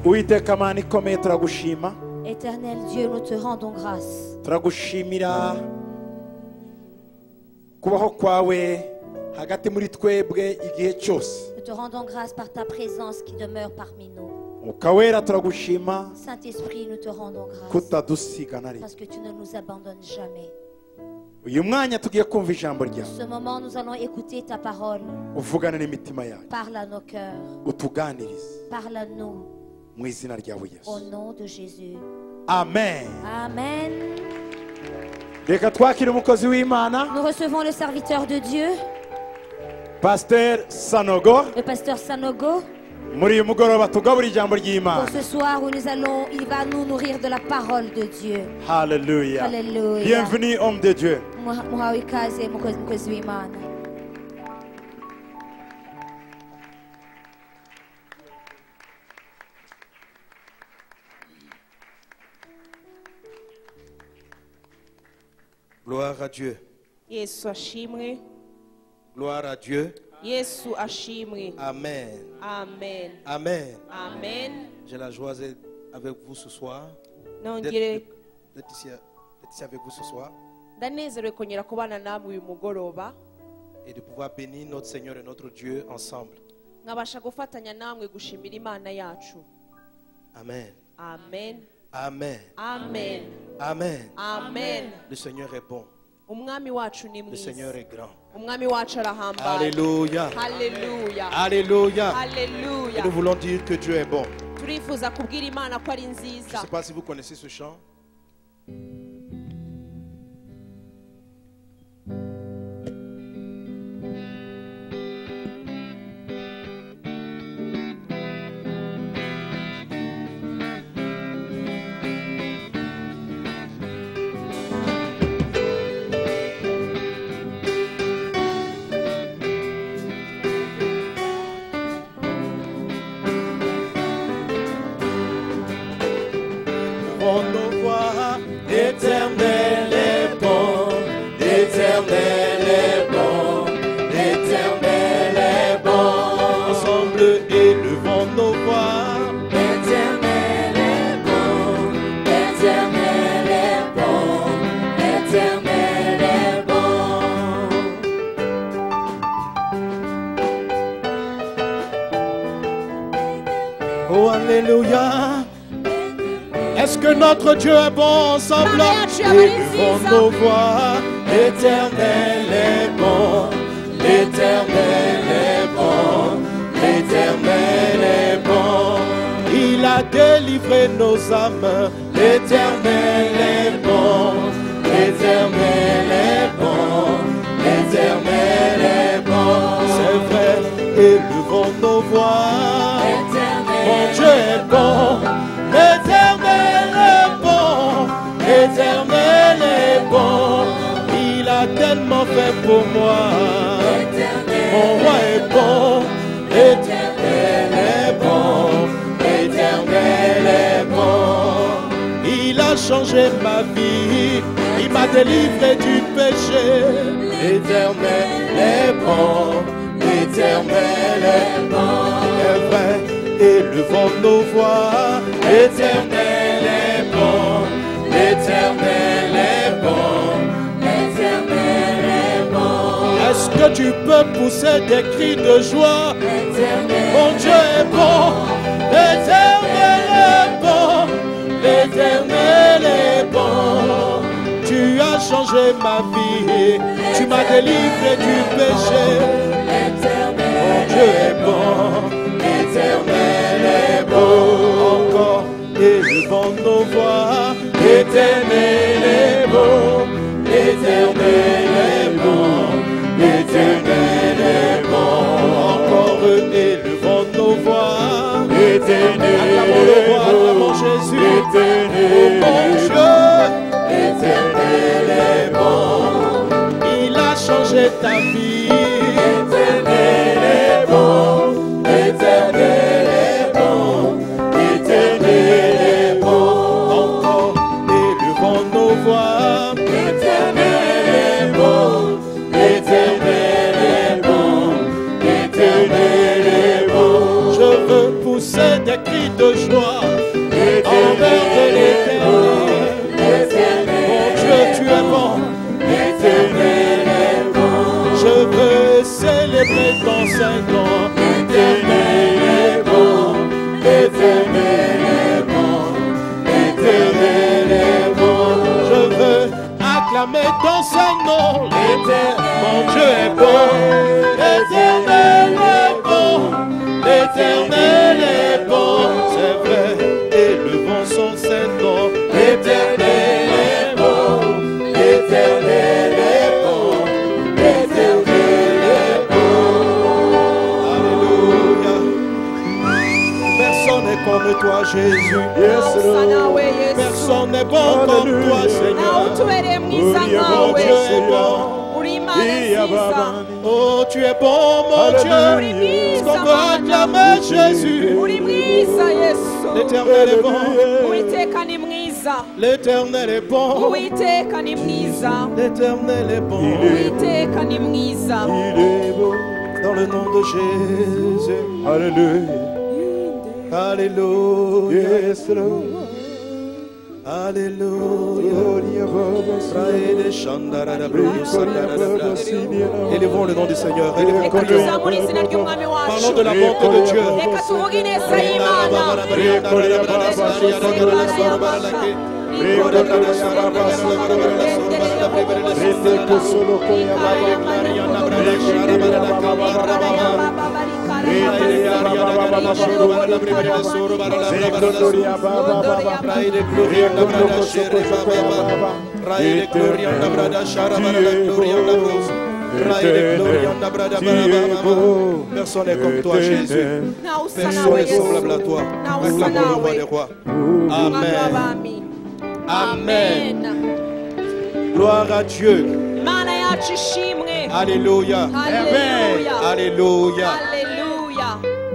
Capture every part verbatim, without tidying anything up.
Uwiteka Mana ikomeye turagushima. Éternel Dieu, nous te rendons grâce. Turagushimira kubaho kwawe hagati muri twebwe igihe cyose. Nous te rendons grâce par ta présence qui demeure parmi nous. Mukawera turagushima Saint-Esprit, nous te rendons grâce kutadusiga na rimwe. parce que tu ne nous abandonnes jamais. Uyu mwanya tugiye kumva ijambo ryawe. Ce moment, nous allons écouter ta parole. Uvugane n'imitima yacu. Parle à nos cœurs. Utuganirize Parle à nous. mu izina ryawe Yesu. Au nom de Jésus. Amen. Amen. Reka twakire umukozi w'Imana, Nous recevons le serviteur de Dieu, Pasteur Sanogo, le pasteur Sanogo, muri uyu mugoroba tugabura ijambo ry'Imana. pour ce soir où nous allons, il va nous nourrir de la parole de Dieu. Hallelujah. Hallelujah. Bienvenue homme de Dieu. Muha- muhawe ikaze mukozi mukozi w'Imana. Gloire à Dieu. Yesu ashimwe. Gloire à Dieu. Yesu ashimwe. Amen. Amen. Amen. Amen. J'ai la joie d'être avec vous ce soir. Nongere D'être d'être ici, d'être ici avec vous ce soir ndanezerewe kongera kubana namwe uyu mugoroba et de pouvoir bénir notre Seigneur et notre Dieu ensemble. nkabasha gufatanya namwe gushimira Imana yacu. Amen. Amen. Amen. Amen. Amen. Amen. Le Seigneur est bon. Umwami wacu ni Le mwiza. Seigneur est grand. Umwami wacu arahambaye. Alléluia. Hallelujah. Alléluia. Hallelujah. Et nous voulons dire que Dieu est bon. Turifuza kubwira Imana ko ari Je ne nziza. sais pas si vous connaissez ce chant. On nous voit, l'Éternel est bon, l'Éternel est bon, l'Éternel est bon. Ensemble élevons nos voix. L'Éternel est bon, l'Éternel est bon, l'Éternel est bon. Oh Alléluia. Est-ce que notre Dieu est bon ensemble? Élevons nos voix. L'Éternel est bon, l'Éternel est bon, l'Éternel est bon. Il a délivré nos âmes. L'Éternel est bon, l'Éternel est bon, l'Éternel est bon. C'est vrai, élevons nos voix. Mon Dieu est bon. L'Éternel est bon, l'Éternel est bon, il a tellement fait pour moi. Mon roi est bon, l'Éternel est bon, l'Éternel est bon. Il a changé ma vie, il m'a délivré du péché. L'Éternel est bon, l'Éternel est bon. C'est vrai, élevons nos voix. L'Éternel est bon, l'Éternel est bon, l'Éternel est bon. Est-ce que tu peux pousser des cris de joie? Mon Dieu est bon, l'Éternel est bon, l'Éternel est bon. Tu as changé ma vie, tu m'as délivré du péché. Mon Dieu est bon, l'Éternel est bon. Encore élevons nos voix. L'Éternel est bon, l'Éternel est bon, l'Éternel est bon. Encore élevons nos voix. L'Éternel est bon, acclamons Jésus. L'Éternel est bon, l'Éternel est bon. Il a changé ta vie. L'Éternel est bon, l'Éternel est bon, l'Éternel est bon. Encore élevons nos voix. L'Éternel est bon, l'Éternel est bon, l'Éternel est bon. Je veux pousser des cris de joie. acclamer ton Saint-Nom. Mon Dieu est bon, l'Éternel est bon, l'Éternel est bon, c'est vrai, élevons son Saint-Nom. L'Éternel est bon, l'Éternel est bon, l'Éternel est bon. Alléluia. Personne n'est comme toi, Jésus. usa nawe yesu Personne n'est bon comme toi, nawe Seigneur. utubereye mwiza Mon nkawe Dieu est bon. uri imana nziza Oh, tu es bon, mon uri Dieu. Est-ce mwiza qu'on peut acclamer Jésus? uri mwiza yesu L'Éternel est bon. uwiteka ni mwiza L'Éternel est bon. uwiteka ni mwiza L'Éternel est bon. uwiteka ni mwiza Il est beau. Dans le nom de Jésus. Alléluia. Alléluia. Yes, Lord. Alléluia. Gloria Baba Raïde Shandara Bruno Sakara Bra. Seigneur. Élevons le nom du Seigneur. Élevons reka le Dieu. tuzamure izina ry'umwami Parlons wacu de la bonté de Dieu. reka tuvuge ineza y'imana Personne n'est comme toi, Jésus. ntawe usa Personne nawe n'est semblable à yesu toi. ntawe usa Acclamons le roi nawe des rois. umwami Amen. w'abami Amen. amen Gloire à Dieu. imana yacu ishimwe Alléluia. haleluya Alléluia. haleluya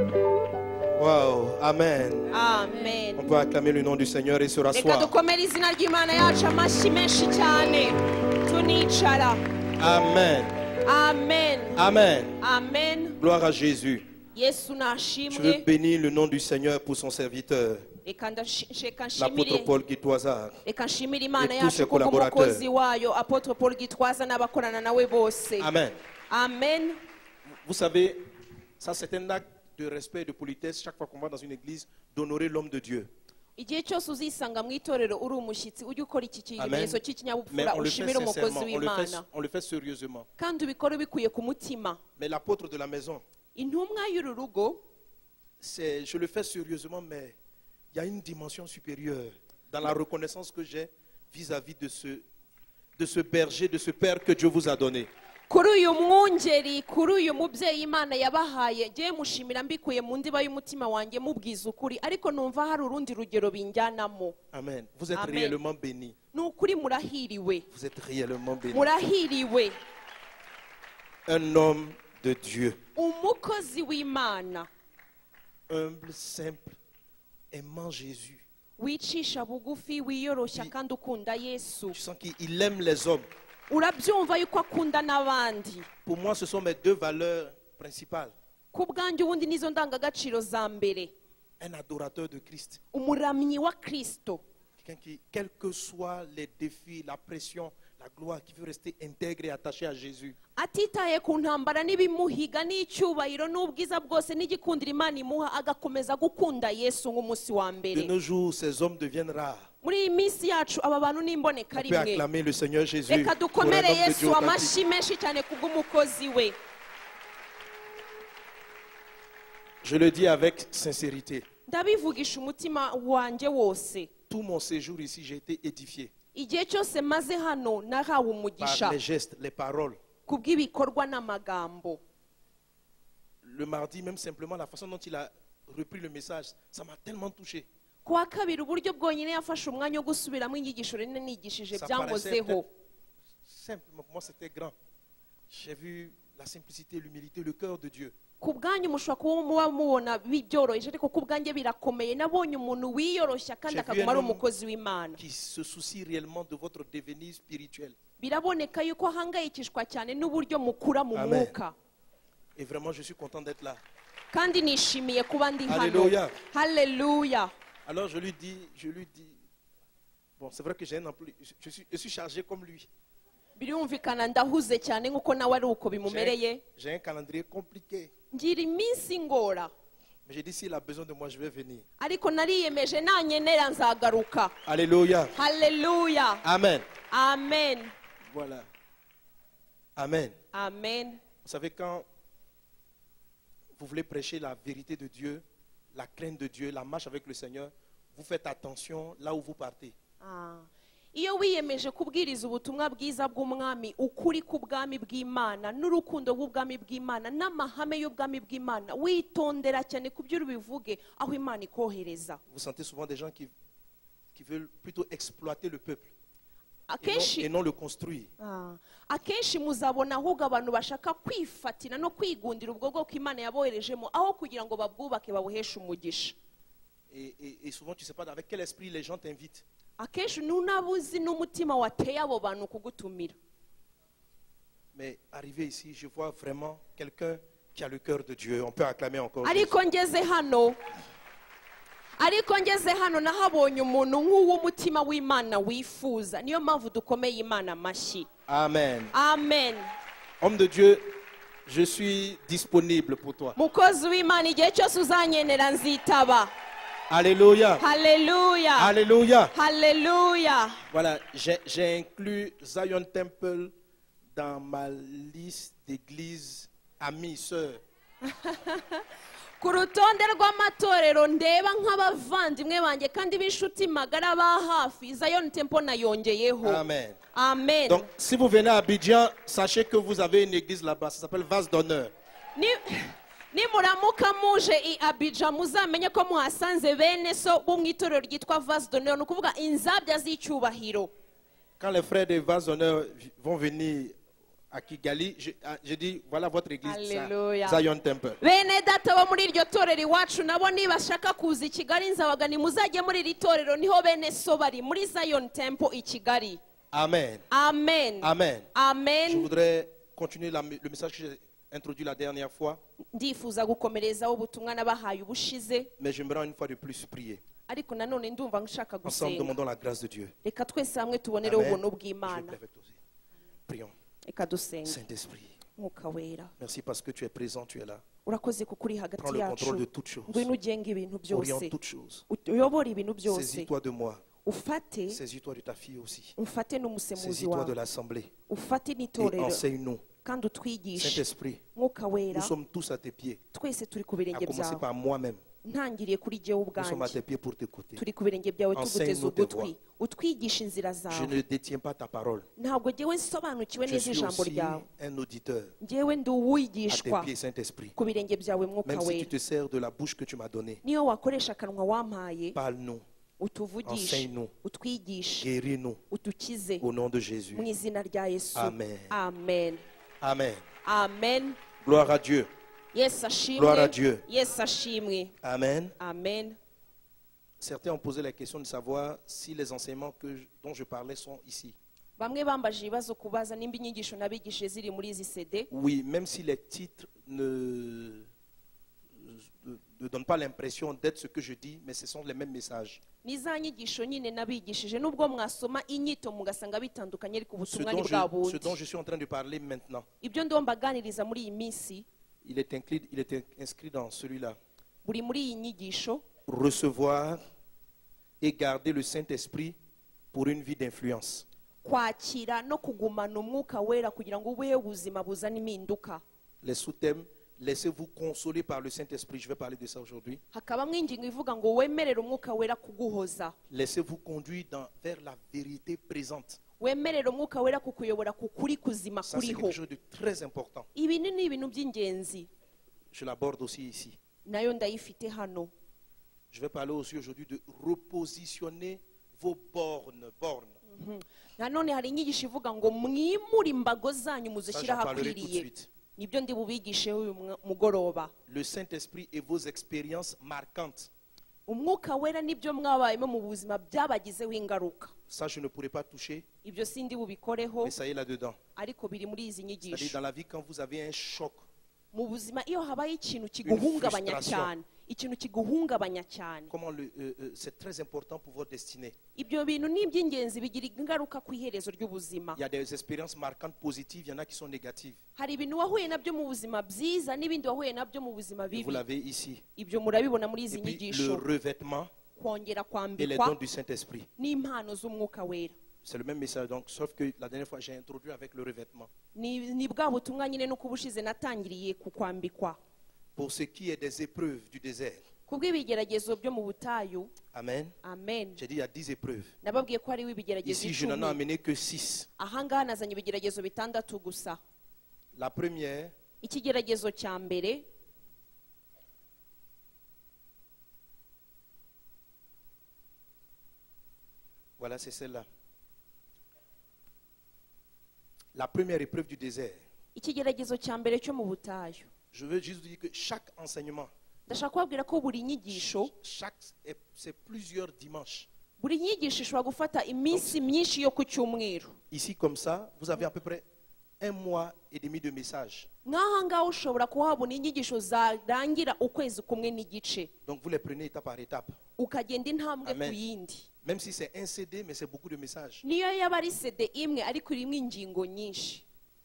Wow. Amen. amen On peut acclamer le nom du Seigneur et se reka rasseoir. dukomere izina ry'imana yacu amashyi menshi cyane tunicara Amen. amen Amen. amen Gloire à Jésus. yesu Je veux nashimwe bénir le nom du Seigneur pour son serviteur, reka ndashi- reka l'apôtre nshimire Paul Guitoisard. reka nshimire imana Et tous ses yacu kubw'umukozi collaborateurs. wayo apotre paul gitwaza n'abakorana nawe bose Amen. amen Vous savez, ça c'est un acte de respect et de politesse chaque fois qu'on va dans une église, d'honorer l'homme de Dieu. igihe cyose uzisanga mu itorero uri umushyitsi ujye ukora iki Amen. kimenyetso Mais cy'ikinyabupfura on le fait ushimire umukozi sincèrement, on le fait, w'imana on le fait sérieusement. kandi ubikore ubikuye ku mutima Mais l'apôtre de la maison, intumwa y'uru rugo c'est, je le fais sérieusement, mais il y a une dimension supérieure dans la reconnaissance que j'ai vis-à-vis de ce, de ce berger, de ce père que Dieu vous a donné. kuri uyu mwungeri kuri uyu mubyeyi imana yabahaye ngiye mushimira mbikuye mu ndiba y'umutima wanjye mubwiza ukuri ariko numva hari urundi rugero binjyanamo Amen. Vous êtes Amen. réellement bénis. ni ukuri murahiriwe Vous êtes réellement bénis. murahiriwe Un homme de Dieu, umukozi w'imana humble, simple, aimant Jésus. wicisha bugufi wiyoroshya kandi ukunda yesu Je sens qu'il aime les hommes. urabyumva yuko akunda n'abandi Pour moi, ce sont mes deux valeurs principales. ku bwanjye ubundi nizo ndangagaciro za mbere Un adorateur de Christ. umuramyi wa kristo Quelqu'un qui, quels que soient les défis, la pression, la gloire, qui veut rester intègre et attaché à Jésus. atitaye ku ntambara n'ibimuhiga n'icyubahiro n'ubwiza bwose n'igikundiro imana imuha agakomeza gukunda yesu nk'umunsi wa De mbere nos jours, ces hommes deviennent rares. muri iyi minsi yacu aba bantu n'imboneka On peut rimwe acclamer le Seigneur Jésus. reka pour un homme dukomere de Dieu yesu authentique. amashyi menshi cyane kubw'umukozi we Je le dis avec sincérité. ndabivugisha umutima wanjye wose Tout mon séjour ici, j'ai été édifié igihe cyose maze hano nahawe umugisha par les gestes, les paroles. kubw'ibikorwa n'amagambo Le mardi, même simplement, la façon dont il a repris le message, ça m'a tellement touché. ku wa kabiri uburyo bwonyine yafashe umwanya wo gusubiramo inyigisho rinini nigishije Ça paraissait byankozeho peut-être simple, mais pour moi c'était grand. J'ai vu la simplicité, l'humilité, le cœur de Dieu. ku bwanyu mushobora kuba muba mubona bi- byoroheje ariko ku bwanjye birakomeye nabonye umuntu wiyoroshya kandi J'ai vu akaguma un ari homme umukozi w'imana qui se soucie réellement de votre devenir spirituel. biraboneka yuko ahangayikishwa cyane n'uburyo mukura mu Amen. mwuka Et vraiment, je suis content d'être là. kandi nishimiye kuba ndi hano Alléluia. haleluya Alors je lui dis, je lui dis, bon, c'est vrai que j'ai un emploi, je, je suis, je suis chargé comme lui. birumvikana ndahuze cyane nk'uko nawe ari uko bimumereye J'ai j'ai un calendrier compliqué. ngira iminsi ngora Mais j'ai dit, s'il a besoin de moi, je vais venir. ariko nariyemeje nanyenera nzagaruka Alléluia. haleluya Amen. amen Voilà. Amen. amen. Vous savez, quand vous voulez prêcher la vérité de Dieu, la crainte de Dieu, la marche avec le Seigneur, vous faites attention là où vous partez. Ah. Iyo wiyemeje kubwiriza ubutumwa bwiza bw'umwami, ukuri k'ubwami bw'Imana n'urukundo rw'ubwami bw'Imana n'amahame y'ubwami bw'Imana, witondera cyane kubyo ubivuge aho Imana ikohereza. Vous sentez souvent des gens qui, qui veulent plutôt exploiter le peuple et non, Akenshi et non le construire. Ah. akenshi muzabona ahubwo abantu bashaka kwifatira no kwigundira ubwo bwoko Imana yaboherejemo aho kugira ngo babwubake babuheshe umugisha. Et, et, et souvent, tu ne sais pas avec quel esprit les gens t'invitent. Akenshi nunabuzi n'umutima wateye abo bantu kugutumira. Mais arrivé ici, je vois vraiment quelqu'un qui a le cœur de Dieu. On peut acclamer encore. Ariko ngeze hano ariko ngeze hano nahabonye umuntu nk'uw'umutima w'Imana wifuza. Niyo mpamvu dukomeye Imana amashyi. Amen. Amen. Homme de Dieu, je suis disponible pour toi. Mukozi w'Imana, igihe cyose uzanyenera nzitaba. Alléluia. Hallelujah. Alléluia. Hallelujah. Voilà, j'ai j'ai inclus Zion Temple dans ma liste d'églises amies, sœurs. Ku rutonde rw'amatorero ndeba nk'abavandimwe banjye kandi b'inshuti magara ba hafi, Zion Temple nayongeyeho. Amen. Amen. Donc, si vous venez à Abidjan, sachez que vous avez une église là-bas. Ça s'appelle Vase d'honneur. Ni nimuramuka muje i Abidjan muzamenye ko muhasanze bene so bo mu itorero ryitwa Vase d'honneur, ni ukuvuga inzabya z'icyubahiro. Quand les frères de Vase d'honneur vont venir à Kigali, je, je dis, voilà votre église, Alléluia. Zion Temple. Bene data bo muri iryo torero iwacu nabo nibashaka kuza i Kigali nzabaga ni muzajye muri iri torero, niho bene so bari muri Zion Temple i Kigali. Amen. Amen. Amen. Je Amen. voudrais continuer la- le message que j'ai introduit la dernière fois, Ndifuza gukomerezaho ubutumwa nabahaye ubushize, mais j'aimerais une fois de plus prier. ariko nanone ndumva nshaka Ensemble, gusenga. demandons la grâce de Dieu. Reka twese hamwe tubonereho Amen. ubuntu Je bw'Imana. vais avec toi aussi. Prions. Reka dusenga. Saint-Esprit, Mwuka wera, merci parce que tu es présent, tu es là. urakoze kuko uri Prends hagati le yacu. contrôle de toutes choses. Ngwino ugenge ibintu byose, Oriente toutes choses. uyobore ibintu byose, Saisis-toi de moi. ufate Saisis-toi de ta fille aussi. umfate n'umusemuzi Saisis-toi de wawe, l'assemblée. ufate Et n'itorero enseigne-nous. kandi utwigishe. Saint-Esprit, Mwuka wera, nous sommes tous à tes pieds. twese turi ku À birenge commencer byawe, par moi-même. ntangiriye kuri jyewe Nous sommes à ubwanjye, tes pieds pour t'écouter. turi ku birenge byawe tuguteze Enseigne-nous tes ugutwi, utwigishe inzira Je zawe. ne détiens pas ta parole. Ntabwo jyewe nsobanukiwe Je neza suis ijambo aussi ryawe, un auditeur. njyewe ndi À tes uwigishwa pieds, Saint-Esprit. ku birenge byawe. Mwuka Même si tu wera, te sers de la bouche que tu m'as donnée, niyo wakoresha akanwa wampaye, parle-nous, utuvugishe, enseigne-nous, utwigishe, guéris-nous udukize au nom de Jésus. mu izina rya Yesu. Amen. Amen. Amen. Amen. Gloire à Dieu. Yesu ashimwe. Gloire à Dieu. Yesu ashimwe. Amen. Amen. Certains ont posé la question de savoir si les enseignements que je- dont je parlais sont ici. Bamwe bambaje ibibazo kubaza nimba inyigisho nabigishije ziri muri izi sede. Oui, même si les titres ne, ne, ne donnent pas l'impression d'être ce que je dis, mais ce sont les mêmes messages. Ni za nyigisho nyine nabigishije nubwo mwasoma inyito mugasanga bitandukanye ariko Ce ubutumwa ni dont, bwa je, ce bundi. dont je suis en train de parler maintenant, Ibyo ndo mbaganiriza muri iyi minsi il est, inclus, il est inscrit dans celui-là. buri muri iyi nyigisho, Recevoir et garder le Saint-Esprit pour une vie d'influence. kwakira no kugumana umwuka wera kugira ngo ubeho ubuzima buzana impinduka. Les sous-thèmes, laissez-vous consoler par le Saint-Esprit. Je vais parler de ça aujourd'hui. Hakabamo ingingo ivuga ngo wemerere umwuka wera kuguhoza, Laissez-vous conduire dans, vers la vérité présente. wemerere umwuka wera kukuyobora ku kuri kuzima Ça, c'est kuriho. quelque chose de très important. Ibi ni ibintu by'ingenzi, Je l'aborde aussi ici. nayo ndayifite hano. Je vais parler aussi aujourd'hui de repositionner vos bornes. bornes. Mhm. Nanone hari inyigisho ivuga ngo mwimure imbago zanyu Ça, muzishyire j'en parlerai tout de ahakwiriye. suite. Nibyo ndi bubigishe uyu mwa- mugoroba. Le Saint-Esprit et vos expériences marquantes. Umwuka wera nibyo mwabayemo mu buzima byabagizeho ingaruka. Ça, je ne pourrai pas toucher, Ibyo sindi bubikoreho, mais ça y est là-dedans. ariko biri muri izi C'est-à-dire, nyigisho. dans la vie, quand vous avez un choc, Mu buzima iyo habaye ikintu kiguhungabanya frustration. cyane, ikintu kiguhungabanya cyane, comment le, euh, euh, c'est très important pour votre destinée. ibyo bintu ni iby'ingenzi, bigira ingaruka ku iherezo ry'ubuzima. Il y a des expériences marquantes positives, il y en a qui sont négatives. Hari ibintu wahuye nabyo mu buzima byiza n'ibindi wahuye nabyo mu buzima Et vous bibi. l'avez ici. Ibyo murabibona muri izi Et puis, le nyigisho. revêtement Kongera et les kwambikwa dons du Saint-Esprit. n'impano z'umwuka wera. C'est le même message, donc, sauf que la dernière fois, j'ai introduit avec le revêtement. ni ni bwa butumwa nyine no kubushize natangiriye ku kwambikwa Pour ce qui est des épreuves du désert. kubw'ibigeragezo byo mu butayu. Amen. Amen. J'ai dit il y a dix épreuves. Nababwiye ko hariho ibigeragezo Ici, je n'en ai icumi. amené que six. ahangaha nazanye ibigeragezo bitandatu gusa. La première, ikigeragezo cya mbere voilà, c'est celle-là. La première épreuve du désert. ikigeragezo cya mbere cyo mu butayu. Je veux juste vous dire que chaque enseignement, ndashaka kubabwira ko buri nyigisho chaque, c'est plusieurs dimanches. buri nyigisho ishobora gufata iminsi myinshi yo ku cyumweru. Ici, comme ça, vous avez à peu près un mois et demi de messages. nk'ahangaha ushobora kuhabona inyigisho zarangira ukwezi kumwe n'igice, Donc, vous les prenez étape par étape. ukagenda intambwe Amen. ku yindi. Même si c'est un C D, mais c'est beaucoup de messages. niyo yaba ari sede imwe ariko irimo ingingo nyinshi.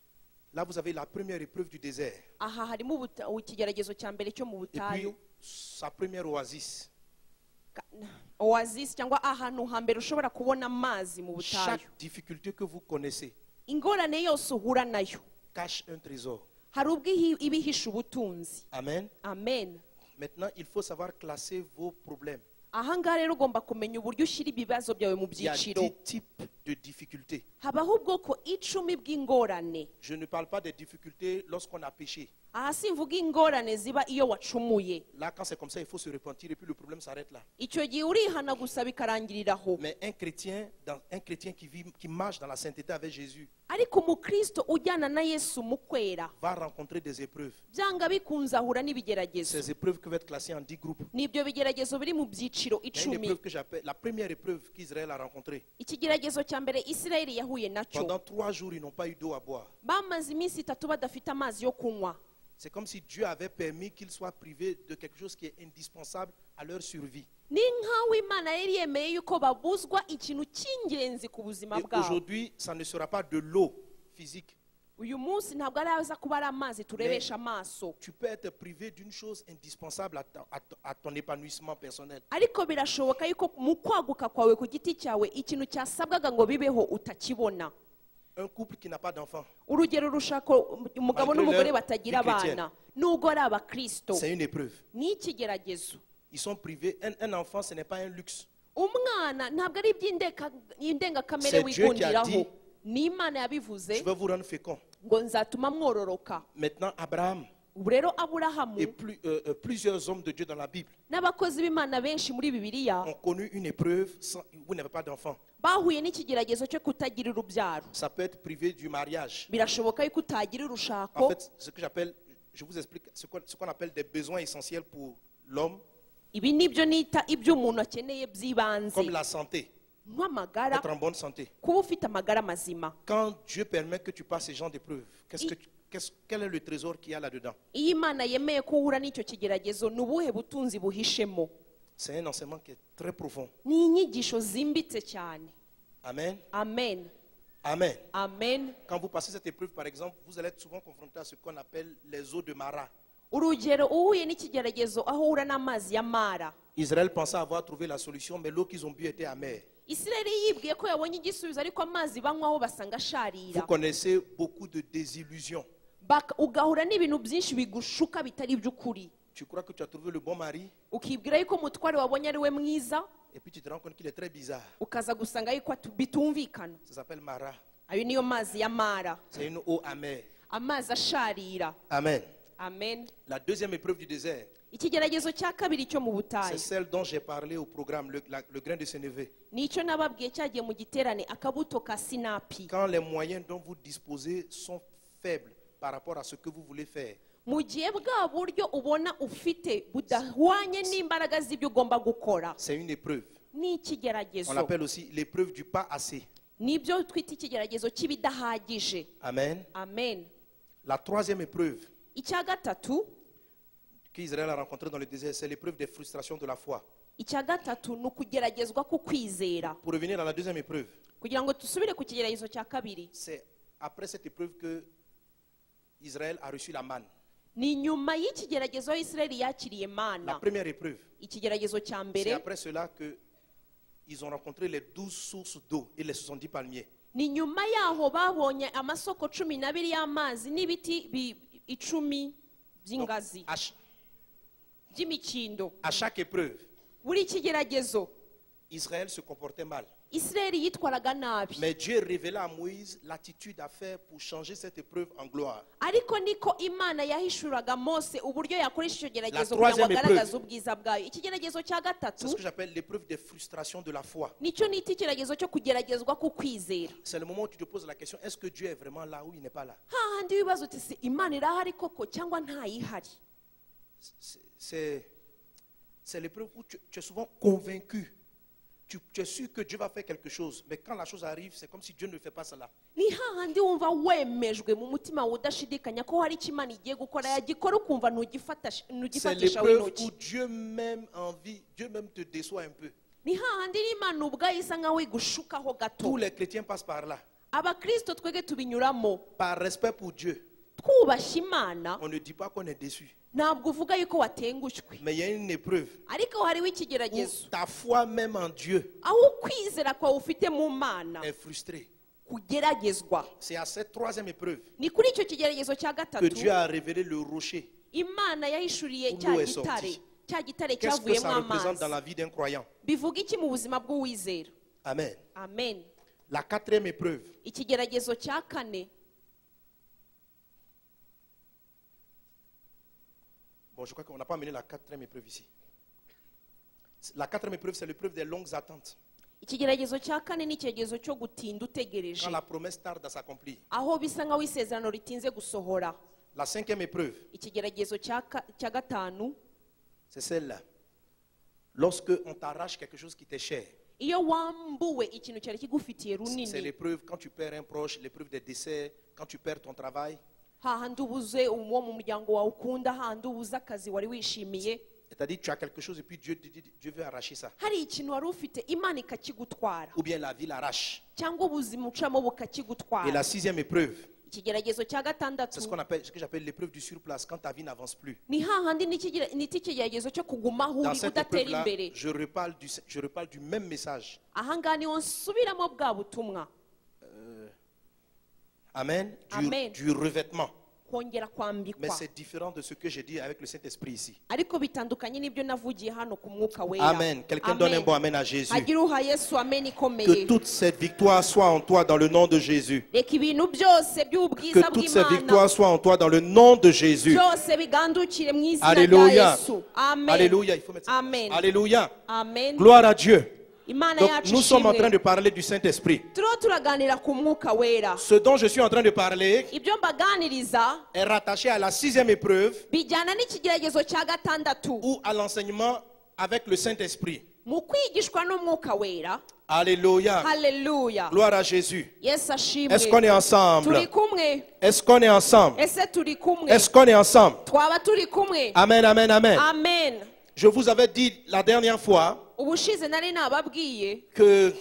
Là, vous avez la première épreuve du désert. aha harimo ubuta- ikigeragezo cya mbere cyo mu Et puis, butayu, sa première oasis. Ka- oasis cyangwa ahantu hambere ushobora kubona amazi mu butayu. Chaque difficulté que vous connaissez ingorane yose uhura nayo cache un trésor. hari ubwo ihi- iba ihishe ubutunzi. Amen. Amen. Maintenant, il faut savoir classer vos problèmes. ahangaha rero ugomba kumenya uburyo ushyira ibibazo byawe mu Il y a byiciro. dix types de difficultés. habaho ubwoko icumi bw'ingorane. Je ne parle pas des difficultés lorsqu'on a péché. aha simvuga ingorane ziba iyo wacumuye. Là, quand c'est comme ça, il faut se repentir et puis le problème s'arrête là. icyo gihe urihana gusa bikarangirira aho. Mais un chrétien, dans, un chrétien qui, vit, qui marche dans la sainteté avec Jésus ariko umukristo ujyana na yesu mu kwera va rencontrer des épreuves. byanga bikunze ahura n'ibigeragezo. Ces épreuves peuvent être classées en dix groupes. n'ibyo bigeragezo biri mu byiciro Il y a une icumi. épreuve que j'appelle la première épreuve qu'Israël a rencontrée. ikigeragezo cya mbere isirayeli yahuye nacyo. Pendant trois jours, ils n'ont pas eu d'eau à boire. bamaze iminsi itatu badafite amazi yo kunywa. C'est comme si Dieu avait permis qu'ils soient privés de quelque chose qui est indispensable à leur survie. ni nk'aho imana yari yemeye yuko babuzwa ikintu cy'ingenzi ku buzima Et bwabo. aujourd'hui, ça ne sera pas de l'eau physique. uyu munsi ntabwo araza kuba ari amazi turebesha amaso, Tu peux être privé d'une chose indispensable à, ta- à ton- à ton épanouissement personnel. ariko birashoboka yuko mu kwaguka kwawe ku giti cyawe ikintu cyasabwaga ngo bibeho utakibona. Un couple qui n'a pas d'enfant, urugero rushako umugabo Malgré n'umugore leur batagira vie chrétienne. abana nubwo ari abakristo, c'est une épreuve. ni ikigeragezo. Ils sont privés. Un, un enfant, ce n'est pas un luxe. umwana ntabwo ari iby'indeka- indengakamere C'est Dieu qui a wigundiraho, dit, ni imana yabivuze Je vais vous rendre fécond. ngo nzatuma mwororoka. Maintenant, Abraham ubu rero aburahamu et plus- euh, euh, plusieurs hommes de Dieu dans la Bible n'abakozi b'imana benshi muri bibiliya ont connu une épreuve sans, vous n'avez pas d'enfant. bahuye n'ikigeragezo cyo kutagira urubyaro. Ça peut être privé du mariage. birashoboka yuko utagira En urushako. fait, ce que j'appelle, je vous explique ce qu'on ce qu'on appelle des besoins essentiels pour l'homme, ibi nibyo nita ibyo umuntu akeneye by'ibanze, comme la santé, nk'amagara, être en bonne santé. kuba ufite amagara mazima. Quand Dieu permet que tu passes ce genre d'épreuve, qu'est-ce que tu- qu'est-ce- quel est le trésor qu'il y a là-dedans? iyo imana yemeye ko uhura n'icyo kigeragezo ni ubuhe butunzi buhishemo? C'est un enseignement qui est très profond. ni inyigisho zimbitse cyane. Amen. Amen. Amen. Amen. Quand vous passez cette épreuve, par exemple, vous allez être souvent confronté à ce qu'on appelle les eaux de Mara. urugero uhuye n'ikigeragezo aho uhura n'amazi ya mara. Israël pensait avoir trouvé la solution, mais l'eau qu'ils ont bu était amère. isirayeli yibwiye ko yabonye igisubizo ariko amazi banywaho basanga Vous asharira. connaissez beaucoup de désillusions. Baka- ugahura n'ibintu byinshi bigushuka bitari iby'ukuri. Tu crois que tu as trouvé le bon mari, ukibwira yuko umutware wabonye ari we mwiza, et puis tu te rends compte qu'il est très bizarre. ukaza gusanga yuko atu- bitumvikana. Ça s'appelle Mara. ayo niyo mazi ya mara, C'est une eau amère. amazi asharira. Amen. Amen. La deuxième épreuve du désert, ikigeragezo cya kabiri cyo mu c'est butayu celle dont j'ai parlé au programme, le, la- le grain de sénévé. nicyo nababwiye cyagiye mu giterane akabuto ka sinapi. Quand les moyens dont vous disposez sont faibles par rapport à ce que vous voulez faire, mu gihe bwa buryo ubona ufite budahwanye n'imbaraga z'ibyo ugomba gukora, c'est une épreuve. ni On ikigeragezo. l'appelle aussi l'épreuve du pas assez. nibyo twita ikigeragezo cy'ibidahagije. Amen. Amen. La troisième épreuve icya gatatu qu'Israël a rencontrée dans le désert, c'est l'épreuve des frustrations de la foi. icya gatatu ni ukugeragezwa ku kwizera. Pour revenir à la deuxième épreuve, kugira ngo dusubire ku kigeragezo cya kabiri, c'est après cette épreuve que Israël a reçu la manne. ni nyuma y'ikigeragezo aho isirayeli yakiriye La mana. première épreuve, ikigeragezo cya c'est mbere après cela que ils ont rencontré les douze sources d'eau et les soixante-dix palmiers. ni nyuma yaho babonye amasoko cumi n'abiri y'amazi n'ibiti bi- icumi Donc, by'ingazi à, ch- by'imikindo. à chaque épreuve, Buri kigeragezo Israël se comportait mal. Isirayeli yitwaraga nabi, Mais Dieu révéla à Moïse l'attitude à faire pour changer cette épreuve en gloire. ariko niko Imana yahishuraga Mose uburyo yakoresha icyo La geragezo kugira ngo troisième agaragaze épreuve. ubwiza bwayo. Ikigeragezo cya C'est gatatu ce que j'appelle l'épreuve des frustrations de la foi. nicyo nita ikigeragezo cyo kugeragezwa ku kwizera. C'est le moment où tu te poses la question, est-ce que Dieu est vraiment là ou il n'est pas là? hahandi wibaza uti si Imana irahari koko cyangwa ntayihari. C'est- C'est c'est l'épreuve où tu, tu es souvent convaincu. Tu, tu es sûr que Dieu va faire quelque chose. Mais quand la chose arrive, c'est comme si Dieu ne fait pas cela. Ni hahandi wumva wemejwe mu mutima wawe udashidikanya ko hari icyo Imana igiye gukora, yagikora ukumva ntugifata- C'est ntugifatisha l'épreuve w'intoki. où Dieu même envie, Dieu même te déçoit un peu. Ni hahandi n'Imana ubwayo isa nkaho igushukaho gato. Tous les chrétiens passent par là. Abakristo twege tubinyuramo Par respect pour Dieu, twubashye Imana, on ne dit pas qu'on est déçu. ntabwo uvuga yuko watengushywe, Mais il y a une épreuve ariko hariho où ikigeragezo ta foi même en Dieu aho ukwizera kwawe ufite mu Mana est frustrée. kugeragezwa. C'est à cette troisième épreuve Ni kuri icyo kigeragezo cya que gatatu Dieu a révélé le rocher. Imana yahishuriye Où cya l'eau est gitare sortie. cya gitare Qu'est-ce que cyavuyemo ça représente dans amazi. la vie d'un croyant? Bivuga iki mu buzima bw'uwizera? Amen. Amen. La quatrième épreuve, Ikigeragezo cya kane, bon, je crois qu'on n'a pas amené la quatrième épreuve ici. La quatrième épreuve, c'est l'épreuve des longues attentes. ikigeragezo cya kane ni ikigeragezo cyo gutinda utegereje, Quand la promesse tarde à s'accomplir. aho bisa nkaho isezerano ritinze gusohora. La cinquième épreuve, Ikigeragezo cya ka- cya gatanu, c'est celle-là. Lorsque on t'arrache quelque chose qui t'est cher. iyo wambuwe ikintu cyari kigufitiye C'est runini, l'épreuve quand tu perds un proche, l'épreuve des décès, quand tu perds ton travail. hahandi ubuze uwo mu muryango wawe ukunda, hahandi ubuze akazi wari wishimiye, C'est-à-dire que tu as quelque chose et puis Dieu, te dit- Dieu veut arracher ça. hari ikintu wari ufite Imana ikakigutwara, Ou bien la vie l'arrache. cyangwa ubuzima ucamo Et la bukakigutwara. sixième épreuve, Ikigeragezo cya c'est gatandatu ce qu'on appelle, ce que j'appelle l'épreuve du surplace, quand ta vie n'avance plus. ni hahandi n'ikigera- nita ikigeragezo cyo kuguma aho Dans uri cette udatera épreuve-là, imbere. je reparle du, je reparle du même message. Ahangaha niho nsubiramo bwa butumwa, Amen. Du, Amen. du revêtement. kongera Mais kwambikwa, c'est différent de ce que j'ai dit avec le Saint-Esprit ici. ariko bitandukanye n'ibyo navugiye hano ku mwuka wera. Amen. Quelqu'un donne un bon amen à Jésus. Hagira uha Yesu amen Que ikomeye. toute cette victoire soit en toi dans le nom de Jésus. Reka ibintu byose by'ubwiza Que toutes ces bw'Imana victoires soient en toi dans le nom de Jésus. byose bigandukire mu izina rya Alléluia. Yesu. Amen. Alléluia. Il faut mettre ça. Amen. Alléluia. Amen. Gloire à Dieu. Imana Donc, yacu nous sommes en train ishimwe. de parler du Saint-Esprit. Turiho turaganira ku mwuka wera. Ce dont je suis en train de parler Ibyo mbaganiriza est rattaché à la sixième épreuve bijyana n'ikigeragezo cya gatandatu ou à l'enseignement avec le Saint-Esprit. mu kwigishwa n'umwuka wera. Alléluia. Haleluya. Gloire à Jésus. Yesu ashimwe. Est-ce qu'on est ensemble? Turi kumwe. Est-ce qu'on est ensemble? Ese turi kumwe. Est-ce qu'on est ensemble? Twaba turi kumwe. Amen, amen, amen. Amen. Je vous avais dit la dernière fois Ubushize nari nababwiye que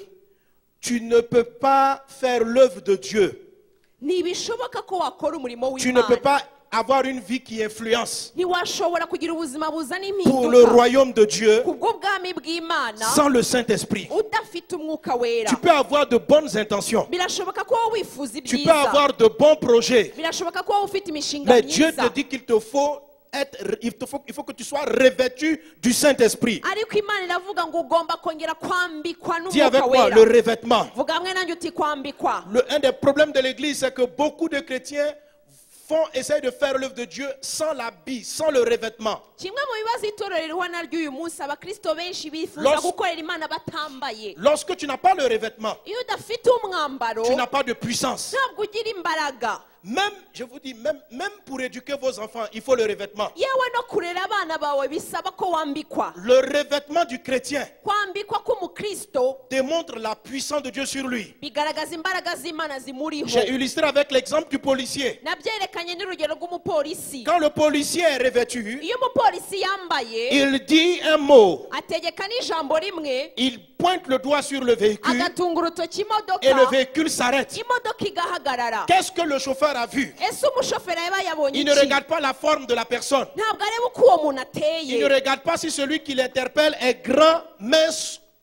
tu ne peux pas faire l'œuvre de Dieu. ntibishoboka ko wakora umurimo Tu ne peux w'Imana. pas avoir une vie qui influence Ntiwashobora kugira ubuzima buzana pour le impinduka royaume de Dieu ku bw'ubwami bw'Imana sans le Saint-Esprit. udafite umwuka wera. Tu peux avoir de bonnes intentions. Birashoboka ko wowe wifuza Tu peux ibyiza, avoir de bons projets. birashoboka ko wowe ufite imishinga Mais Dieu myiza, te dit qu'il te faut être, il te faut, il faut que tu sois revêtu du Saint-Esprit. ariko Imana iravuga ngo ugomba kongera kwambikwa Dis avec n'umwuka moi, wera. le revêtement. Vuga hamwe nanjye uti kwambikwa. Le, un des problèmes de l'Église, c'est que beaucoup de chrétiens font, essayent de faire l'œuvre de Dieu sans l'habit, sans le revêtement. Kimwe mu bibazo itorero ririho naryo uyu munsi, abakristo benshi bifuza Lorsque- gukorera Imana batambaye. Lorsque tu n'as pas le revêtement, Iyo udafite umwambaro tu n'as pas de puissance. ntabwo ugira imbaraga. Même, je vous dis, même, même pour éduquer vos enfants, il faut le revêtement. Yewe no kurera abana bawe bisaba ko wambikwa. Le revêtement du chrétien Kwambikwa k'umukristo démontre la puissance de Dieu sur lui. bigaragaza imbaraga z'Imana zimuriho. J'ai illustré avec l'exemple du policier. Nabyerekanye n'urugero rw'umupolisi. Quand le policier est revêtu, Iyo umupolisi yambaye il dit un mot, ategeka n'ijambo rimwe, il pointe le doigt sur le véhicule agatunga urutoki et le imodoka, véhicule s'arrête. imodoka igahagarara. Qu'est-ce que le chauffeur a vu? Ese umushoferi yaba yabonye Il ne iki? regarde pas la forme de la personne. Ntabwo areba uko uwo muntu Il ne ateye, regarde pas si celui qui l'interpelle est grand, mince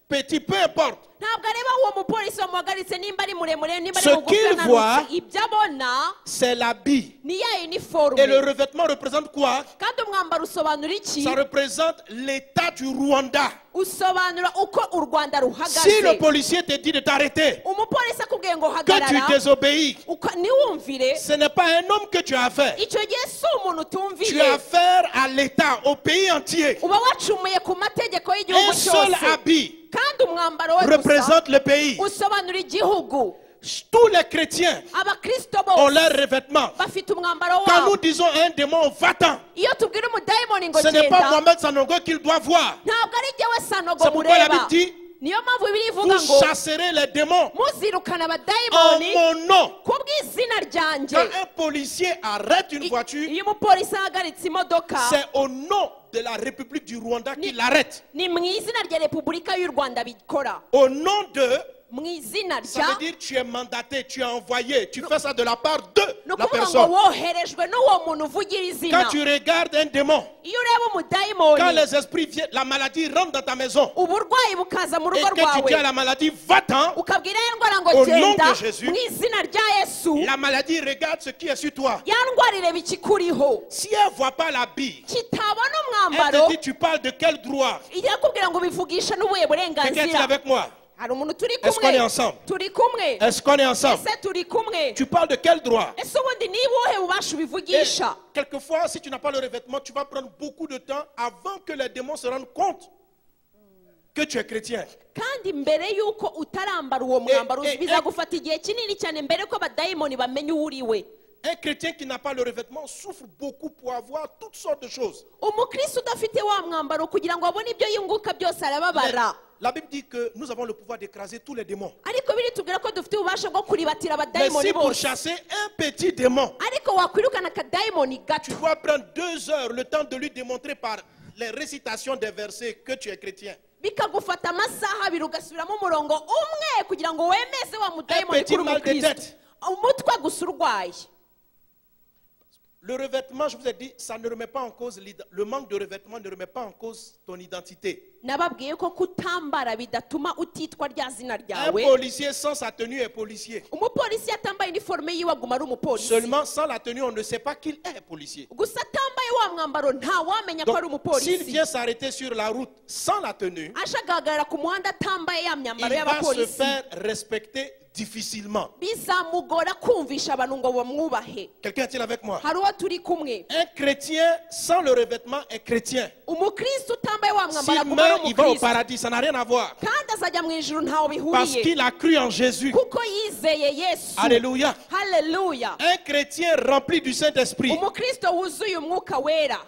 petit, peu importe. ntabwo areba uwo mupolisi wamuhagaritse nimba ari muremure nimba Ce ari mugufi qu'il ananutse. voit, ibyo abona c'est l'habit. ni ya uniforme. Et le revêtement représente quoi? kandi umwambaro usobanura iki? Ça représente l'état du Rwanda. usobanura uko u Rwanda Si ruhagaze. le policier te dit de t'arrêter, umupolisi akubwiye ngo que tu hagarara désobéis, uka- niwumvire, ce n'est pas un homme que tu as affaire. icyo gihe si umuntu Tu as utumviye, affaire à l'État, au pays entier. uba wacumuye ku mategeko y'igihugu Un seul cyose. habit kandi umwambaro we gusa représente le pays. usobanura igihugu. Tous les chrétiens abakristo ont bose leur revêtement. bafite umwambaro Quand nous wabo. disons à un démon, va-t'en, iyo tubwira umudayimoni ngo ce n'est pas genda, Mohamed Sanogo qu'il doit voir. ntabwo ari jyewe sanogo C'est pourquoi la mureba. Bible dit, niyo mpamvu bibiri ivuga vous ngo chasserez les démons muzirukana en abadayimoni mon nom. ku bw'izina ryanjye. Quand un policier arrête une I- voiture, iyo umupolisi ahagaritse imodoka c'est au nom de la République du Rwanda qu'il l'arrête. ni mu izina rya repubulika y'u Rwanda bikora. Au nom de, mu izina ça rya veut dire tu es mandaté, tu es envoyé, tu fais ça de la part de ni la ukuvuga ngo personne. woherejwe n'uwo muntu uvugira izina. Quand tu regardes un démon, iyo ureba quand umudayimoni les esprits viennent, la maladie rentre dans ta maison uburwayi bukaza mu et rugo que tu dis à rwawe la maladie, va-t'en, ukabwira iyo ndwara ngo Au nom genda de Jésus, mu izina rya Yesu, la maladie regarde ce qui est sur toi. ya ndwara ireba ikikuriho. Si elle ne voit pas la bille, kitabona elle umwambaro te dit tu parles de quel droit? ijya kubwira ngo bivugisha n'ubuhe Quelqu'un est burenganzira. avec moi? hari umuntu turi Est-ce qu'on est kumwe ensemble? turi kumwe Est-ce qu'on est ensemble? ese turi kumwe Tu parles de quel droit? ese ubundi ni ubuhe bubasha Et ubivugisha? quelquefois, si tu n'as pas le revêtement, tu vas prendre beaucoup de temps avant que les démons se rendent compte que tu es chrétien. kandi mbere y'uko utarambara uwo mwambaro eh, bizagufata igihe kinini cyane mbere ko abadayimoni bamenya uwo uri we. Un chrétien qui n'a pas le revêtement souffre beaucoup pour avoir toutes sortes de choses. umukristo udafite wa mwambaro kugira ngo abone ibyo yunguka byose arababara. La Bible dit que nous avons le pouvoir d'écraser tous les démons. ariko biritubwira ko dufite ububasha bwo kuribatira Mais abadayimoni si pour bose. chasser un petit démon, ariko wakwirukana akadayimoni tu gato dois prendre deux heures le temps de lui démontrer par les récitations des versets que tu es chrétien. bikagufata amasaha abiri ugasubiramo umurongo umwe kugira ngo wemeze wa Un mudayimoni petit kuri mal de umukristo. tête. umutwe gusa urwaye. Le revêtement, je vous ai dit, ça ne remet pas en cause, l'id- le manque de revêtement ne remet pas en cause ton identité. nababwiye ko kutambara bidatuma utitwa rya zina Un ryawe. policier sans sa tenue est policier. umupolisi yatambaye iniforume yiwe aguma ari umupolisi. Seulement sans la tenue, on ne sait pas qu'il est policier. gusa atambaye wa mwambaro nta wamenya ko ari Donc, s'il umupolisi. vient s'arrêter sur la route sans la tenue, aje agahagarara ku muhanda atambaye ya il myambaro va se y'abapolisi. faire respecter difficilement. bizamugora kumvisha abantu ngo bamwubahe. Quelqu'un est-il avec moi? hari uwo turi kumwe. Un chrétien sans le revêtement est chrétien. umukristo utambaye wa mwambaro S'il aguma ari meurt, il va au umukristo. paradis. Ça n'a rien à voir. kandi azajya mu ijuru ntaho Parce bihuriye. qu'il a cru en Jésus. kuko yizeye yesu. Alléluia. haleluya. Un chrétien rempli du Saint-Esprit. umukristo wuzuye umwuka wera.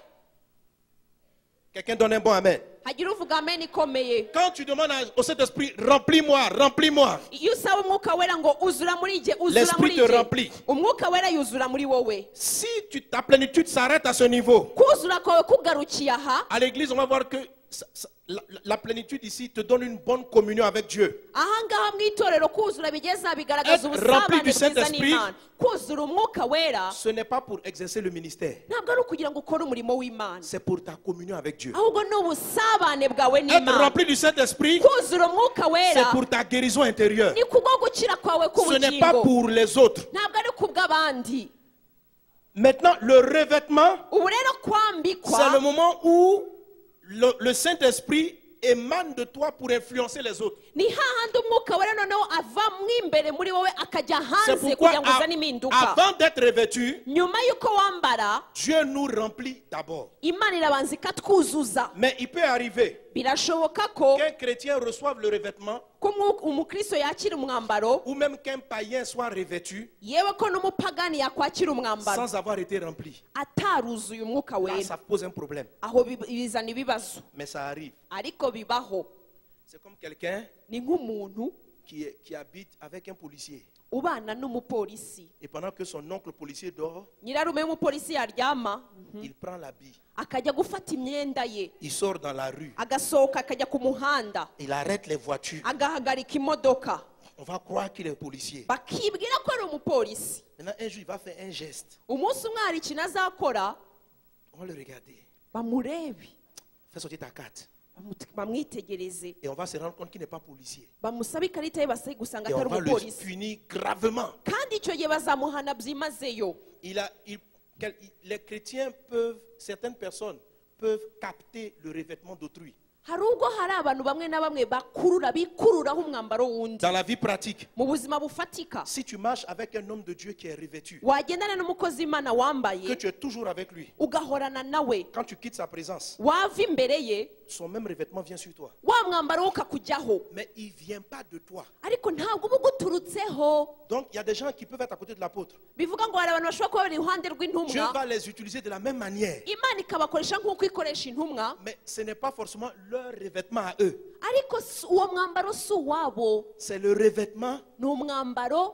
Quelqu'un donne un bon amen. hagira uvuga amen ikomeye. Quand tu demandes à- au Saint-Esprit, remplis-moi, remplis-moi. iyo usaba umwuka wera ngo uzura muri jye uzura L'esprit muri te jye, remplit. umwuka wera yuzura muri wowe. Si tu, ta plénitude s'arrête à ce niveau, kuzura kwawe kugarukiye aha. à l'église, on va voir que ça- ça- la, la plénitude ici te donne une bonne communion avec Dieu. ahangaha mu itorero kuzura bigeza bigaragaza Être rempli ubusabane du bwiza Saint-Esprit. n'imana. kuzura umwuka wera Ce n'est pas pour exercer le ministère, ntabwo ari ukugira ngo ukore umurimo w'imana, c'est pour ta communion avec Dieu. ahubwo ni ubusabane bwawe Être n'imana. rempli du Saint-Esprit, kuzura umwuka c'est wera pour ta guérison intérieure. ni kubwo gukira kwawe Ce n'est pas k'ubugingo, pour les autres. ntabwo ari kubw'abandi. Maintenant, le revêtement, ubu rero c'est le kwambikwa moment où le, le Saint-Esprit émane de toi pour influencer les autres. ni hahandi umwuka wera noneho ava mo imbere muri wowe akajya C'est hanze pourquoi kugira ngo a- uzane impinduka. avant d'être revêtu, nyuma y'uko wambara Dieu nous remplit d'abord. imana irabanza ikatwuzuza. Mais il peut arriver birashoboka ko qu'un chrétien reçoive le revêtement ko umwu- umukristo yakira umwambaro, ou même qu'un païen soit revêtu yewe ko n'umupagani yakwakira umwambaro sans avoir été rempli. ataruzuye umwuka Là, wera. ça pose un problème. aho bi- bizana ibibazo, Mais ça arrive. ariko bibaho. C'est comme quelqu'un ni nk'umuntu qui, est- qui habite avec un policier. ubana n'umupolisi. Et pendant que son oncle policier dort, nyirarume w'umupolisi yaryama il prend l'habit. akajya gufata imyenda ye, Il sort dans la rue. agasohoka akajya ku muhanda, Il arrête les voitures. agahagarika imodoka, On va croire qu'il est policier. bakibwira ko ari umupolisi. Maintenant, un jour, il va faire un geste. umunsi umwe hari ikintu azakora On va le regarder. bamurebe, Fais sortir ta carte. Bamut- bamwitegereze Et on va se rendre compte qu'il n'est pas policier. bamusabe ikarita ye base gusanga Et on atari va le umupolisi punir gravement. kandi icyo gihe bazamuhana byimazeyo. Il a, il- quel- il- les chrétiens peuvent, certaines personnes peuvent capter le revêtement d'autrui. hari ubwo hari abantu bamwe na bamwe bakurura bikururaho umwambaro wundi Dans la vie pratique, mu buzima bufatika. si tu marches avec un homme de Dieu qui est revêtu, wagendana n'umukozi w'imana que wambaye tu es toujours avec lui, ugahorana nawe, quand tu quittes sa présence, wava imbere ye son même revêtement vient sur toi. wa mwambaro wo ukakujyaho, Mais il ne vient pas de toi. ariko ntabwo uba uguturutseho. Donc il y a des gens qui peuvent être à côté de l'apôtre. bivuga ngo hari abantu bashobora kuba bari iruhande Dieu rw'intumwa, va les utiliser de la même manière. imana ikabakoresha nk'uko ikoresha intumwa, Mais ce n'est pas forcément leur revêtement à eux. ariko si- uwo mwambaro si uwabo, C'est le revêtement. ni umwambaro.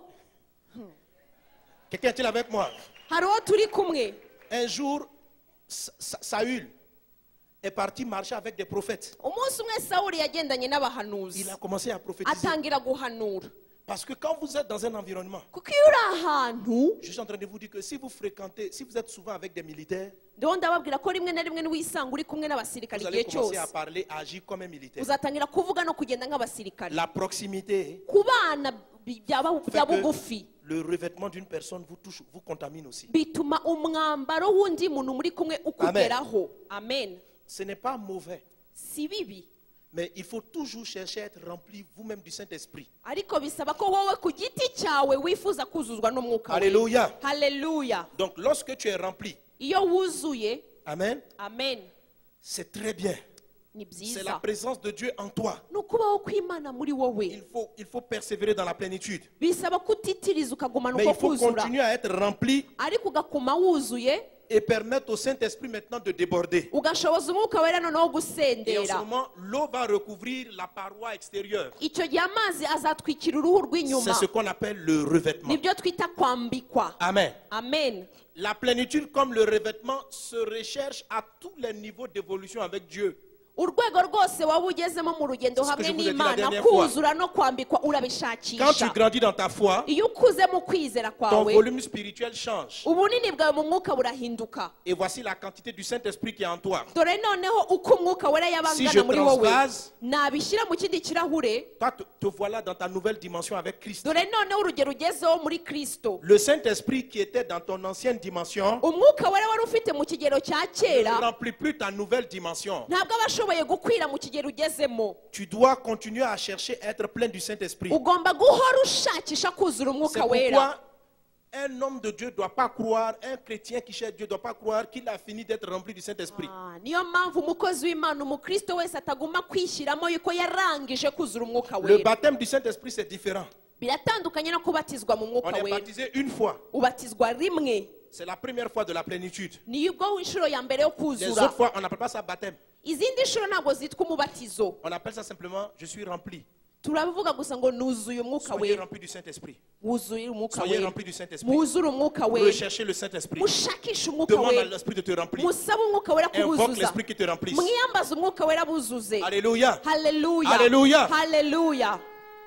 Quelqu'un est-il avec moi? hari uwo turi kumwe. Un jour, Sa- Sa- Saül est parti marcher avec des prophètes. umunsi umwe sawuli yagendanye n'abahanuzi Il a commencé à prophétiser. atangira guhanura, Parce que quand vous êtes dans un environnement, kuko iyo uri ahantu, je suis en train de vous dire que si vous fréquentez, si vous êtes souvent avec des militaires, ndiho ndababwira ko rimwe na rimwe niwisanga uri kumwe n'abasirikare vous allez igihe commencer à cyose parler, à agir comme un militaire. uzatangira kuvuga no kugenda nk'abasirikare. La proximité ku bana bi- byaba fait bya que bugufi le revêtement d'une personne vous touche, vous contamine aussi. bituma umwambaro w'undi muntu muri kumwe ukugeraho. Amen. Ce n'est pas mauvais, Si bibi, mais il faut toujours chercher à être rempli vous-même du Saint-Esprit. ariko bisaba ko wowe ku giti cyawe wifuza kuzuzwa n'umwuka we. Alléluia. Haleluya. Donc lorsque tu es rempli, iyo wuzuye, amen, amen, c'est très bien. ni C'est la byiza. présence de Dieu en toi. ni ukubaho kw'imana muri wowe. Il faut, il faut persévérer dans la plénitude. bisaba kutitiriza ukagumana Mais uko il faut kuzura, continuer à être rempli ariko ugakuma wuzuye, et permettre au Saint-Esprit maintenant de déborder. ugashoboza umwuka wera noneho Et en ce gusendera. moment, l'eau va recouvrir la paroi extérieure. icyo gihe amazi azatwikira uruhu C'est rw'inyuma, ce qu'on appelle le revêtement. nibyo twita kwambikwa. Amen. Amen. La plénitude comme le revêtement se recherche à tous les niveaux d'évolution avec Dieu. urwego rwose waba ugezemo mu rugendo C'est ce que hamwe je vous ai dit la n'imana, dernière fois. kuzura no kwambikwa Quand tu urabishakisha. grandis dans ta foi, iyo ukuze mu kwizera ton kwawe, volume spirituel change. ubunini bwawe mu mwuka burahinduka. Et voici la quantité du Saint-Esprit qui est en toi. dore noneho uko umwuka wera Si je yabangana muri wowe, transvase, nabishyira mu kindi kirahure, toi te, te voilà dans ta nouvelle dimension avec Christ. dore noneho urugero ugezeho muri kristo. Le Saint-Esprit qui était dans ton ancienne dimension umwuka wera wari ufite mu kigero cya ne kera remplit plus ta nouvelle dimension. ntabwo aba ashoboye gukwira mu kigero ugezemo. Tu dois continuer à chercher à être plein du Saint-Esprit. ugomba guhora ushakisha kuzura C'est umwuka wera. pourquoi un homme de Dieu ne doit pas croire, un chrétien qui cherche Dieu ne doit pas croire qu'il a fini d'être rempli du Saint-Esprit. Ah, niyo mpamvu umukozi w'imana umukristo wese atagomba kwishyiramo yuko yarangije kuzura umwuka Le wera. baptême du Saint-Esprit, c'est différent. biratandukanye no kubatizwa mu On mwuka est wera. baptisé une fois. ubatizwa rimwe, C'est la première fois de la plénitude. niyo ubwo inshuro ya mbere yo Les kuzura. autres fois, on n'appelle pas ça baptême. izindi nshuro ntabwo zitwa umubatizo, On appelle ça simplement je suis rempli. turabivuga gusa ngo nuzuye umwuka Soyez wera. rempli du Saint-Esprit. wuzuye umwuka Soyez wera, rempli du Saint-Esprit. mwuzure umwuka wera, Recherchez le Saint-Esprit. mushakishe umwuka Demande à wera, l'Esprit de te remplir. musabe umwuka wera Invoque kubuzuza, l'Esprit qui te remplisse. mwiyambaze umwuka wera buzuze. Alléluia. Haleluya. Haleluya. Haleluya.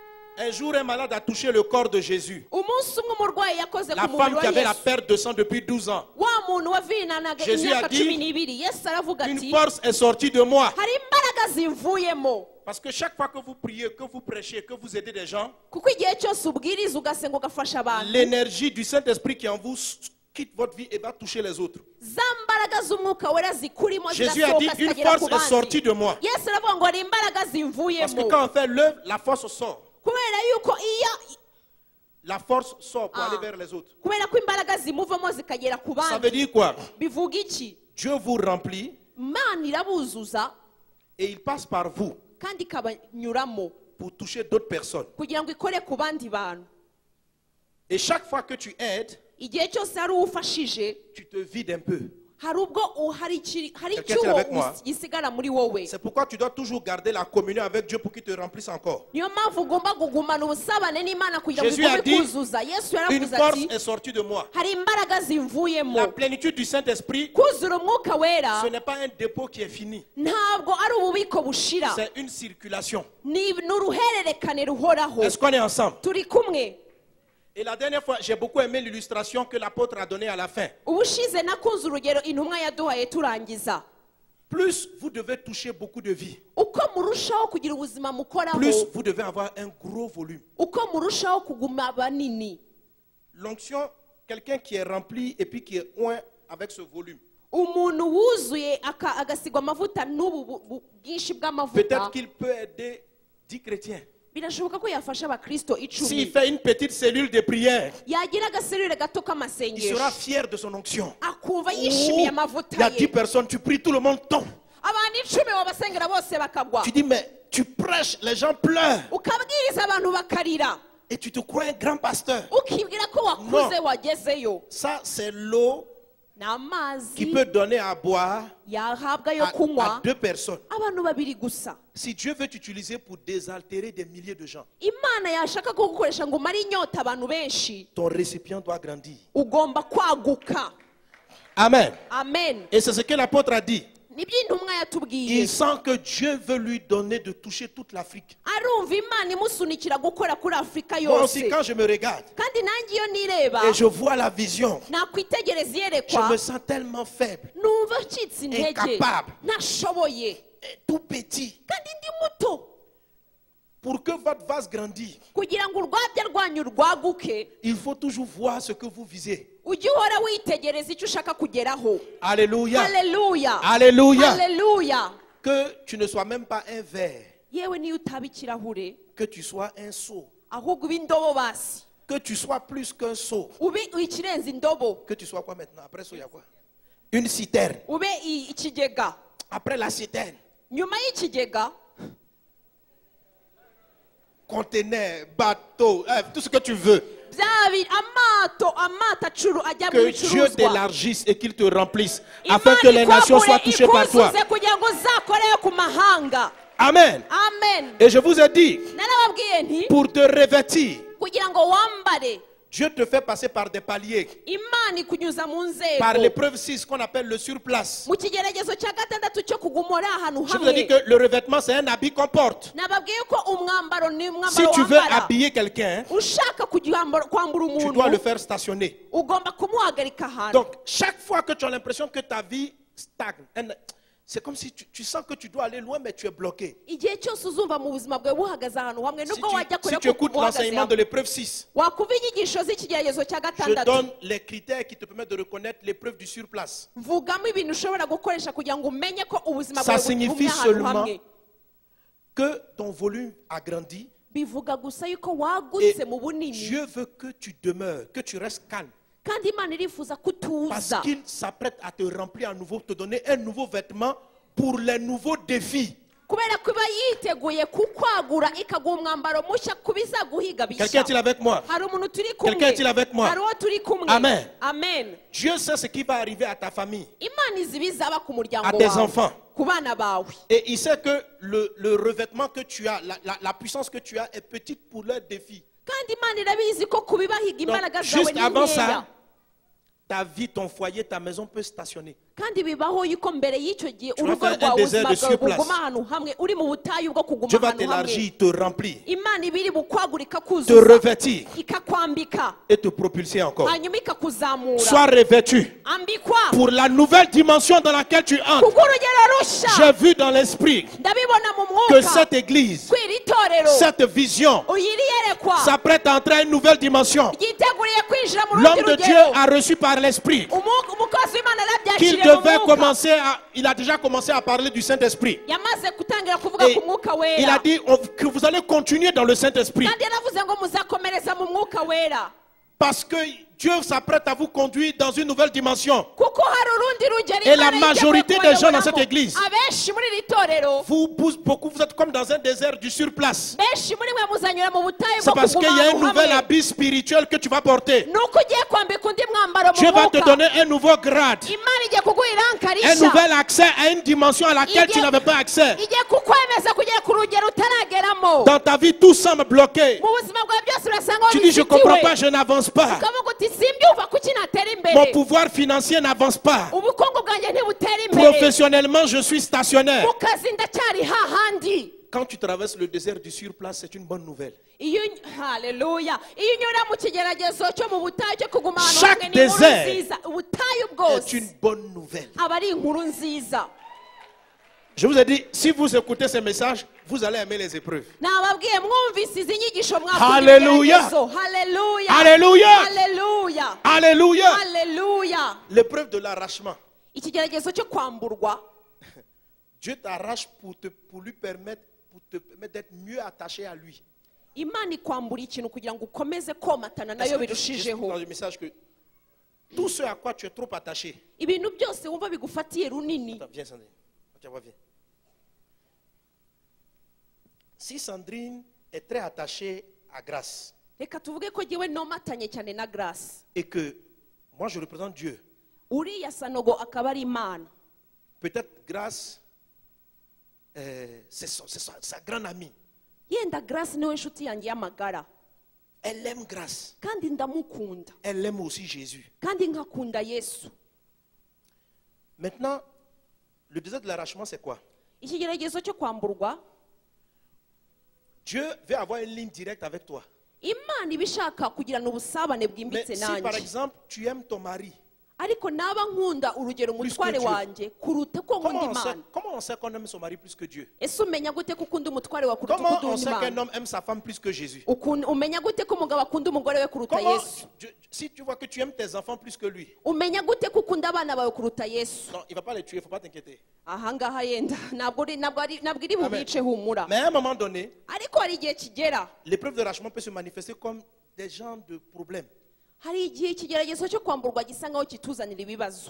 Un jour, un malade a touché le corps de Jésus. umunsi umwe umurwayi yakoze La ku mubiri femme wa qui avait la yesu, perte de sang depuis douze ans. wa muntu wavinanaga Jésus imyaka a dit, cumi n'ibiri, yesu aravuga Une ati force est sortie de moi. hari imbaraga zimvuyemo. Parce que chaque fois que vous priez, que vous prêchez, que vous aidez des gens, kuko igihe cyose ubwiriza ugasenga ugafasha abantu, l'énergie du Saint-Esprit qui est en vous quitte votre vie et va toucher les autres. za mbaraga z'umwuka wera zikurimo Jésus a dit, zirasohoka une zikagera ku force est sortie bandi. de moi. yesu aravuga ngo hari imbaraga Parce que zimvuyemo, quand on fait l'œuvre, la force sort. kubera yuko iyo La force sort pour Ah. aller vers les autres. kubera ko imbaraga zimuvamo zikagera ku Ça veut bandi. dire quoi? bivuga iki? Dieu vous remplit imana irabuzuza et il passe par vous kandi ikabanyuramo pour toucher d'autres personnes. kugira ngo ikore ku bandi bantu. Et chaque fois que tu aides, igihe cyose hari uwo ufashije, tu te vides un peu. hari ubwo u- hari ikiri- hari Quelqu'un icyuho est avec moi? us- gisigara muri wowe. C'est pourquoi tu dois toujours garder la communion avec Dieu pour qu'il te remplisse encore. niyo mpamvu ugomba kugumana ubusabane n'imana kugira ngo Jésus a igume dit, kuzuza. yesu Une yaravuze force ati est sortie de moi. hari imbaraga La zimvuyemo. plénitude du Saint-Esprit, kuzura umwuka wera ce n'est pas un dépôt qui est fini. ntabwo ari ububiko bushira, C'est une circulation. ni ni uruhererekane ruhoraho. Est-ce qu'on est ensemble? turi kumwe. Et la dernière fois, j'ai beaucoup aimé l'illustration que l'apôtre a donnée à la fin. ubushize nakunze urugero intumwa yaduhaye turangiza. plus vous devez toucher beaucoup de vies, uko murushaho kugira ubuzima mukoraho plus vous devez avoir un gros volume. uko murushaho kuguma banini. L'onction, quelqu'un qui est rempli et puis qui est oint avec ce volume. Umuntu wuzuye aka- agasigwa amavuta n'ubu bu- bu- bwinshi bw'amavuta Peut-être qu'il peut aider dix chrétiens. birashoboka ko yafasha abakristo S'il icumi fait une petite cellule de prière, yagira agaserure gato il sera k'amasengesho fier de son onction. akumva Oh, yishimiye il y amavuta a dix ye. personnes, tu pries, tout le monde tombe. Abantu icumi wabasengera bose bakagwa, Tu dis, mais tu prêches, les gens pleurent. ukabwiriza abantu bakarira, Et tu te crois un grand pasteur. ukibwira ko wakuze Non. wagezeyo. Ça, c'est l'eau Ni qui amazi peut donner à boire yahabwa yo à, à kunywa deux personnes. abantu babiri gusa. Si Dieu veut t'utiliser pour désaltérer des milliers de gens, Imana yashaka ko gukoresha ngo umare inyota abantu benshi, ton récipient doit grandir. ugomba kwaguka. Amen. Amen. Et c'est ce que l'apôtre a dit. Nibyo intumwa yatubwiye. Il sent que Dieu veut lui donner de toucher toute l'Afrique. Arumva Imana imusunikira gukora kuri Afurika Moi aussi, yose. quand je me regarde Kandi nanjye iyo nireba et je vois la vision, nakwitegereza je iyerekwa me sens tellement faible, numva ncitse intege Incapable. ntashoboye et tout petit. kandi ndi muto. Pour que votre vase grandisse, Kugira ngo urwabya rwanyu rwaguke il faut toujours voir ce que vous visez. ujye uhora witegereza icyo ushaka kugeraho. Alléluia. Haleluya, Alléluia. haleluya. Que tu ne sois même pas un verre, Yewe niyo utaba ikirahure que tu sois un seau, ahubwo ube indobo basi, que tu sois plus qu'un seau, ube ikirenze indobo, que tu sois quoi maintenant? Après ça, il y a quoi? Une citerne. ube i- ikigega. Après la citerne, Nyuma y'ikigega conteneur, bateau, euh, tout ce que tu veux. bya bi- amato amato acuru ajya mu Que Dieu bicuruzwa. t'élargisse et qu'il te remplisse afin que Imana les nations soient ikwagure touchées par toi. ikuzuze kugira ngo uzakorere ku mahanga. Amen. Amen. Et je vous ai dit, Narababwiye nti pour te revêtir, kugira ngo wambare, Dieu te fait passer par des paliers, Imana ikunyuza mu par nzego. l'épreuve six qu'on appelle le surplace. Mu kigeragezo cya gatandatu cyo kugumura ahantu Je vous ai dit hamwe. que le revêtement, c'est un habit qu'on porte. Nababwiye ko umwambaro ni Si umwambaro tu veux wambara. habiller quelqu'un, Ushaka kugihambara- kwambura tu dois le umuntu faire stationner. ugomba kumuhagarika ahantu. Donc, chaque fois que tu as l'impression que ta vie stagne, un- c'est comme si tu, tu sens que tu dois aller loin, mais tu es bloqué. Igihe cyose uzumva mu buzima bwawe buhagaze ahantu hamwe Si nubwo tu, wajya si kure tu écoutes ko buhagaze l'enseignement de hamwe. l'épreuve six, Wakumva inyigisho z'ikigeragezo cya je gatandatu. donne les critères qui te permettent de reconnaître l'épreuve du surplace. Mvugamo ibintu ushobora gukoresha kugira ngo umenye ko ubuzima Ça bwawe signifie bugumye ahantu seulement hamwe. que ton volume a grandi Bivuga gusa yuko et wagutse mu bunini, Dieu veut que tu demeures, que tu restes calme. kandi Imana irifuza Parce kutuza qu'il s'apprête à te remplir à nouveau, te donner un nouveau vêtement pour les nouveaux défis. kubera ko iba yiteguye kukwagura ikaguha umwambaro mushya ku bizaguhiga Quelqu'un bishya. est-il avec moi? Hari umuntu turi kumwe, Quelqu'un est-il avec moi? hari uwo turi kumwe. Amen. Amen. Dieu sait ce qui va arriver à ta famille, Imana izi ibizaba ku à muryango tes wawe, enfants. ku bana bawe. Et il sait que le, le revêtement que tu as, la, la- la puissance que tu as est petite pour leurs défis. Kandi Imana irabizi ko kubibahiga Donc, imbaraga zawe juste ni avant nkeya. ça, ta vie, ton foyer, ta maison peut stationner. Kandi bibaho yuko mbere y'icyo gihe Tu vas urugo faire un rwawe désert ubuzima de bwawe surplace. buguma ahantu hamwe, uri mu butayu bwo kuguma Dieu va ahantu t'élargir, hamwe. te remplir, Imana iba iri bukwagura te ikakuzuza, revêtir ikakwambika, et te propulser encore. hanyuma ikakuzamura. Sois revêtu Ambikwa pour la nouvelle dimension dans laquelle tu entres. kubw'urugero rushya. J'ai vu dans l'esprit Ndabibona mu que mwuka cette église, ko iri torero cette vision, uyiri yerekwa s'apprête à entrer à une nouvelle dimension. ryiteguriye kwinjira mu rundi L'homme de Dieu rugero. a reçu par l'esprit Umu- umukozi w'Imana qu'il arabyakiriye mu devait mwuka. commencer à, il a déjà commencé à parler du Saint-Esprit. Yamaze gutangira kuvuga Et ku mwuka il a wera, dit on- que vous allez continuer dans le Saint-Esprit. kandi yaravuze ngo muzakomereza mu mwuka wera, Parce que Dieu s'apprête à vous conduire dans une nouvelle dimension. kuko hari urundi rugero Et la Imana majorité yiteguye des gens dans cette kubayoboramo. église, abenshi muri iri torero, vous poussez beaucoup, vous êtes comme dans un désert du surplace. benshi muri mwe muzanyura mu butayu C'est bwo parce qu'il kuguma y a un ahantu nouvel hamwe. habit spirituel que tu vas porter. Ni uko ugiye kwambika undi mwambaro mu Dieu va te mwuka. donner un nouveau grade, Imana igiye kuguha iranka un rishya, nouvel accès à une dimension à laquelle tu Il y a- n'avais pas accès. igiye kukwemeza kugera ku rugero utarageramo. Dans ta vie, tout semble bloqué. Mu buzima bwawe byose urasanga Tu dis, je ne comprends wabifitiwe. pas, je n'avance pas. ukavuga uti simbyumva kuki natera Mon imbere, pouvoir financier n'avance pas. ubukungu bwanjye ntibutera imbere, Professionnellement, je suis stationnaire. mu kazi ndacyari hahandi. Quand tu traverses le désert du surplace, c'est une bonne nouvelle. Iyo haleluya iyo unyura mu kigeragezo cyo mu butayu cyo kuguma ahantu Chaque hamwe ni inkuru désert nziza. Ubutayu C'est bwose une bonne nouvelle. aba ari inkuru nziza. Je vous ai dit, si vous écoutez ces messages, vous allez aimer les épreuves. nababwiye mwumvise izi nyigisho Hallelujah. haleluya Alléluia. haleluya Alléluia. haleluya. L'épreuve de l'arrachement. ikigeragezo cyo kwamburwa, Dieu t'arrache pour, te, pour lui permettre, pour te permettre d'être mieux attaché à lui. imana ikwambura ikintu kugira ngo ukomeze komatana nayo Est-ce que tu- j'explique birushijeho. dans le message que tout ce à quoi tu es trop attaché. ibintu byose wumva bigufatiye runini. Attends, viens Sandrine. Tiens, viens. Si Sandrine est très attachée à Grâce reka tuvuge ko jyewe nomatanye cyane na Grace, et que moi je représente Dieu, uriya Sanogo akaba ari imana, peut-être Grâce, euh, c'est son- c'est sa, sa grande amie. yenda Grace niwe nshuti yanjye y'amagara Elle aime Grâce. kandi ndamukunda Elle aime aussi Jésus. kandi nkakunda Yesu. Maintenant, le désert de l'arrachement, c'est quoi? ikigeragezo cyo kwamburwa, Dieu veut avoir une ligne directe avec toi. imana iba ishaka kugirana ubusabane Mais bwimbitse si par nanjye, exemple tu aimes ton mari, ariko naba nkunda urugero Plus umutware que Dieu. wanjye kuruta ko nkunda comment on, sait, imana, comment on sait qu'on aime son mari plus que Dieu? ese umenya gute ko ukunda umutware wa kuruta uko Comment on ukunda sait qu'un imana? homme aime sa femme plus que Jésus? Ukun- umenya gute ko umugabo akunda umugore we kuruta Comment, Yesu? Dieu- si tu vois que tu aimes tes enfants plus que lui, umenya gute ko ukunda abana bawe kuruta Yesu? non, il ne va pas les tuer, il ne faut pas t'inquiéter. ahangaha yenda ntabwo uri- ntabwo ari- ntabwo iri Amen. bubice humura, Mais à un moment donné, ariko hari igihe kigera, l'épreuve de l'arrachement peut se manifester comme des gens de problèmes. hari igihe ikigeragezo cyo kwamburwa gisa nkaho kituzanira ibibazo.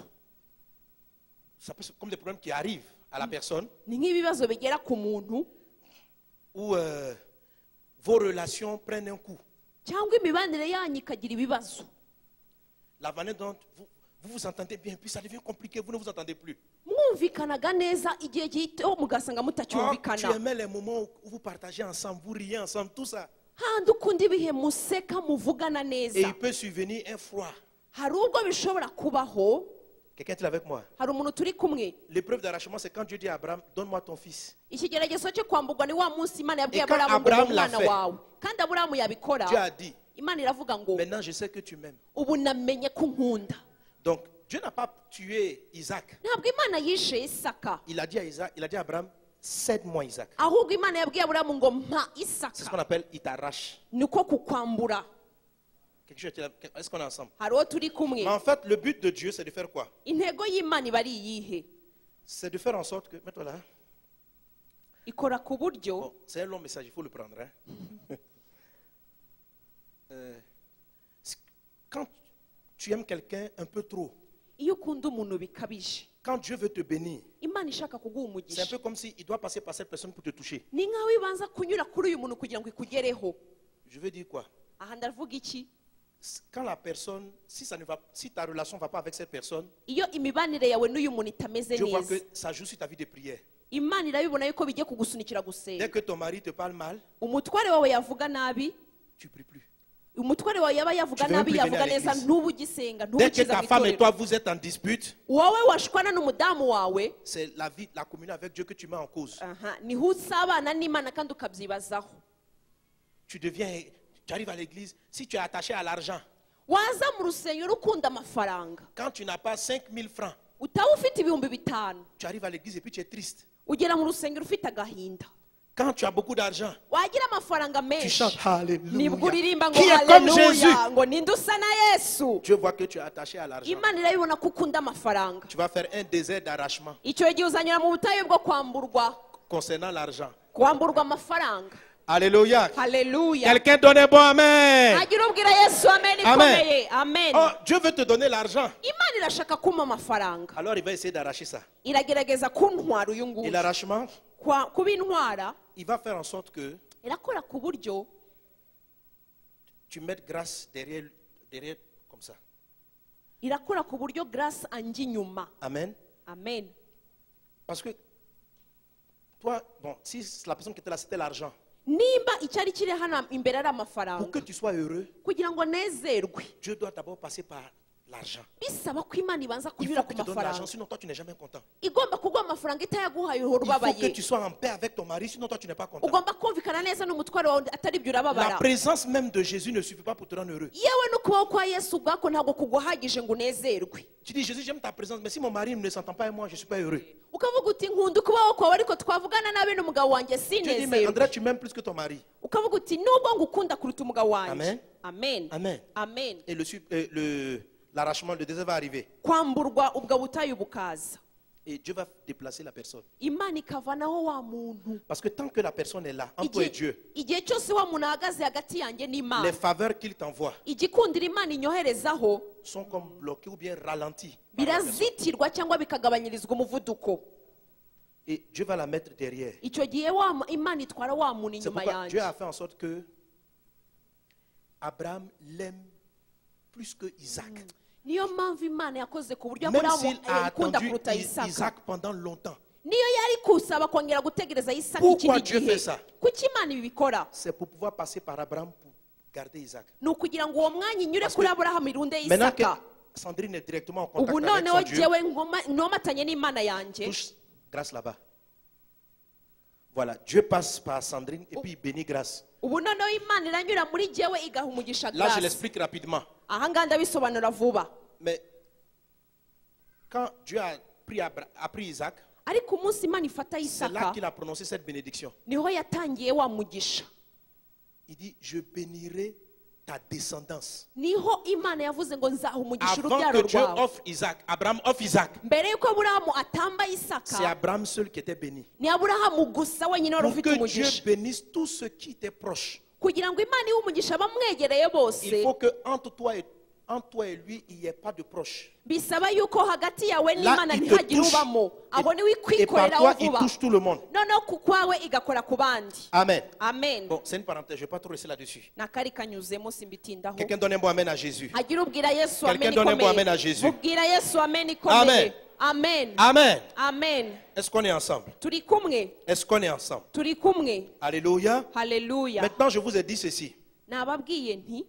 Ça peut être comme des problèmes qui arrivent à la personne, ni nk'ibibazo bigera ku muntu, où euh, vos relations prennent un coup. cyangwa imibanire yanyu ikagira ibibazo. La manière dont vous vous, vous entendez bien, puis ça devient compliqué, vous ne vous entendez plus. mwumvikanaga neza, igihe gito mugasanga Or, tu mutacyumvikana. aimais les moments où vous partagez ensemble, vous riez ensemble, tout ça. handi ukunda ibihe museka muvugana Et neza, il peut survenir un froid. hari ubwo bishobora kubaho. Quelqu'un est avec moi? hari umuntu turi kumwe, L'épreuve d'arrachement, c'est quand Dieu dit à Abraham, donne-moi ton fils. ikigeragezo cyo kwamburwa ni wa munsi imana yabwiye Et quand aburahamu ngo Abraham l'a umwana fait, wawe, kandi aburahamu yabikora, Dieu a dit, imana iravuga ngo maintenant je sais que tu m'aimes. ubu namenye ko unkunda. Donc, Dieu n'a pas tué Isaac. ntabwo imana yishe Isaka, Il a dit à Isaac, il a dit à Abraham, cède-moi Isaac. ahubwo imana yabwiye aburahamu ngo mpa C'est ce Isaka. qu'on appelle, il t'arrache. niko kukwambura. Quelque chose, est-ce qu'on est ensemble? hari uwo turi kumwe, Mais en fait, le but de Dieu, c'est de faire quoi? intego y'imana iba ari iyihe? C'est de faire en sorte que, mets-toi là. ikora ku buryo, Bon, c'est un long message, il faut le prendre. Hein. Euh, quand tu aimes quelqu'un un peu trop, iyo ukunda umuntu bikabije, quand Dieu veut te bénir, imana ishaka kuguha c'est un umugisha, peu comme s'il doit passer par cette personne pour te toucher. ni nkaho ibanza kunyura kuri uyu muntu kugira ngo ikugereho. Je veux dire quoi? aha ndavuga iki? Quand la personne, si, ça ne va, si ta relation ne va pas avec cette personne, iyo imibanire yawe n'uyu muntu itameze Dieu voit neza, que ça joue sur ta vie de prière. imana irabibona yuko bigiye kugusunikira Dès gusenga. que ton mari te parle mal, umutware wawe yavuga nabi, tu ne pries plus. umutware wawe yaba yavuga Tu veux nabi plus yavuga venir à neza, l'église. ntubu ugisenga, ntubu Dès que ukiza ta mu femme et itorero. toi vous êtes en dispute, wowe washwana n'umudamu wawe, c'est la vie, la communion avec Dieu que tu mets en cause. aha, niho usabana n'imana kandi ukabyibazaho. Tu deviens, tu arrives à l'église, si tu es attaché à l'argent, waza mu rusengero ukunda amafaranga, quand tu n'as pas cinq mille francs, utaba ufite ibihumbi bitanu, tu arrives à l'église et puis tu es triste. ugera mu rusengero ufite agahinda. Quand tu as beaucoup d'argent, wagira amafaranga tu menshi, chantes Alléluia. nibwo uririmba ngo Qui est comme Jésus? haleluya, ngo ninde usa na Yesu. Dieu voit que tu es attaché à l'argent. imana irabibona ko ukunda amafaranga, Tu vas faire un désert d'arrachement icyo gihe uzanyura mu butayu bwo kwamburwa, concernant l'argent. kwamburwa amafaranga. Alléluia. haleluya. Quelqu'un donne un bon amen. agira ubwira Yesu amen Amen. ikomeye, amen. Oh, Dieu veut te donner l'argent. imana irashaka kumpa amafaranga, Alors il va essayer d'arracher ça. iragerageza kuntwara uyu Et nguyu. l'arrachement, Kwa- kubintwara, il va faire en sorte que irakora ku buryo tu mettes grâce derrière, derrière comme ça. irakora ku buryo Grace anjya inyuma. Amen. amen. Parce que toi, bon, si la personne qui était là, c'était l'argent, nimba icyari kiri hano imbere ari pour amafaranga, que tu sois heureux, kugira ngo nezerwe, Dieu doit d'abord passer par l'argent. bisaba ko imana ibanza Il kunyura faut ku que tu te donnes l'argent, mafaranga. sinon toi tu n'es jamais content. igomba kuguha amafaranga itayaguhaye uhora Il faut que ubabaye. tu sois en paix avec ton mari, sinon toi tu n'es pas content. ugomba kumvikana neza n'umutware wawe atari byo La urababara. présence même de Jésus ne suffit pas pour te rendre heureux. yewe no kubaho kwa Yesu ubwako ntabwo kuguhagije ngo unezerwe. Tu dis, Jésus, j'aime ta présence, mais si mon mari ne s'entend pas avec moi, je ne suis pas heureux. ukavuga uti nkunda ukubaho kwawe ariko twavugana nabi n'umugabo wanjye Tu dis, mais sinezerwe André, tu m'aimes plus que ton mari. ukavuga uti nubwo ngukunda kuruta umugabo wanjye Amen. amen Amen. amen Et le, su- euh, le- l'arrachement, le désert va arriver. kwamburwa ubwo butayu bukaza Et Dieu va déplacer la personne. imana ikavanaho wa muntu Parce que tant que la personne est là, entre toi et Igihe- Dieu, igihe cyose wa muntu ahagaze hagati yanjye les n'imana faveurs qu'il t'envoie igikundira imana inyoherezaho sont comme bloquées ou bien ralenties. par la personne. birazitirwa cyangwa bikagabanyirizwa umuvuduko Et Dieu va la mettre derrière. icyo gihe wa imana itwara wa muntu C'est inyuma pourquoi Dieu yanjye a fait en sorte que Abraham l'aime plus que Isaac. niyo mpamvu imana yakoze ku buryo Même aburahamu s'il a ikunda attendu kuruta I- isaka Isaac pendant longtemps. niyo yari kusaba kongera gutegereza isaka Pourquoi ikindi Dieu gihe fait ça? kuki imana ibi bikora C'est pour pouvoir passer par Abraham pour garder Isaac. ni ukugira ngo uwo mwanya inyure Parce kuri que aburahamu irunde Maintenant que isaka Sandrine est directement en contact ubu avec noneho son Dieu, jyewe ngoma- nomatanye n'imana yanjye touche grâce là-bas. Voilà, Dieu passe par Sandrine et puis il bénit grâce. ubu noneho imana iranyura muri jyewe igaha umugisha Là, je grâce l'explique rapidement. aha ngaha ndabisobanura vuba Mais quand Dieu a pris, Abra- a pris Isaac, ariko umunsi imana ifata c'est là isaka qu'il a prononcé cette bénédiction. niho yatangiye wa mugisha Il dit, je bénirai ta descendance. niho imana yavuze ngo nzaha umugisha Avant urubyaro que Dieu rwawe offre Isaac, Abraham offre Isaac, mbere y'uko aburahamu atamba c'est isaka Abraham seul qui était béni. ni aburahamu gusa wenyine wari Pour ufite que Dieu umugisha bénisse tous ceux qui étaient proches, kugira ngo imana ihe umugisha abamwegereye bose il faut que entre toi et, entre toi et lui, il n'y ait pas de proches. bisaba yuko hagati yawe Là, n'imana il te ntihagire touche. ubamo aho niwe Et, et par ikwikoreraho toi, il vuba touche tout le monde. noneho ku kwawe igakora ku bandi Amen. amen Bon, c'est une parenthèse, je ne vais pas trop rester là-dessus. n'akari kanyuzemo simbitindaho Quelqu'un donne un bon amen à Jésus. agira ubwira yesu Quelqu'un amen donne un bon amen à ikomeye Jésus. ubwira yesu amen ikomeye Amen. amen Amen. amen Est-ce qu'on est ensemble? turi kumwe Est-ce qu'on est ensemble? turi kumwe Alléluia. haleluya Maintenant, je vous ai dit ceci. nababwiye nti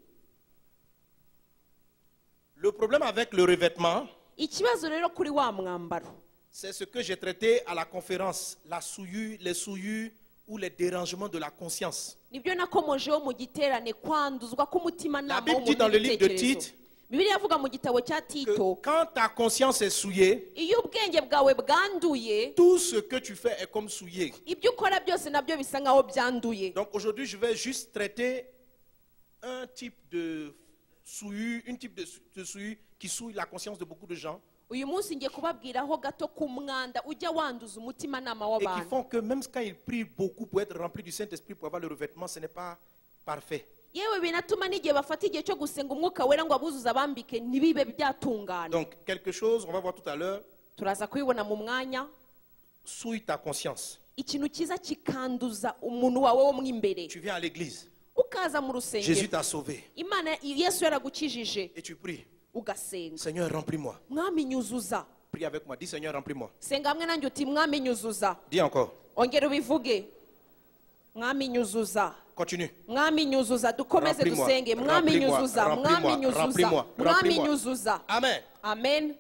Le problème avec le revêtement, ikibazo rero kuri wa mwambaro c'est ce que j'ai traité à la conférence, la souillure, les souillures ou les dérangements de la conscience. nibyo nakomojeho mu giterane kwanduzwa k'umutimanama La Bible dit dans le livre de Tite bibiliya avuga mu gitabo cya que tito quand ta conscience est souillée, iyo ubwenge bwawe bwanduye tout ce que tu fais est comme souillé. ibyo ukora byose nabyo bisa nkaho byanduye Donc aujourd'hui, je vais juste traiter un type de souillure, une type de, sou- de souillure qui souille la conscience de beaucoup de gens uyu munsi ngiye kubabwiraho gato ku mwanda ujya wanduza umutimanama et qui w'abantu font que même quand ils prient beaucoup pour être remplis du Saint-Esprit, pour avoir le revêtement, ce n'est pas parfait. yewe binatuma n'igihe bafata igihe cyo gusenga umwuka wera ngo abuzuze abambike ntibibe byatungana Donc quelque chose, on va voir tout à l'heure, turaza kubibona mu mwanya souille ta conscience. ikintu cyiza kikanduza umuntu wawe wo mu imbere Tu viens à l'église, ukaza mu Jésus rusengero t'a sauvé imana yesu yaragukijije et tu pries. ugasenga Seigneur, remplis-moi. mwami nyuzuza Prie avec moi. Dis Seigneur, remplis-moi. senga hamwe nanjye uti mwami nyuzuza Dis encore. ongera ubivuge mwami nyuzuza Continue. mwami nyuzuza dukomeze Remplis-moi, dusenge mwami remplis-moi, nyuzuza remplis-moi, mwami nyuzuza remplis-moi, mwami remplis-moi. nyuzuza Amen. amen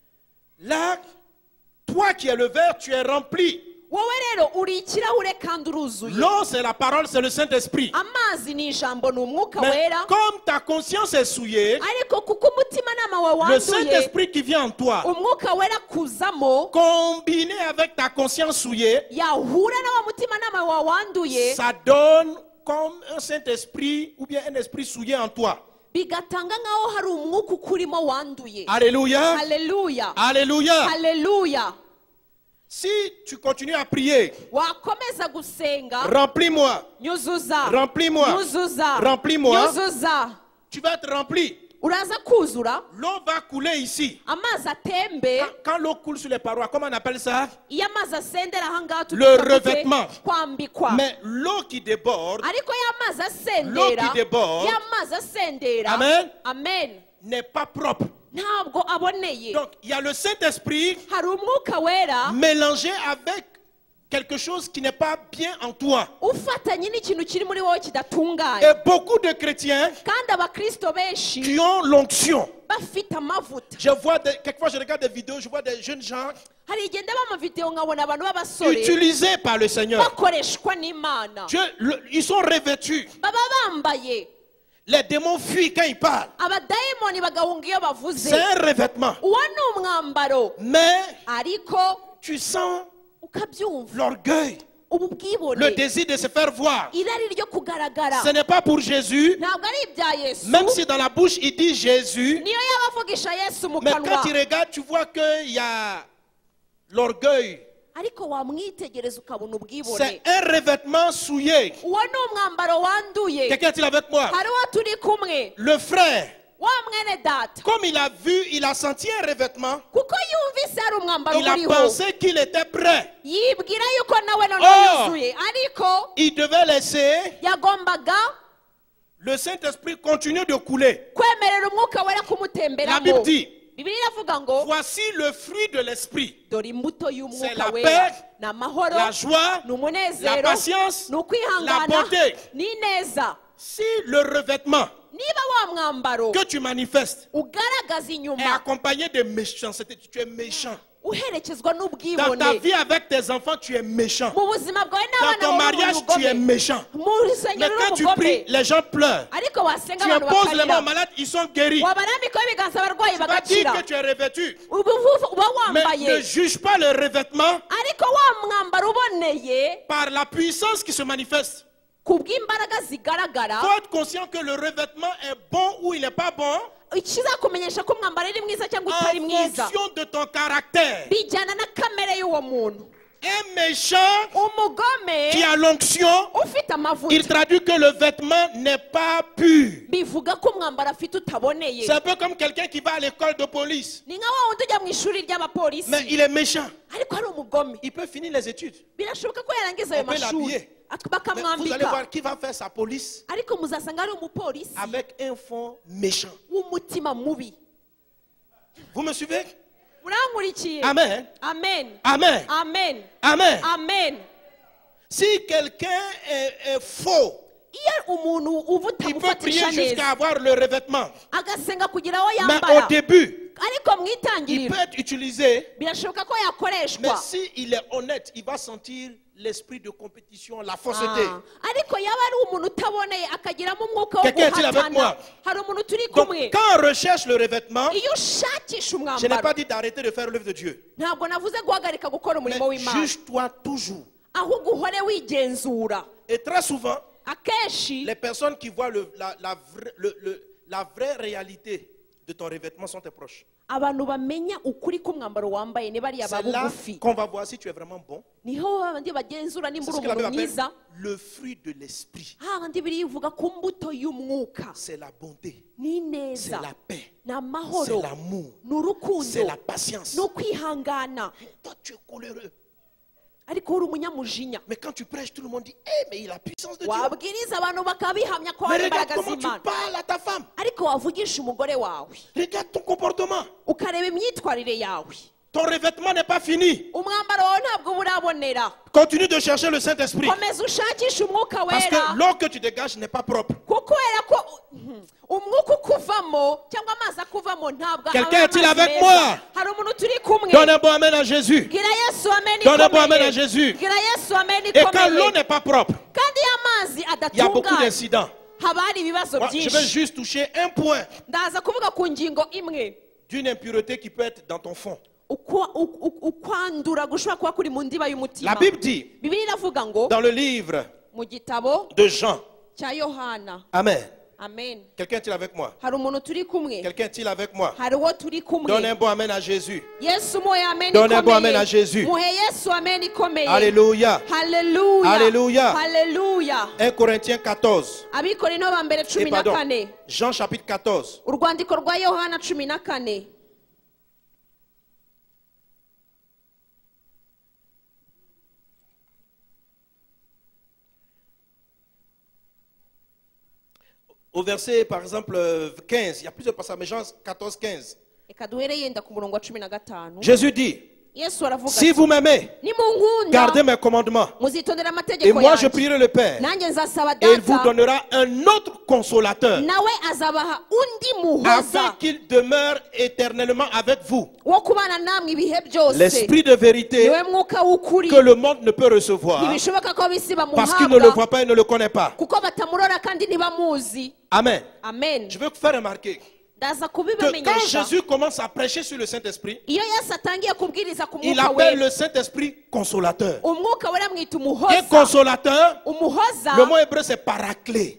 Là, toi qui es le verre, tu es rempli. wowe rero uri ikirahure kandi uruzuye L'eau, c'est la parole, c'est le Saint-Esprit. amazi ni ijambo ni umwuka Mais wera comme ta conscience est souillée, ariko kuko umutimanama wawe le wanduye Saint-Esprit qui vient en toi, umwuka wera kuzamo combiné avec ta conscience souillée, yahura na wa mutimanama wawe wanduye ça donne comme un Saint-Esprit ou bien un esprit souillé en toi. bigatanga nkaho hari umwuka ukurimo wanduye Alléluia. haleluya Alléluia. haleluya Si tu continues à prier, wakomeza gusenga remplis-moi, nyuzuza Remplis-moi. nyuzuza Remplis-moi. nyuzuza tu vas être rempli. uraza kuzura L'eau va couler ici. amazi atembe Quand, quand l'eau coule sur les parois, comment on appelle ça? iyo amazi asendera ahangaha Le tubyita gute? revêtement. kwambikwa Mais l'eau qui déborde ariko iyo amazi L'eau asendera qui déborde. iyo amazi asendera Amen. amen n'est pas propre. ntabwo aboneye Donc, il y a le Saint-Esprit hari umwuka wera mélangé avec quelque chose qui n'est pas bien en toi. ufatanye n'ikintu kiri muri wowe kidatunganye Et beaucoup de chrétiens kandi abakristo benshi qui ont l'onction. bafite amavuta Je vois, des, quelquefois je regarde des vidéos, je vois des jeunes gens hari igihe ndeba amavidewo nkabona abantu b'abasore utilisés par le Seigneur. bakoreshwa n'imana Dieu, le- ils sont revêtus. baba bambaye Les démons fuient quand ils parlent. abadayimoni bagahunga iyo bavuze C'est un revêtement. uwo ni umwambaro Mais ariko tu sens ukabyumva l'orgueil, ubu le bwibone désir de se faire voir. irari ryo kugaragara Ce n'est pas pour Jésus, ntabwo ari ibya yesu même si dans la bouche il dit Jésus, niyo yaba avugisha yesu mu mais kanwa quand tu regardes, tu vois qu'il y a l'orgueil. ariko wamwitegereza ukabona ubwibone C'est un revêtement souillé. uwo ni umwambaro wanduye Quelqu'un est-il avec moi? hari uwo turi kumwe Le frère, wa mwene data comme il a vu, il a senti un revêtement, kuko yumvise hari umwambaro il a uriho pensé qu'il était prêt. yibwira yuko nawe none Oh! yuzuye ariko Il devait laisser yagombaga le Saint-Esprit continuer de couler. kwemerera umwuka wera La Bible kumutemberamo dit, bibiliya iravuga ngo voici le fruit de l'Esprit. dore imbuto C'est y'umwuka la wera paix, ni amahoro la joie, ni umunezero la patience, ni la ukwihangana bonté. n'ineza Si le revêtement niba wa mwambaro que tu manifestes ugaragaza est inyuma accompagné de méchanceté, tu es méchant. uherekezwa Dans ta n'ubwibone vie avec tes enfants, tu es méchant. mu buzima bwawe Dans n'abana ton bawe mariage, uri tu es umugome méchant. mu Mais rusengero uri quand tu umugome pries, les gens pleurent. ariko wasenga Tu abantu imposes les mains bakarira aux malades, ils sont guéris. wabarambikaho ibiganza abarwayi Tu vas bagakira dire que tu es revêtu. uba uba- uba Mais ne wambaye juge pas le revêtement ariko wa mwambaro uboneye par la puissance qui se manifeste. ku bw'imbaraga zigaragara Il faut être conscient que le revêtement est bon ou il n'est pas bon ikizakumenyesha ko umwambaro ari mwiza cyangwa en utari mwiza fonction de ton caractère. bijyana na kamere y'uwo muntu Un méchant umugome qui a l'onction, ufite amavuta il traduit que le vêtement n'est pas pur. bivuga ko umwambaro afite utaboneye C'est un peu comme quelqu'un qui va à l'école de police, ni nka wa wundi ujya mu ishuri ry'abapolisi mais il est méchant. ariko ari umugome Il peut finir les études. birashoboka ko yarangiza ayo On peut mashuri l'habiller. ak- Mais vous allez bakamwambika voir qui va faire sa police ariko muzasanga ari umupolisi avec un fond méchant. w'umutima mubi Vous me suivez? urankurikiye Amen. amen Amen. amen Amen. amen Si quelqu'un est, est faux, iyo umuntu uba il peut utamufatisha prier jusqu'à neza avoir le revêtement. agasenga kugira aho Mais yambara au début, ariko mu il itangiriro peut être utilisé. birashoboka ko Mais yakoreshwa s'il est honnête, il va sentir l'esprit de compétition, la fausseté. Ah, ariko yaba ari umuntu utaboneye akagiramo umwuka wo Quelqu'un est-il avec guhatana moi? hari umuntu turi Donc, kumwe quand on recherche le revêtement, iyo ushakisha je n'ai umwambaro pas dit d'arrêter de faire l'œuvre de Dieu. ntabwo navuze guhagarika gukora Mais umurimo w'imana juge-toi toujours. ahubwo uhore wigenzura Et très souvent, akenshi les personnes qui voient le- la, la vraie, le- le- la vraie réalité de ton revêtement sont tes proches. abantu bamenya ukuri k'umwambaro wambaye ni bariya C'est là babugufi qu'on va voir si tu es vraiment bon. niho babandi bagenzura nimba C'est uri ce que la umuntu Bible mwiza appelle le fruit de l'esprit. hahandi birivuga ku mbuto y'umwuka C'est la bonté, ni c'est neza la paix, ni c'est amahoro l'amour, ni urukundo c'est la patience. ni ukwihangana Toi, tu es coléreux. ariko uri umunyamujinya Mais quand tu prêches, tout le monde dit, eh, mais il a la puissance de Dieu. wabwiriza abantu bakaba bihamya ko Mais hari regarde imbaraga comment tu z'imana parles à ta femme. ariko wavugisha umugore wawe Regarde ton comportement. ukareba imyitwarire yawe Ton revêtement n'est pas fini. umwambaro wawe ntabwo uba urabonera Continue de chercher le Saint-Esprit. komeza ushakishe umwuka Parce wera que l'eau que tu dégages n'est pas propre. kuko wera ko umwuka ukuvamo cyangwa amazi akuvamo ntabwo Quelqu'un aba est-il amazi avec meza. moi? hari umuntu turi kumwe Donne un bon amen à Jésus. gira yesu amen Donne un bon amen à ikomeye Jésus. gira yesu amen Et quand l'eau ikomeye n'est pas propre, kandi iyo amazi il y a beaucoup adatunganye d'incidents. haba hari ibibazo Moi, je vais byinshi juste toucher un point ndaza kuvuga ku ngingo imwe d'une impureté qui peut être dans ton fond. Ukwa- u- u- ukwandura gushobora kuba kuri mu ndiba y'umutima La Bible dit bibiliya iravuga ngo dans le livre mu gitabo de Jean, cya yohana Amen. amen Quelqu'un est-il avec moi? hari umuntu turi kumwe Quelqu'un est-il avec moi? hari uwo turi kumwe Donne un bon amen à Jésus. yesu muhe amen Donne un bon ikomeye amen à Jésus. muhe yesu amen ikomeye Alléluia. haleluya Alléluia. haleluya un Corinthiens quatorze. abikorino ba mbere Et cumi na pardon, kane Jean chapitre quatorze. urwandiko rwa yohana cumi na kane Au verset, par exemple, euh, quinze, il y a plusieurs passages, mais Jean quatorze, quinze. reka duhere yenda ku murongo wa cumi na gatanu Jésus dit, yesu aravuga si ati vous m'aimez, nimunkunda gardez mes commandements. muzitondera Et amategeko moi, je yanjye prierai le Père. nanjye nzasaba Et il vous data donnera un autre consolateur, nawe azabaha undi muhoza afin qu'il demeure éternellement avec vous. wo kubana namwe ibihe byose L'esprit de vérité niwe mwuka w'ukuri que le monde ne peut recevoir, ntibishoboka ko ab'isi parce qu'il ne le bamuhabwa voit pas et ne le connaît pas. kuko batamurora kandi ntibamuzi Amen. amen Je veux vous faire remarquer, ndaza que quand kubibamenyesha Jésus commence à prêcher sur le Saint-Esprit, iyo yesu atangiye kubwiriza ku il mwuka appelle wera le Saint-Esprit consolateur. umwuka wera amwita Et umuhoza consolateur, umuhoza le mot hébreu c'est paraclé.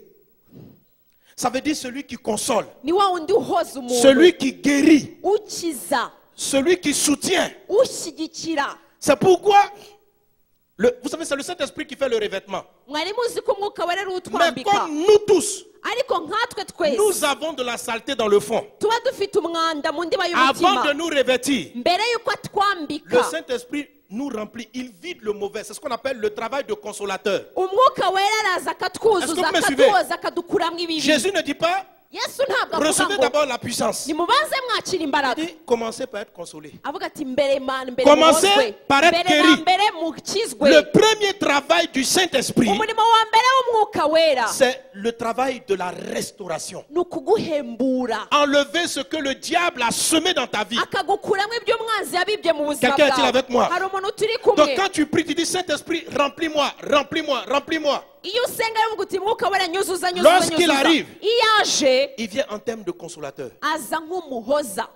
Ça veut dire celui qui console, ni wa wundi uhoza umuntu celui qui guérit, ukiza celui qui soutient. ushyigikira. C'est pourquoi, le, vous savez, c'est le Saint-Esprit qui fait le revêtement. mwari muzi ko umwuka wera ari Mais utwambika comme nous tous, ariko nkatwe twese nous avons de la saleté dans le fond. tuba dufite umwanda mu ndiba Avant de y'umutima nous revêtir, mbere y'uko le atwambika Saint-Esprit nous remplit. Il vide le mauvais. C'est ce qu'on appelle le travail de consolateur. umwuka wera araza Est-ce akatwuzuza que vous me suivez? akatwoza akadukuramo ibibi. Jésus ne dit pas, yesu ntabwo avuga recevez ngo d'abord la puissance. nimubanze mwakira Il imbaraga dit, commencez par être consolé. avuga ati mbere mana mbere Commencez muhozwe par être mbere na guéri. mbere mukizwe. Le premier travail du Saint-Esprit, umurimo wa mbere w'umwuka wera c'est le travail de la restauration. ni ukuguhembura Enlever ce que le diable a semé dans ta vie. akagukuramo ibyo umwanzi yabibye mu buzima Quelqu'un est-il bwawe. avec moi? hari umuntu turi Donc kumwe quand tu pries, tu dis Saint-Esprit, remplis-moi, remplis-moi, remplis-moi. iyo usenga aravuga uti mwuka wera nyuzuza nyuzuza Lorsqu'il nyuzuza arrive, iyo aje il vient en termes de consolateur. aza nk'umuhoza.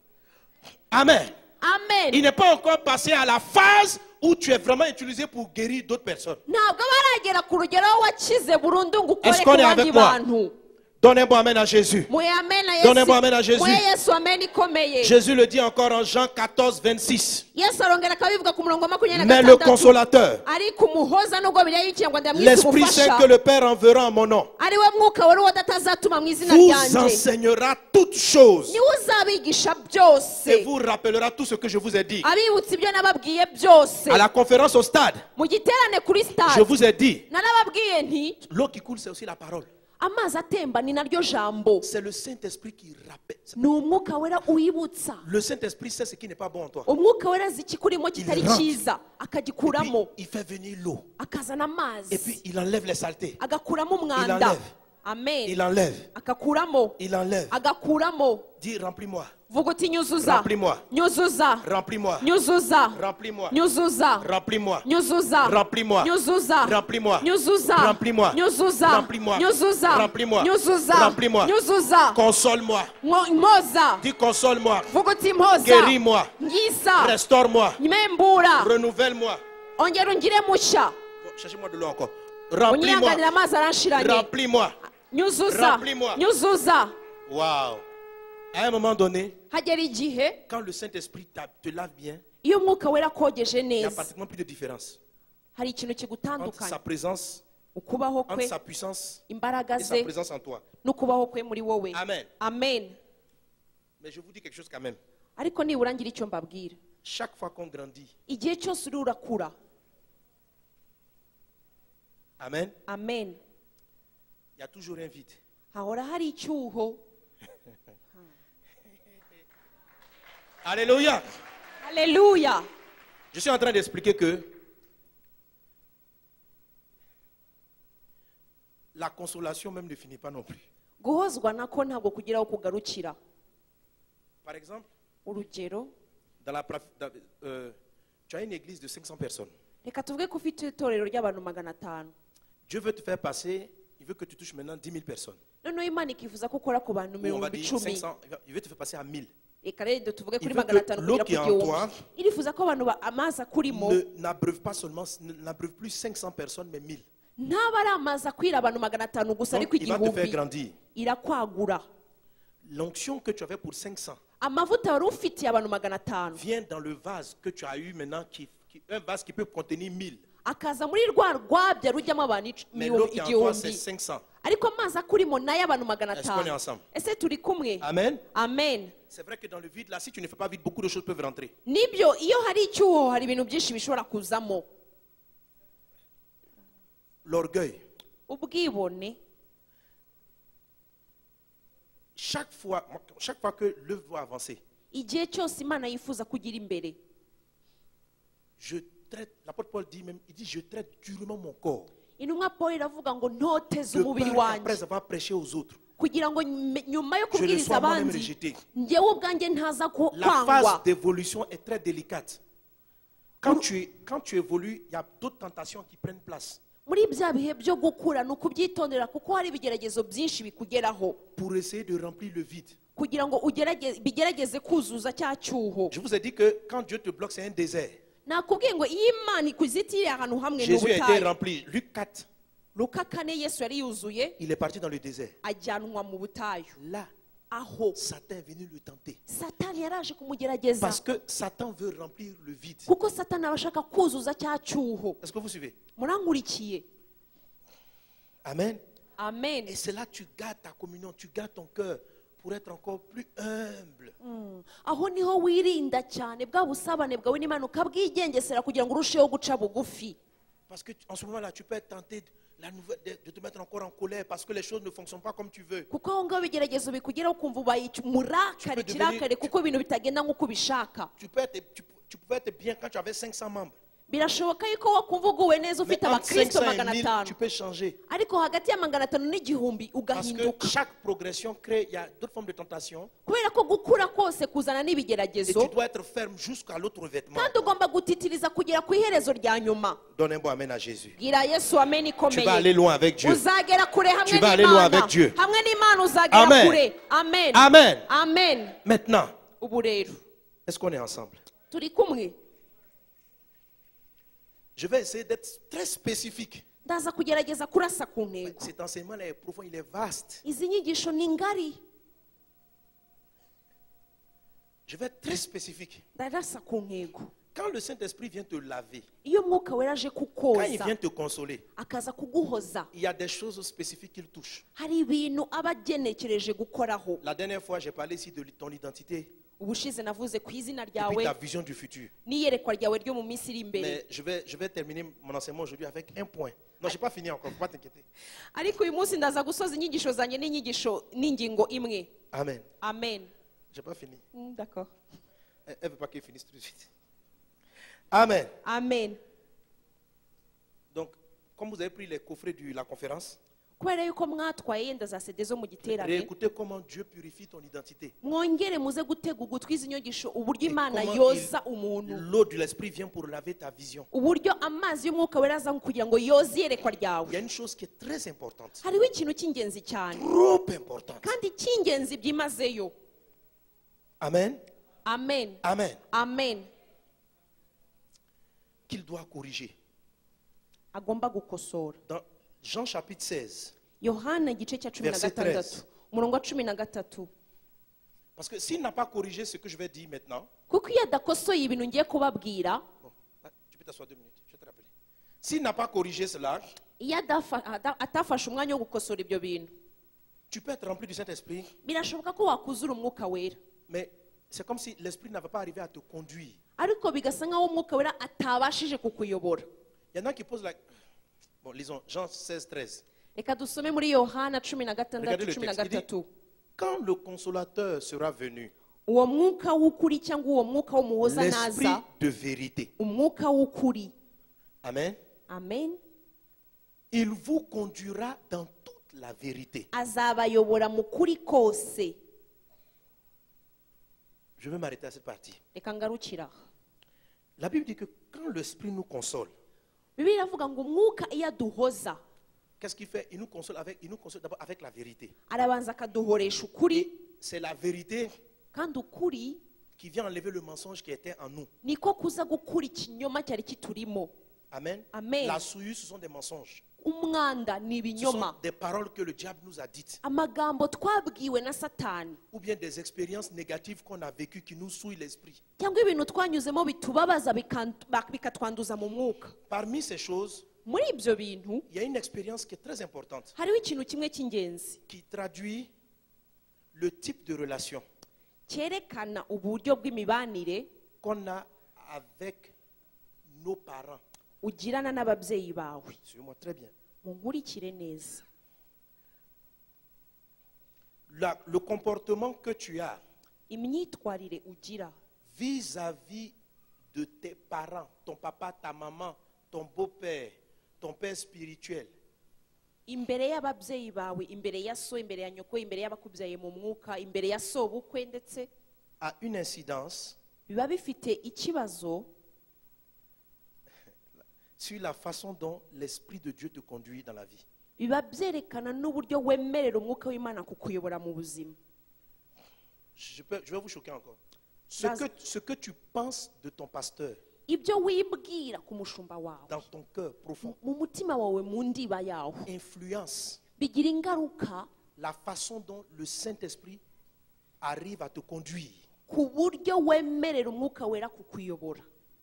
Amen. amen. Il n'est pas encore passé à la phase où tu es vraiment utilisé pour guérir d'autres personnes. ntabwo aba aragera ku rugero aho wakize burundu ngo ukore Est-ce ku qu'on est bandi avec moi? bantu. Donnez-moi amen à Jésus. muhe amen na Donnez-moi amen à Jésus. muhe yesu amen ikomeye. Jésus le dit encore en Jean quatorze, vingt-six. yesu arongera akabivuga ku murongo wa makumyabiri na Mais le gatandatu consolateur, ariko umuhoza nubwo biriya y'ikinyarwanda yamwise l'Esprit Saint umufasha que le Père enverra en mon nom, ari we mwuka wari uwo datazatuma mu izina vous ryanjye enseignera toutes choses niwe uzabigisha et byose vous rappellera tout ce que je vous ai dit. abibutsa ibyo nababwiye byose. À la conférence au stade, mu giterane kuri je stade vous ai dit, narababwiye nti l'eau qui coule, c'est aussi la parole. amazi atemba ni naryo jambo. C'est le Saint-Esprit qui rappelle. ni umwuka wera uyibutsa. Le Saint-Esprit sait ce qui n'est pas bon en toi. umwuka wera azi ikikurimo kitari Il rentre. cyiza Et puis, akagikuramo il fait venir l'eau. akazana Et amazi puis, il enlève les saletés. agakuramo Il umwanda. enlève. amen. Il enlève. akakuramo Il enlève. agakuramo. Dis, remplis-moi. vuga uti nyuzuza Remplis-moi. nyuzuza Remplis-moi. nyuzuza Remplis-moi. nyuzuza Remplis-moi. nyuzuza Remplis-moi. nyuzuza Remplis-moi. nyuzuza Remplis-moi. nyuzuza Remplis-moi. nyuzuza Remplis-moi. nyuzuza Remplis-moi. nyuzuza Console-moi. Mwo- mpoza. Dis, console-moi. vuga uti mpoza Guéris-moi. ngisa Restaure-moi. nyembura Renouvelle-moi. ongera ungire mushya. Bon, cherchez-moi de l'eau encore. Remplis-moi. unyihanganira amazi aranshiranye. Remplis-moi. nyuzuza Remplis-moi. nyuzuza. Waouh. À un moment donné, hagera igihe quand le Saint-Esprit t'a- te lave bien, iyo umwuka wera akogeje il n'y a neza pratiquement plus de différence hari ikintu entre sa kigutandukanya présence, ukubaho entre kwe sa puissance imbaraga et sa ze présence en toi. n'ukubaho kwe muri wowe. Amen. amen. Mais je vous dis quelque chose quand même. ariko nibura ngira icyo mbabwira. Chaque fois qu'on grandit, igihe cyose uri urakura. amen, amen. il y a toujours un vide. hahora hari icyuho. Alléluia. haleluya. Je suis en train d'expliquer que la consolation même ne finit pas non plus. guhozwa nako ntabwo kugira aho kugarukira. Par exemple, urugero dans la, pra- dans- euh, tu as une église de cinq cents personnes. reka tuvuge ko ufite itorero ry'abantu magana atanu. Dieu veut te faire passer, il veut que tu touches maintenant dix mille personnes. noneho imana ikifuza ko ukora ku bantu Ou on va mirongo dire icumi. cinq cents, il va- il veut te faire passer à mille. reka rero tuvuge kuri Il veut magana que atanu l'eau kugera qui ku est en gihumbi. toi irifuza ko abantu ba- amazi akurimo Ne- n'abreuve pas seulement, n'abreuve plus cinq cents personnes, mais mille. ntaba ari amazi akwira abantu magana atanu gusa Donc, ariko il va te faire igihumbi grandir. irakwagura. L'onction que tu avais pour cinq cents amavuta wari ufitiye abantu magana atanu vient dans le vase que tu as eu maintenant, qui, qui- un vase qui peut contenir mille. akaza muri rwa rwabya rujyamo abantu ic- Mais l'eau mirongo qui est en toi, c'est igihumbi. cinq cents. ariko amazi akurimo nayo abantu magana Est-ce qu'on est atanu. ensemble? ese turi kumwe? Amen. amen. C'est vrai que dans le vide, là, si tu ne fais pas vide, beaucoup de choses peuvent rentrer. nibyo iyo hari icyuho hari ibintu byinshi bishobora kuzamo. L'orgueil. ubwibone. Chaque fois, chaque fois que l'œuvre doit avancer, igihe cyose imana yifuza kugira imbere. je traite, l'apôtre Paul dit même, il dit, je traite durement mon corps. intumwa paul iravuga ngo ntoteze De umubiri peur wanjye qu'après avoir prêché aux autres, kugira ngo nyume- nyuma yo je ne kubwiriza sois moi-même abandi rejeté. njyewe ubwanjye ntaza ku- La kwangwa. phase d'évolution est très délicate. Quand tu, es- quand tu évolues, il y a d'autres tentations qui prennent place muri bya bihe byo gukura ni ukubyitondera kuko hari ibigeragezo byinshi bikugeraho pour essayer de remplir le vide. kugira ngo ugerageze bigerageze kuzuza cya cyuho. Je vous ai dit que quand Dieu te bloque, c'est un désert. nakubwiye ngo iyo Imana ikuzitiriye ahantu hamwe Jésus a été n'ubutayu. rempli. Luc quatre, Luka kane Yesu yari yuzuye il est parti dans le désert. ajyanwa mu butayu. Là, Aho Satan est venu le tenter. Satani yaraje kumugerageza Parce que Satan veut remplir le vide. kuko Satani aba ashaka kuzuza cya cyuho. Est-ce que vous suivez? Murankurikiye? Amen. Amen. Et c'est là que tu gardes ta communion, tu gardes ton cœur pour être encore plus humble. Mm. Aho niho wirinda cyane bwa busabane bwawe n'Imana ukabwigengesera kugira ngo urusheho guca bugufi. Parce que en ce moment-là, tu peux être tenté de, la nouvelle, de, de te mettre encore en colère parce que les choses ne fonctionnent pas comme tu veux. kuko aho ngaho ibigeragezo bikugeraho ukumva ubaye umurakare Tu peux devenir- kirakare kuko ibintu bitagenda nk'uko ubishaka. Tu, peux être, tu, tu pouvais être bien quand tu avais cinq cents membres. Birashoboka yuko wakumva uguwe neza Mais ufite entre abakristo cinq cents et magana mille, atanu tu peux changer. ariko hagati ya magana atanu n'igihumbi Parce que ugahinduka chaque progression crée, il y a d'autres formes de tentation. kubera ko gukura kose kuzana Et n'ibigeragezo tu dois être ferme jusqu'à l'autre revêtement. kandi ugomba gutitiriza kugera ku iherezo rya nyuma. Donne un bon amen à Jésus. Bwira Yesu amen Tu vas aller ikomeye. loin avec Dieu. Uzagera kure hamwe Tu vas aller loin n'Imana. avec Dieu. Hamwe n'Imana uzagera Amen. kure. Amen. Amen. Amen. Maintenant, Ubu rero est-ce qu'on est ensemble? turi kumwe. Je vais essayer d'être très spécifique. Ndaza kugerageza kurasa ku ntego. Cet enseignement-là est profond, il est vaste. Izi nyigisho ni ngari. Je vais être très spécifique. Ndarasa ku ntego. Quand le Saint-Esprit vient te laver, Iyo Mwuka Wera aje quand il kukoza vient te consoler, akaza kuguhoza, il y a des choses spécifiques qu'il touche. hari ibintu aba agenekereje gukoraho. La dernière fois, j'ai parlé ici de ton identité Ubushize navuze ku izina et puis ryawe ta vision du futur. n'iyerekwa ryawe ryo mu minsi iri imbere. Mais je vais, je vais terminer mon enseignement aujourd'hui avec un point. Non, je n'ai pas fini encore, faut pas t'inquiéter. Ariko uyu munsi ndaza gusoza inyigisho zanjye n'inyigisho n'ingingo imwe. Amen. Amen. Je n'ai pas fini. Mm, D'accord. Elle ne veut pas qu'il finisse tout de suite. Amen. Amen. Donc, comme vous avez pris les coffrets de la conférence, Kubera yuko mwatwaye yenda za sede zo mu giterane, réécoutez comment Dieu purifie ton identité. mwongere muze gutega ugutwi izi nyigisho uburyo Et Imana comment yoza il- umuntu. l'eau de l'esprit vient pour laver ta vision. Uburyo amazi y'Umwuka Wera aza kugira ngo yoze iyerekwa Il y a ryawe. une chose qui est très importante, Hariho ikintu cy'ingenzi cyane trop importante. kandi cy'ingenzi byimazeyo. Amen. Amen. Amen. Amen. Qu'il doit corriger. Agomba gukosora. Dans Jean chapitre seize. Yohana igice cya cumi na Verset gatandatu umurongo wa cumi na gatatu. Parce que s'il n'a pas corrigé ce que je vais dire maintenant, Kuko iyo adakosoye ibintu ngiye kubabwira, bon, ah, tu peux t'asseoir deux minutes, je vais te rappeler. S'il n'a pas corrigé cela, iyo adafa- ada- atafashe umwanya wo gukosora ibyo bintu, tu peux être rempli du Saint-Esprit, birashoboka ko wakuzura Umwuka Wera, mais c'est comme si l'Esprit n'avait pas arrivé à te conduire. ariko bigasa nk'aho Umwuka Wera atabashije kukuyobora. Il y en a qui posent la... Bon, lisons Jean seize, treize. Reka dusome muri Yohana cumi na Regardez gatandatu le cumi na texte. Il dit, gatatu. quand le consolateur sera venu, Uwo mwuka w'ukuri cyangwa uwo mwuka w'umuhoza l'Esprit naza, de vérité, umwuka w'ukuri, amen, amen, il vous conduira dans toute la vérité. azabayobora mu kuri kose. Je vais m'arrêter à cette partie. Reka ngarukira aha. La Bible dit que quand l'Esprit nous console, Bibiliya iravuga ngo umwuka iyo aduhoza, qu'est-ce qu'il fait? Il nous console avec, il nous console d'abord avec la vérité. arabanza akaduhoresha ukuri, Et c'est la vérité kandi ukuri qui vient enlever le mensonge qui était en nous. niko kuza gukura ikinyoma cyari kiturimo. Amen. Amen. La souillure, ce sont des mensonges. Umwanda ni Ce ibinyoma, sont des paroles que le diable nous a dites. amagambo twabwiwe na Satani, Ou bien des expériences négatives qu'on a vécues qui nous souillent l'esprit. cyangwa ibintu twanyuzemo bitubabaza bikantu- bak- bikatwanduza mu mwuka. Parmi ces choses, Muri ibyo bintu il y a une expérience qui est très importante, hariho ikintu kimwe cy'ingenzi qui traduit le type de relation cyerekana uburyo bw'imibanire qu'on a avec nos parents. ugirana n'ababyeyi bawe. Suivez-moi très bien. Munkurikire neza. La- le comportement que tu as Imyitwarire ugira vis-à-vis de tes parents, ton papa, ta maman, ton beau-père, ton père spirituel, imbere y'ababyeyi bawe, imbere ya so, imbere ya nyoko, imbere y'abakubyaye mu mwuka, imbere ya sobukwe, ndetse a une incidence biba bifite ikibazo sur la façon dont l'Esprit de Dieu te conduit dans la vie. biba byerekana n'uburyo wemerera umwuka w'Imana kukuyobora mu buzima. je, peux- je vais vous choquer encore. Ce Vas-y. que, ce que tu penses de ton pasteur ibyo wibwira ku mushumba wawe dans ton cœur profond mu mutima wawe mu ndiba yawe influence bigira ingaruka la façon dont le Saint-Esprit arrive à te conduire. ku buryo wemerera umwuka wera kukuyobora.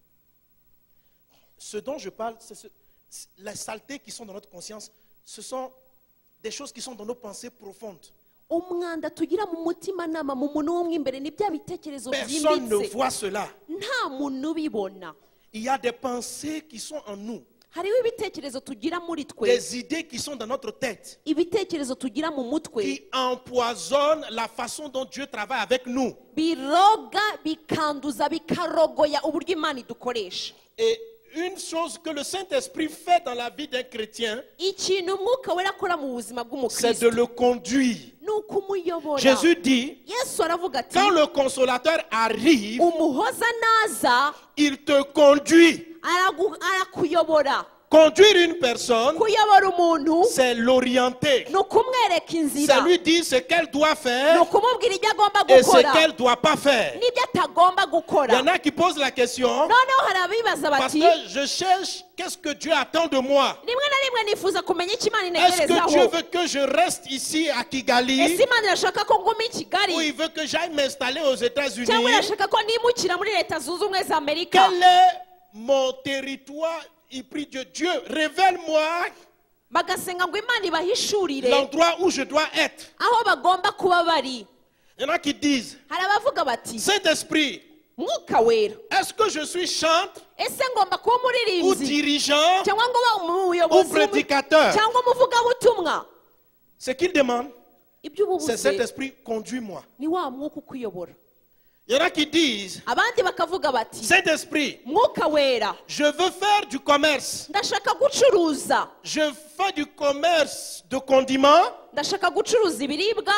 Ce dont je parle, c'est ce- c'est les saletés qui sont dans notre conscience, ce sont des choses qui sont dans nos pensées profondes. umwanda tugira mu mutima nama mu muntu wo mw'imbere ni bya bitekerezo Personne ne byimbitse voit cela. nta muntu ubibona. Il y a des pensées qui sont en nous, hariho ibitekerezo tugira muri twe, des idées qui sont dans notre tête, ibitekerezo tugira mu mutwe qui empoisonnent la façon dont Dieu travaille avec nous. biroga bikanduza bikarogoya uburyo Imana idukoresha. Et une chose que le Saint-Esprit fait dans la vie d'un chrétien, ikintu umwuka wera akora mu buzima c'est bw'umukristo de le conduire. ni ukumuyobora. Jésus dit, yesu aravuga ati quand le consolateur arrive, umuhoza naza il te conduit. aragu- arakuyobora. Conduire une personne, kuyobora umuntu c'est l'orienter. ni ukumwereka inzira, C'est lui dire ce qu'elle doit ni faire ukumubwira ibyo agomba et ce gukora qu'elle ne doit pas faire. n'ibyo atagomba Il y gukora. en a qui posent la question, noneho hari abibaza parce bati que je cherche, qu'est-ce que Dieu attend de moi? rimwe na rimwe nifuza kumenya icyo Imana Est-ce que Dieu integerezaho. veut que je reste ici à ese Kigali Imana irashaka ko nguma i Kigali ou il veut que j'aille m'installer aux États-Unis? cyangwa irashaka ko nimukira muri Leta Zunze Ubumwe za Amerika? Quel est mon territoire? Il prie Dieu, Dieu, révèle-moi bagasenga ngo Imana ibahishurire l'endroit où je dois être. aho bagomba kuba bari. Il y en a qui disent, hari abavuga bati Saint-Esprit, mwuka wera, est-ce que je suis chantre ese ngomba kuba ou umuririmbyi dirigeant cyangwa ngo ube ou umuyobozi prédicateur? cyangwa umuvugabutumwa? Ce qu'il demande, ibyo uba c'est ubuze Saint-Esprit, conduis-moi. ni wa mwuka ukuyobora. Il y en a qui disent, abandi bakavuga bati Saint-Esprit, mwuka wera, je veux faire du commerce. ndashaka gucuruza, Je fais du commerce de condiments, ndashaka gucuruza ibiribwa,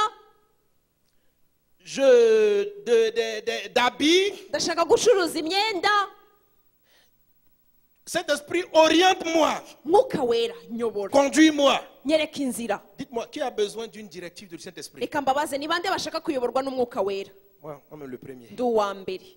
je, de, de- de- d'habits. ndashaka gucuruza imyenda. Saint-Esprit, oriente-moi, mwuka wera nyobora, conduis-moi. nyereka inzira. Dites-moi, qui a besoin d'une directive du Saint-Esprit? reka mbabaze ni bande bashaka kuyoborwa n'umwuka wera? Moi, moi-même le premier. ndi uwa mbere.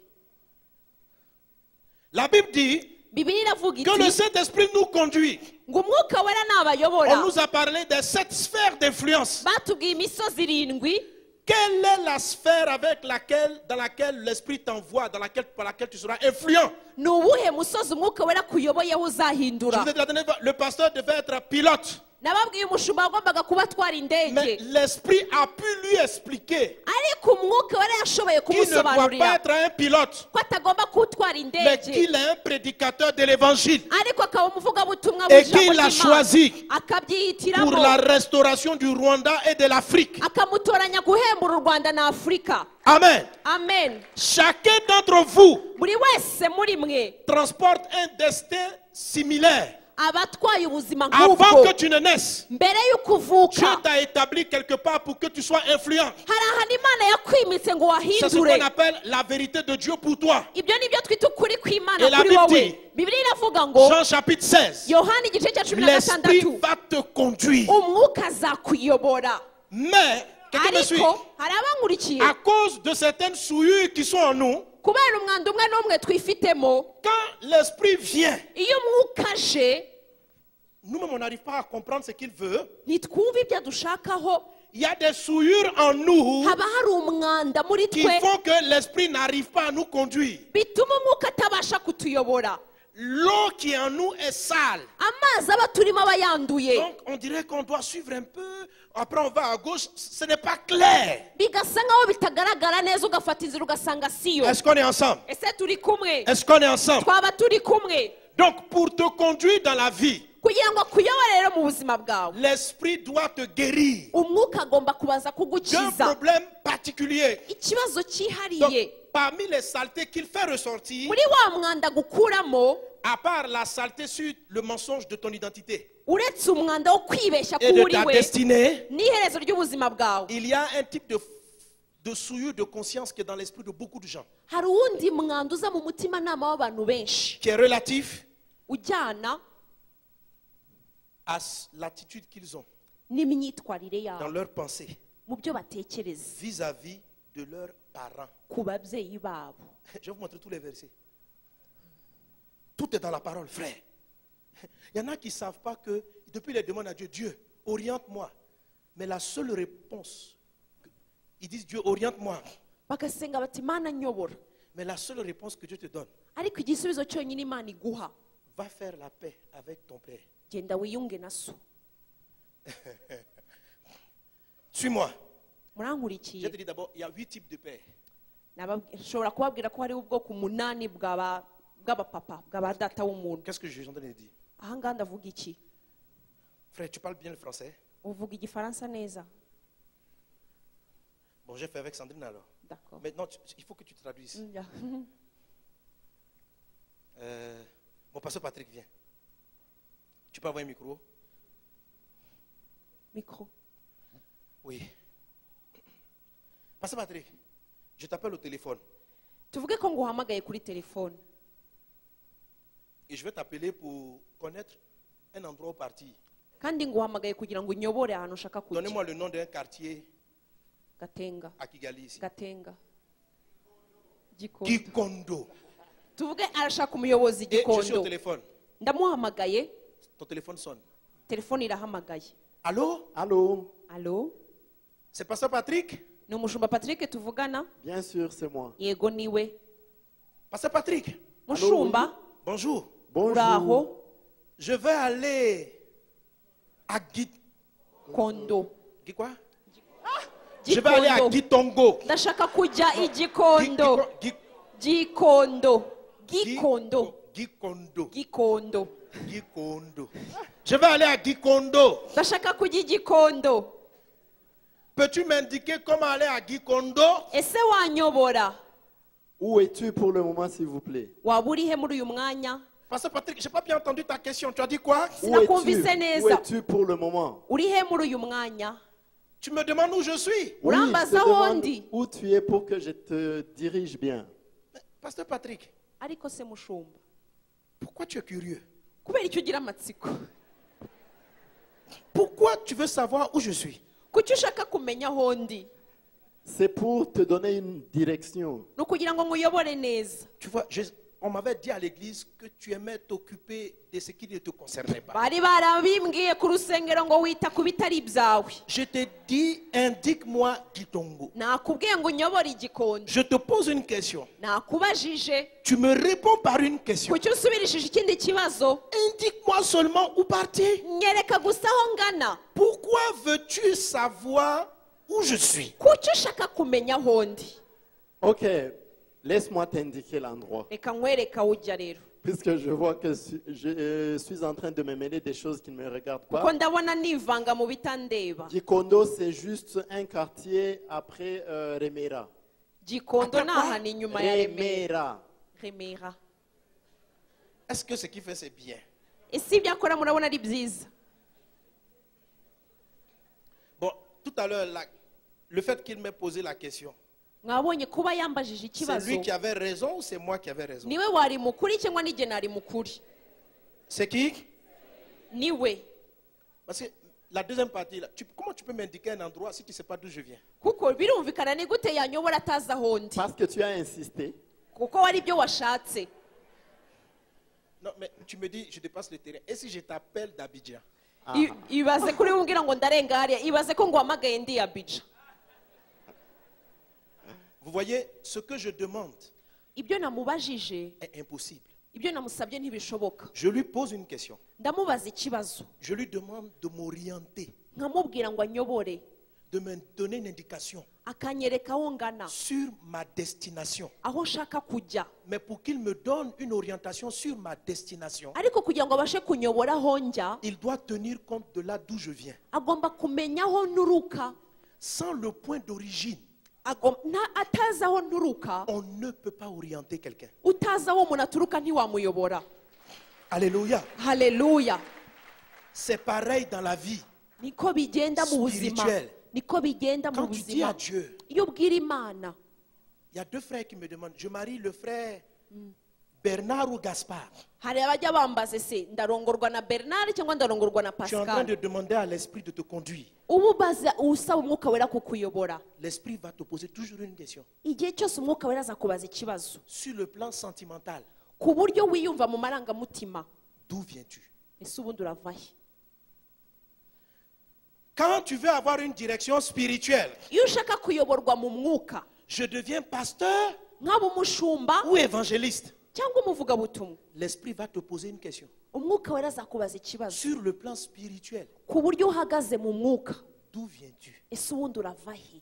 La Bible dit bibiliya iravuga que le iti Saint-Esprit nous conduit. ngo umwuka wera On nabayobora. nous a parlé des sept sphères d'influence. batubwiye imisozi irindwi. Quelle est la sphère avec laquelle, dans laquelle l'Esprit t'envoie, dans laquelle, par laquelle tu seras influent? ni uwuhe musozi umwuka wera kuyoboyeho Je uzahindura? vous ai dit la dernière fois, le pasteur devait être pilote. nababwiye umushumba wagombaga kuba atwara Mais indege, l'Esprit a pu lui expliquer ariko umwuka wera yashoboye qu'il ne doit pas kumusobanurira être un pilote, ko atagomba kutwara mais indege, qu'il est un prédicateur de l'évangile ariko akaba umuvugabutumwa et w'ijambo qu'il l'a ry'Imana. choisi pour akabyihitiramo, la restauration du Rwanda et de l'Afrique. akamutoranya guhembura u Rwanda na Afurika. Amen. amen. Chacun d'entre vous buri wese muri mwe transporte un destin similaire. abatwaye ubuzima Avant nk'ubwo que tu ne naisses, mbere y'uko uvuka. Dieu t'a établi quelque part pour que tu sois influent. hari ahantu Imana yakwimitse ngo C'est ce wahindure. qu'on appelle la vérité de Dieu pour toi. ibyo ni byo twita ukuri kw'Imana Et la kuri Bible wowe. dit, bibiliya iravuga ngo Jean chapitre seize, yohani igice cya cumi na l'Esprit gatandatu va te conduire. umwuka azakuyobora. Mais, quelqu'un me suit, ariko hari abankurikiye à cause de certaines souillures qui sont en nous, kubera umwanda umwe n'umwe twifitemo. quand l'Esprit vient, iyo umwuka aje nous-mêmes on n'arrive pas à comprendre ce qu'il veut. ntitwumve ibyo adushakaho. Il y a des souillures en nous haba hari umwanda muri qui twe font que l'Esprit n'arrive pas à nous conduire. bituma umwuka atabasha kutuyobora. L'eau qui est en nous est sale. amazi aba turimo aba yanduye, Donc on dirait qu'on doit suivre un peu. Après on va à gauche. Ce n'est pas clair. bigasa nkaho bitagaragara neza, ugafata inzira ugasanga siyo. Est-ce qu'on est ensemble? ese turi kumwe? Est-ce qu'on est ensemble? twaba turi kumwe? Donc pour te conduire dans la vie, kugira ngo akuyobore rero mu buzima bwawe, l'Esprit doit te guérir umwuka agomba kubaza d'un kugukiza problème particulier. ikibazo Donc cyihariye. parmi les saletés qu'il fait ressortir, muri wa mwanda gukuramo, à part la saleté sur le mensonge de ton identité uretse umwanda wo kwibeshya et de kuri ta we destinée, n'iherezo ry'ubuzima bwawe, il y a un type de, de souillure de conscience qui est dans l'esprit de beaucoup de gens, hari uwundi mwanda uza mu mutimanama w'abantu benshi qui est relatif ujyana à l'attitude qu'ils ont n'imyitwarire dans yabo leur pensée mu byo batekereza vis-à-vis de leurs parents. ku babyeyi babo. Je vais vous montrer tous les versets. Tout est dans la parole, frère. Il y en a qui ne savent pas que, depuis les demandes à Dieu, Dieu, oriente-moi. Mais la seule réponse, ils disent Dieu, oriente-moi. Bagasenga bati Mana nyobora. Mais la seule réponse que Dieu te donne, Ariko igisubizo cyonyine Imana iguha, va faire la paix avec ton père. genda wiyunge na so. Suis-moi. Je Murankurikiye. te dis d'abord, il y a huit types de pères. Nshobora kubabwira ko hariho ubwoko umunani bw'aba bw'abapapa bw'aba data w'umuntu. Qu'est-ce que je suis en train de dire? Aha ngaha ndavuga iki? Frère, tu parles bien le français? Uvuga igifaransa neza? Bon, j'ai fait avec Sandrine alors. D'accord. Maintenant, tu- il faut que tu traduises. Mm, ya. Euh, mon pasteur Patrick, viens. Tu peux avoir un micro? Micro. Oui. Pasteur Patrick, je t'appelle au téléphone Tuvuge ko nguhamagaye kuri telefone et je vais t'appeler pour connaître un endroit où partir. kandi nguhamagaye kugira ngo unyobore ahantu ushaka kujya. Donnez-moi le nom d'un quartier Gatenga. à Kigali ici. Gatenga. Gikondo. Gikondo. Tuvuge arashaka umuyobozi Et je suis au Gikondo. téléphone. Ndamuhamagaye, Ton téléphone sonne. telefone irahamagaye. Allô? Allô? Allo? C'est pasteur Patrick? Ni umushumba Patrick tuvugana? Bien sûr, c'est moi. Yego niwe. Pasteur Patrick, Mushumba, bonjour. Bonjour. uraho? Je vais aller à Gui... Kondo. Gui quoi? Je vais aller à Gikondo. Gitongo. Ndashaka kujya i Gikondo. Gui- Gikondo. Gui- Gikondo. Gikondo. Gikondo. Gikondo. Je vais aller à Gikondo. Ndashaka kujya i Gikondo. Peux-tu m'indiquer comment aller à Gikondo? Ese wanyobora? Où es-tu pour le moment, s'il vous plaît? Waba uri he muri uyu mwanya? Pasteur Patrick, je n'ai pas bien entendu ta question. Tu as dit quoi? Où Sinakumvise es-tu? Où neza. es-tu pour le moment? Uri he muri uyu mwanya? Tu me demandes où je suis? Oui, je Urambaza te aho demande ndi. où tu es pour que je te dirige bien. Pasteur Patrick, Ariko se mushumba, pourquoi tu es curieux? kubera icyo ugira amatsiko? Pourquoi tu veux savoir où je suis? Kuki ushaka kumenya aho ndi? C'est pour te donner une direction. Ni ukugira ngo nkuyobore neza. Tu vois, je- on m'avait dit à l'église que tu aimais t'occuper de ce qui ne te concernait pas. Bari barabimbwiye ku rusengero ngo wita ku bitari ibyawe. Je te dis, indique-moi Gitongo. Nakubwiye ngo unyobore igikondo. Je te pose une question. Nakubajije. Tu me réponds par une question. Kuki usubirishije ikindi kibazo? Indique-moi seulement où partir. Nyereka gusa aho ngana. Pourquoi veux-tu savoir où je suis? Kuki ushaka kumenya aho ndi? Ok, laisse-moi t'indiquer l'endroit. Reka nkwereka aho ujya rero. Puisque je vois que su- je euh, suis en train de me mêler des choses qui ne me regardent Kuko pas. ndabona nivanga mu bitandeba. Gikondo, c'est juste un quartier après euh, Remera. Gikondo ni ahantu inyuma ya Remera. Remera. Remera. Est-ce que ce qu'il fait, c'est bien? Ese ibyo akora murabona ari byiza? Bon, tout à l'heure, la- le fait qu'il m'ait posé la question, Mwabonye kuba yambajije c'est ikibazo. lui qui avait raison ou c'est moi qui avais raison? Niwe wari mukuri cyangwa nijye nari mukuri? C'est qui? Niwe. Parce que la deuxième partie, là, tu- comment tu peux m'indiquer un endroit si tu ne sais pas d'où je viens? Kuko birumvikana ni gute yanyobora atazi aho ndi? Parce que tu as insisté. Kuko wari ibyo washatse. Non, mais tu me dis, je dépasse le terrain. Et si je t'appelle d'Abidjan? I- Ibaze kuri we umbwira ngo ndarenga hariya. Ibaze ko nguhamagaye ndi Abidjan. Vous voyez, ce que je demande Ibyo namubajije, est impossible. ibyo namusabye ntibishoboka. Je lui pose une question. Ndamubaza ikibazo. Je lui demande de m'orienter, Nkamubwira ngo anyobore. de me donner une indication Akanyereka aho ngana. sur ma destination. Aho nshaka kujya. Mais pour qu'il me donne une orientation sur ma destination, Ariko kugira ngo abashe kunyobora aho njya, il doit tenir compte de là d'où je viens. agomba kumenya aho nturuka. Sans le point d'origine, Agom- nta- atazi aho nturuka, on ne peut pas orienter quelqu'un. utazi aho umuntu aturuka ntiwamuyobora. Alléluia. Haleluya. C'est pareil dans la vie. Niko bigenda mu buzima. Spirituel. Niko bigenda mu Quand tu dis à buzima. Dieu, Iyo ubwira Imana, il y a deux frères qui me demandent, je marie le frère Bernard ou Gaspard. hari abajya bambaze se ndarongorwa na Bernard cyangwa ndarongorwa na Tu es en train de Pascal. demander à l'esprit de te conduire. ubu baza usaba umwuka wera kukuyobora. L'esprit va te poser toujours une question. igihe cyose umwuka wera azakubaza ikibazo Sur le plan sentimental, ku buryo wiyumva mu marangamutima, d'où viens-tu? ese ubundi urava he? Quand tu veux avoir une direction spirituelle, iyo ushaka kuyoborwa mu mwuka, je deviens pasteur nk'aba umushumba ou évangéliste. cyangwa umuvugabutumwa, L'esprit va te poser une question. umwuka wera azakubaza ikibazo Sur le plan spirituel, ku buryo uhagaze mu mwuka, d'où viens-tu? ese ubundi urava he?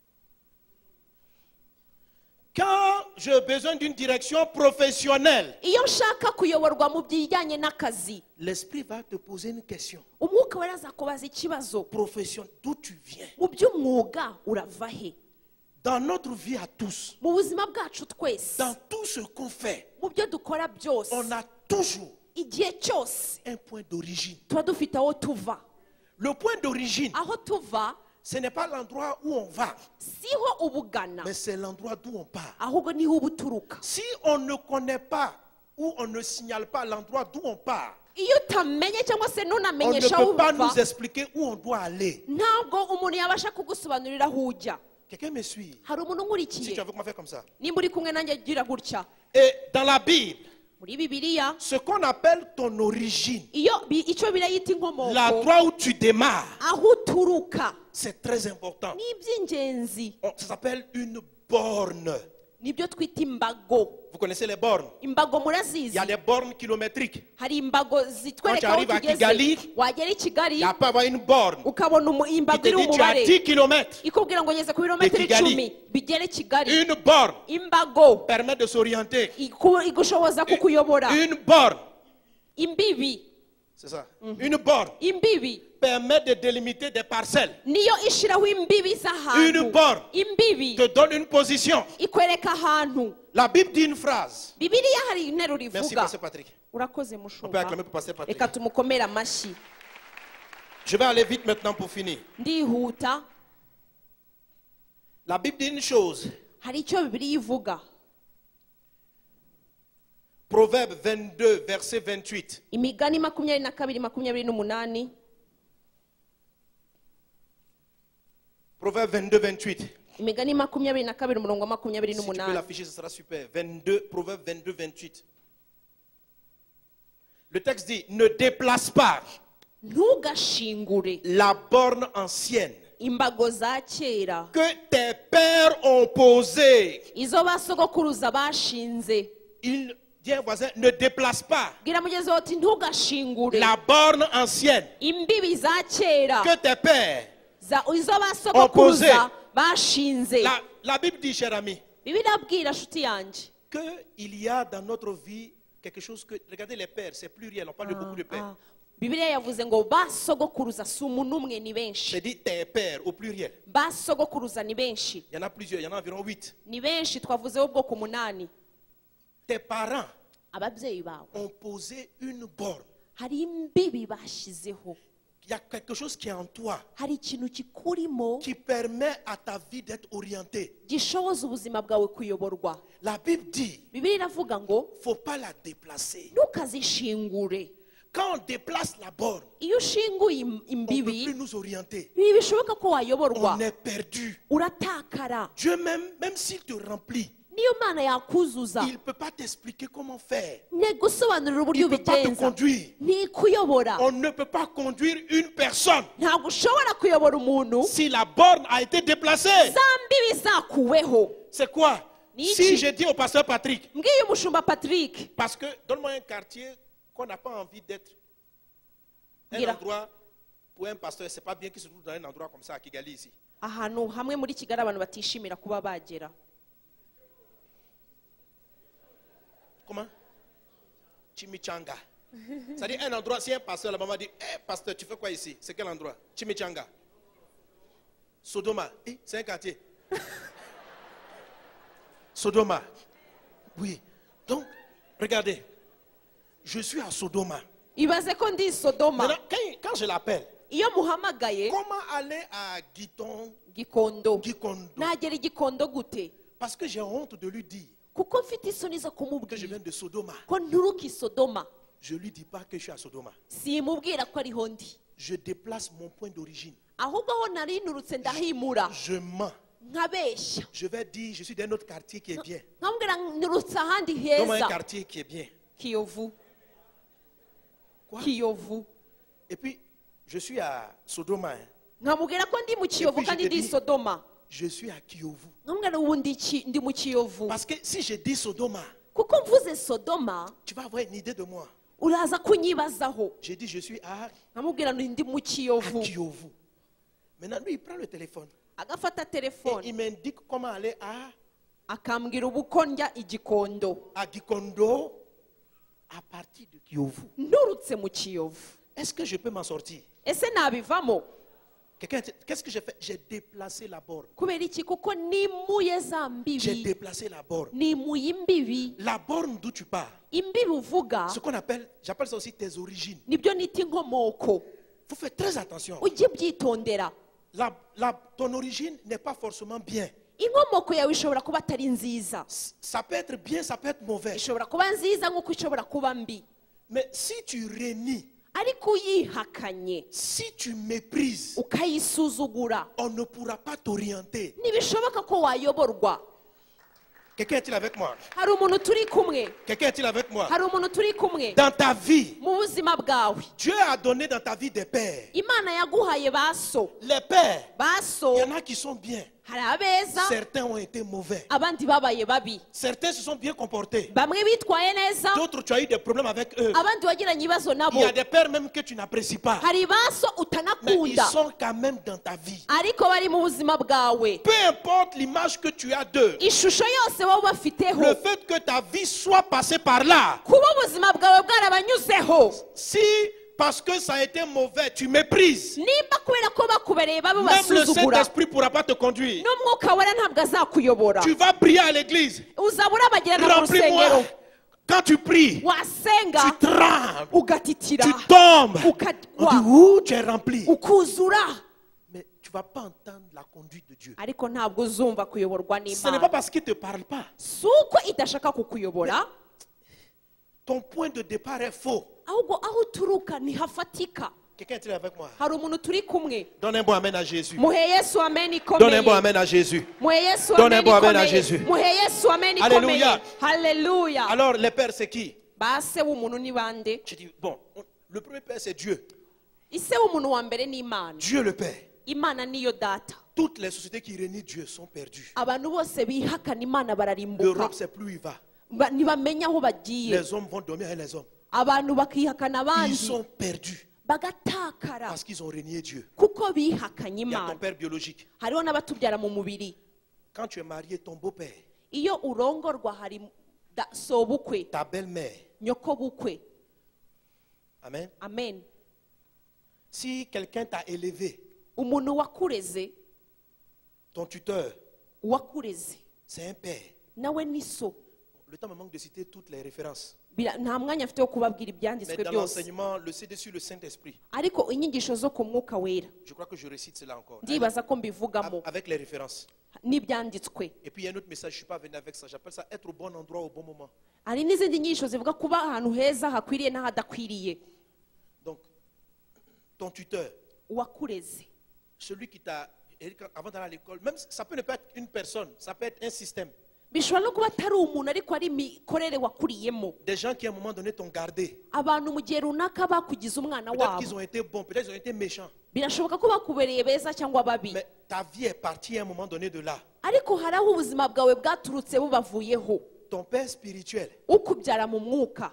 Quand j'ai besoin d'une direction professionnelle, iyo nshaka kuyoborwa mu bijyanye n'akazi, l'esprit va te poser une question. umwuka wera azakubaza ikibazo Profession, d'où tu viens? mu by'umwuga urava he? Dans notre vie à tous, mu buzima bwacu twese, dans tout ce qu'on fait, mu byo dukora byose, on a toujours igihe cyose un point d'origine. tuba dufite aho tuva. Le point d'origine, aho tuva ce n'est pas l'endroit où on va, siho ubugana, mais c'est l'endroit d'où on part. ahubwo niho uba uturuka. Si on ne connaît pas ou on ne signale pas l'endroit d'où on part, iyo utamenye cyangwa se on ne ntunamenyesha aho peut pas uva, nous expliquer où on doit aller. ntabwo umuntu yabasha kugusobanurira aho ujya. Quelqu'un me suit? hari umuntu Si unkurikiye, tu as vu comment faire comme ça. nimba uri kumwe nanjye gira gutya. Et dans la Bible, muri bibiliya, ce qu'on appelle ton origine, iyo bi- icyo birayita inkomoko, l'endroit où tu démarres, aho uturuka c'est très important. ni iby'ingenzi. On- Ça s'appelle une borne. nibyo twita imbago. Vous connaissez les bornes? imbago Il murazizi, y a des bornes kilométriques. hari imbago Quand zitwereka tu aho arrives à tugeze. Kigali, wagera i Il Kigali y a pas avoir une borne ukabona umu- qui imbago te iri dit tu as umubare dix kilomètres. ikubwira ngo ngeze ku birometero De Kigali. icumi bigere i Kigali. Une borne imbago permet de s'orienter. iku- igushoboza kukuyobora. Une borne, imbibi c'est ça. Une borne imbibi permet de délimiter des parcelles. niyo ishiraho imbibi Une z'ahantu. borne imbibi te donne une position. ikwereka ahantu. La Bible dit une phrase. bibiliya hari interuro Merci, ivuga. Pasteur Patrick. urakoze On peut mushumba, acclamer pour Pasteur Patrick. reka tumukomere amashyi. Je vais aller vite maintenant pour finir. ndihuta. La Bible dit une chose. hari icyo bibiliya ivuga. Proverbe vingt-deux, verset vingt-huit. imigani makumyabiri na kabiri makumyabiri n'umunani. Proverbe vingt-deux, vingt-huit. imigani makumyabiri na kabiri umurongo wa makumyabiri Si tu peux n'umunani. l'afficher, ce sera super. vingt-deux, Proverbe vingt-deux, vingt-huit. Le texte dit, ne déplace pas ntugashingure la borne ancienne imbago za kera que tes pères ont posée. izo basogokuruza bashinze. Il dit à un voisin, ne déplace pas bwira mugenzi wawe uti ntugashingure la borne ancienne imbibi za kera que tes pères. za- izo basogokuruza bashinze. La, la Bible dit, cher ami, bibiliya abwira nshuti yanjye qu'il y a dans notre vie quelque chose que, regardez les pères, c'est pluriel, on parle de beaucoup de pères. Ah, bibiliya yavuze ngo basogokuruza si umuntu umwe ni benshi. C'est dit tes pères au pluriel. basogokuruza ni benshi, Il y en a plusieurs, il y en a environ huit. ni benshi, twavuzeho ubwoko umunani. Tes parents ababyeyi bawe ont posé une borne. hari imbibi bashyizeho, Il y a quelque chose qui est en toi hari ikintu kikurimo qui permet à ta vie d'être orientée. gishoboza ubuzima bwawe kuyoborwa. La Bible dit, bibiliya iravuga ngo il ne faut pas la déplacer. ntukazishingure. Quand on déplace la borne, iyo ushinguye im- on ne peut imbibi plus nous orienter. ibi bishoboka ko wayoborwa, On est perdu. uratakara. Dieu même, même s'il te remplit, niyo mana yakuzuza il ne peut pas t'expliquer comment faire. ntigusobanurira Il uburyo ne peut pas te ubigenza, conduire. ntikuyobora. On ne peut pas conduire une personne ntabwo ushobora kuyobora umuntu si la borne a été déplacée. za mbibi zakuweho. C'est quoi? Ni Si iki? je dis au pasteur Patrick, mbwiye umushumba Patrick, parce que donne-moi un quartier qu'on n'a pas envie d'être. Un Gira. endroit pour un pasteur, c'est pas bien qu'il se trouve dans un endroit comme ça à Kigali ici. ahantu hamwe muri Kigali abantu batishimira kuba bagera. Comment? Chimichanga. C'est-à-dire un endroit, si un pasteur, la maman dit, hé pasteur, tu fais quoi ici? C'est quel endroit? Chimichanga. Sodoma. Eh, c'est un quartier. Sodoma. Oui. Donc, regardez. Je suis à Sodoma. ibaze ko ndi Sodoma, Maintenant, quand, quand je l'appelle, iyo muhamagaye comment aller à Giton, Gikondo, Gikondo? nagera i Gikondo gute? Parce que j'ai honte de lui dire kuko mfite isoni zo que je kumubwira viens de Sodoma. ko nturuka i Sodoma. Je ne lui dis pas que je suis à Sodoma. Simubwira ko ariho ndi, Je déplace mon point d'origine. ahubwo aho nari nturutse ndahimura, Je mens. nkabeshya, Je vais dire, je suis d'un autre quartier qui est bien. nkambwira nturutse ahandi Donne-moi un heza. quartier qui est bien. Kiyovu. Quoi? Kiyovu. Et puis, je suis à Sodoma. hein. Nkamubwira ko ndi mu Kiyovu puis je kandi te ndi i dis- Sodoma. Je suis à Kiyovu. Nkambwira ubu ndi Ki- ndi mu Kiyovu. Parce que si je dis Sodoma, Kuko mvuze Sodoma tu vas avoir une idée de moi. uraza kunyibazaho. J'ai dit, je suis à, Nkamubwira ngo ndi mu à Kiyovu. Kiyovu. Maintenant, lui, il prend le téléphone. Agafata Et telefone il m'indique comment aller à, akambwira ubu ko ndya igikondo. à Gikondo à partir de Kiyovu. Nturutse mu Kiyovu. Est-ce que je peux m'en sortir? Ese nabivamo? Quelqu'un, qu'est-ce que j'ai fait? J'ai déplacé la borne. Kubera iki? Kuko nimuye za J'ai mbibi. déplacé la borne. Nimuye imbibi. La borne d'où tu pars, Imbibi uvuga ce qu'on appelle, j'appelle ça aussi tes origines. nibyo nita inkomoko. Il faut faire très attention. Ujye ubyitondera. La, la, ton origine n'est pas forcément bien. Inkomoko yawe ishobora kuba atari nziza, Ça peut être bien, ça peut être mauvais. ishobora kuba nziza nk'uko ishobora kuba mbi. Mais si tu renies, Ariko uyihakanye, si tu méprises, ukayisuzugura, on ne pourra pas t'orienter. ntibishoboka ko wayoborwa. Quelqu'un est-il avec moi? Hari umuntu turi kumwe, Quelqu'un est-il avec moi? hari umuntu turi kumwe Dans ta vie, mu buzima bwawe. Dieu a donné dans ta vie des pères. Imana yaguhaye ba so. Les pères, Ba so il y en a qui sont bien. hari abeza, Certains ont été mauvais. abandi babaye babi. Certains se sont bien comportés. Bamwe bitwaye neza, D'autres, tu as eu des problèmes avec eux. abandi wagiranye ibibazo Il nabo. y a des pères même que tu n'apprécies pas. Hari ba so Mais ils utanakunda, sont quand même dans ta vie. ariko bari mu buzima bwawe. Peu importe l'image que tu as d'eux. Ishusho yose wowe ubafiteho, Le fait que ta vie soit passée par là. kuba ubuzima bwawe bwarabanyuzeho, Si, parce que ça a été mauvais, tu méprises. nimba kubera ko bakubereye babi Même le basuzugura, Saint-Esprit ne pourra pas te conduire. n'umwuka wera ntabwo azakuyobora. Tu vas prier à l'église. Uzaba urabagirana mu Remplis-moi. rusengero, Quand tu pries, wasenga tu trembles. ugatitira, Tu tombes. On ukagwa, dit, ouh, tu es rempli. ukuzura, Mais tu ne vas pas entendre la conduite de Dieu. ariko ntabwo uzumva kuyoborwa Ce n'est pas n'Imana. parce qu'il ne te parle pas. Si uko idashaka kukuyobora, Ton point de départ est faux. ahubwo aho uturuka ntihafatika. Quelqu'un est-il avec moi? Hari umuntu turi kumwe. Donne un bon amen à Jésus. Muhe Yesu amen Donne un bon ikomeye. amen à Jésus. Muhe Yesu Donne un amen bon amen à ikomeye. Jésus. Muhe Yesu amen Alléluia. ikomeye. Haleluya. Alors, les pères, c'est qui? Base w'umuntu ni bande? Je dis, bon, on- le premier père, c'est Dieu. Ise w'umuntu wa mbere ni Imana. Dieu le Père. Imana niyo data. Toutes les sociétés qui renient Dieu sont perdues. Abantu bose bihakana Imana bararimbuka. L'Europe, c'est plus où il va. Ba- ntibamenya aho bagiye. Les hommes vont dormir avec les hommes. Abantu bakihakana Ils abandi sont perdus bagatakara parce qu'ils ont renié Dieu. kuko bihakanye Il y a ton Imana. père biologique. Hariho n'abatubyara mu mubiri. Quand tu es marié, ton beau-père, Iyo urongorwa hari da- sobukwe, ta belle-mère. nyoko bukwe. Amen. Amen. Si quelqu'un t'a élevé, Umuntu wakureze, ton tuteur, wakureze c'est un père. nawe ni so. Le temps me manque de citer toutes les références. Bira- nta mwanya afite wo kubabwira Mais ibyanditswe dans byose, l'enseignement, le C D sur le Saint-Esprit, ariko inyigisho zo ku mwuka wera je crois que je récite cela encore. ndibaza ko mbivugamo Avec les références. n'ibyanditswe. Et puis il y a un autre message, je ne suis pas venu avec ça. J'appelle ça être au bon endroit au bon moment. Hari n'izindi nyigisho zivuga kuba ahantu heza hakwiriye n'ahadakwiriye. Donc, ton tuteur, Uwakureze, celui qui t'a, avant d'aller à l'école, même ça peut ne pas être une personne, ça peut être un système. bishobora no kuba atari umuntu ariko ari imikorere wakuriyemo. Des gens qui à un moment donné t'ont gardé. Abantu mu gihe runaka bakugize umwana Peut-être qu'ils wabo, ont été bons, peut-être qu'ils ont été méchants. birashoboka ko bakubereye beza cyangwa babi, Mais ta vie est partie à un moment donné de là. ariko hari aho ubuzima bwawe bwaturutse bubavuyeho. Ton père spirituel, Ukubyara mu mwuka,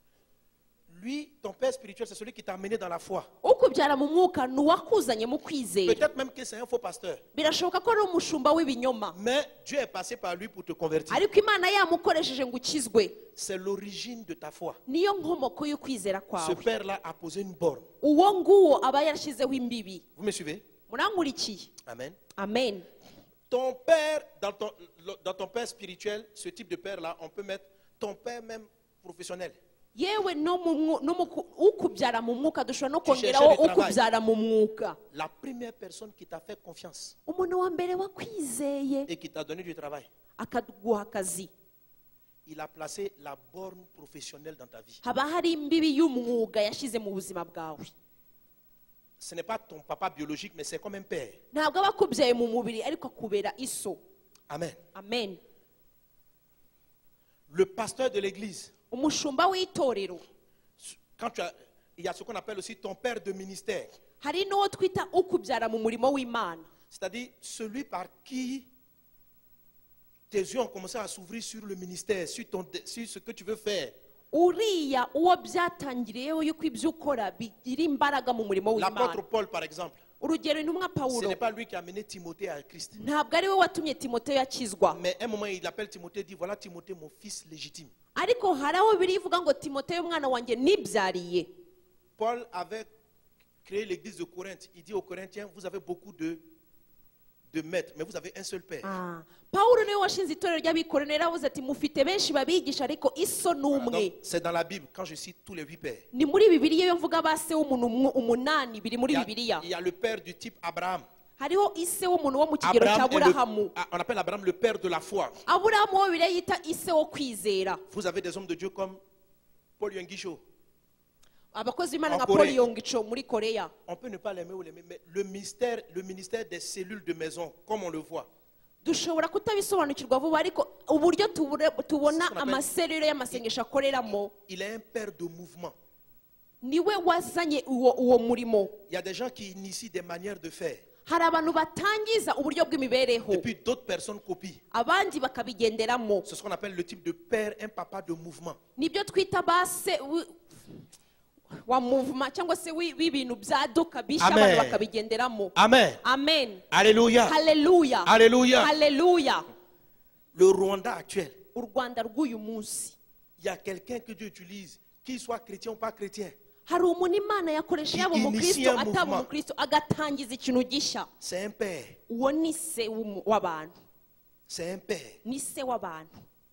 lui, ton père spirituel, c'est celui qui t'a amené dans la foi. ukubyara mu mwuka ni uwakuzanye mu kwizera. Peut-être même que c'est un faux pasteur. Birashoboka ko ari umushumba w'ibinyoma, Mais Dieu est passé par lui pour te convertir. ariko Imana yamukoresheje ngo ukizwe. C'est l'origine de ta foi. Niyo nkomoko y'ukwizera Ce kwawe. père-là a posé une borne. Uwo nguwo aba yarashyizeho imbibi. Vous me suivez? Murankurikiye? Amen. Amen. Ton père, dans ton, dans ton père spirituel, ce type de père-là, on peut mettre ton père même professionnel. Yewe no mu mwu- no mu ku- ukubyara mu mwuka dushobora no Tu cherchais kongeraho du travail. ukubyara mu mwuka. La première personne qui t'a fait confiance Umuntu wa mbere wakwizeye et qui t'a donné du travail, akaguha akazi, il a placé la borne professionnelle dans ta vie. haba hari imbibi y'umwuga yashyize mu buzima bwawe. Ce n'est pas ton papa biologique, mais c'est comme un père. ntabwo aba akubyaye mu mubiri ariko akubera iso. Amen. Amen. Le pasteur de l'église, umushumba w'itorero, quand tu as, il y a ce qu'on appelle aussi ton père de ministère. hari n'uwo twita ukubyara mu murimo w'Imana. C'est-à-dire celui par qui tes yeux ont commencé à s'ouvrir sur le ministère, sur, ton, sur ce que tu veux faire. uriya uwo byatangiriyeho yuko ibyo ukora bigira imbaraga mu murimo L'apôtre w'Imana. Paul, par exemple, urugero intumwa ce Pawulo, n'est pas lui qui a amené Timothée à Christ. ntabwo ari we watumye timoteyo akizwa, Mais à un moment, il appelle Timothée et dit, voilà Timothée, mon fils légitime. ariko hari aho birivuga ngo timoteyo umwana wanjye nibyariye. Paul avait créé l'église de Corinthe. Il dit aux Corinthiens, vous avez beaucoup de, de maîtres, mais vous avez un seul père. Ah, Pawulo niwe washinze itorero ry'abikorera, yaravuze ati mufite benshi babigisha ariko iso ni Voilà, umwe. donc, c'est dans la Bible, quand je cite tous les huit pères. Ni muri bibiliya iyo mvuga ba se w'umuntu umu- umunani biri muri Il y, a, bibiliya. il y a le père du type Abraham. hariho ise w'umuntu wo mu kigero cya Abraham est le- aburahamu. ah, on appelle Abraham le père de la foi. aburahamu wo bibiliya yita ise wo kwizera. Vous avez des hommes de Dieu comme Paul Yongisho. abakozi b'Imana En nka Corée. Paul Yongicho muri Korea. On peut ne pas l'aimer ou l'aimer, mais le ministère, le ministère des cellules de maison, comme on le voit, dushobora kutabisobanukirwa vuba ariko uburyo tubure- tubona Ce qu'on appelle- amaserero y'amasengesho akoreramo, il est un père de mouvement. niwe wazanye uwo uwo murimo. Il y a des gens qui initient des manières de faire. hari abantu batangiza uburyo bw'imibereho, Et puis d'autres personnes copient. abandi bakabigenderamo. C'est ce qu'on appelle le type de père, un papa de mouvement. nibyo twita base wi- wa movement cyangwa se wi- w'ibintu byaduka bisha Amen. abantu bakabigenderamo. Amen. Amen. Alléluia. Haleluya. Alléluia. Haleluya. Le Rwanda actuel, u Rwanda rw'uyu munsi, il y a quelqu'un que Dieu utilise, qu'il soit chrétien ou pas chrétien. hari umuntu Imana yakoresha yaba Qui umukristo initie un ataba mouvement. umukristo agatangiza ikintu gishya. C'est un père. uwo ni se w'umu- w'abantu, C'est un père. ni se w'abantu.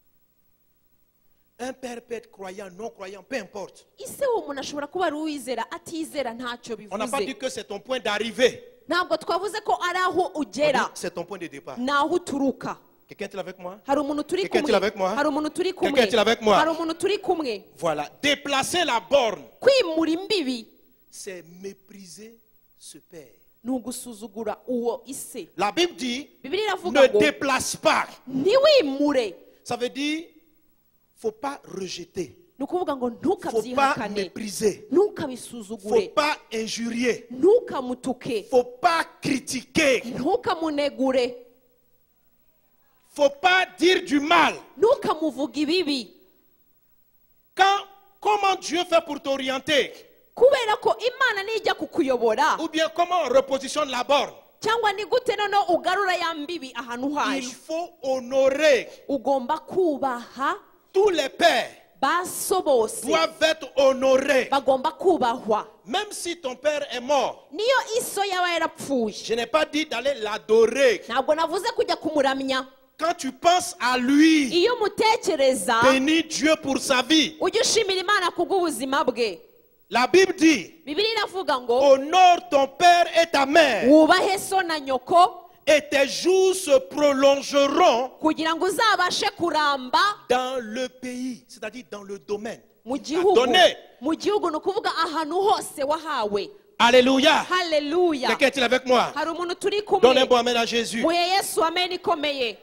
Un père peut être croyant, non croyant, peu importe. ise uwo muntu ashobora kuba ari uwizera atizera ntacyo On n'a pas dit bivuze. que c'est ton point d'arrivée. ntabwo twavuze ko ari aho On dit ugera, c'est ton point de départ. ni aho uturuka. Quelqu'un est-il avec moi? hari umuntu turi Quelqu'un kumwe, est-il avec moi? hari umuntu turi kumwe, Quelqu'un est-il avec moi? hari umuntu turi kumwe. Voilà. Déplacer la borne, kwimura imbibi c'est mépriser ce père. ni ugusuzugura uwo ise. La Bible dit, Bibiliya iravuga ne ngo déplace pas. ntiwimure, Ça veut dire, faut pas rejeter. ni ukuvuga ngo Faut pas ntukabyihakane, mépriser. ntukabisuzugure, Faut pas injurier. ntukamutuke, Faut pas critiquer. ntukamunegure, Faut pas dire du mal. ntukamuvuga ibibi. Quand, comment Dieu fait pour t'orienter? kubera ko Imana nijya kukuyobora, Ou bien comment on repositionne la borne? cyangwa ni gute noneho ugarura ya mbibi ahantu Il hayo. faut honorer. ugomba kubaha, Tous les pères baso bose doivent être honorés. bagomba kubahwa. Même si ton père est mort, niyo iso yaba yarapfuye, je n'ai pas dit d'aller l'adorer. ntabwo navuze kujya kumuramya. Quand tu penses à lui, iyo mutekereza, bénis Dieu pour sa vie. ujye ushimira Imana kubw'ubuzima bwe. La Bible dit, Bibiliya iravuga ngo honore ton père et ta mère, wubahe so na nyoko et tes jours se prolongeront kugira ngo uzabashe kuramba dans le pays, c'est-à-dire dans le domaine. mu gihugu. Donné. mu gihugu ni ukuvuga ahantu hose wahawe. Alléluia. Haleluya. Quelqu'un est-il avec moi? hari umuntu turi Donne un kumwe. bon amen à Jésus. muhe Yesu amen ikomeye.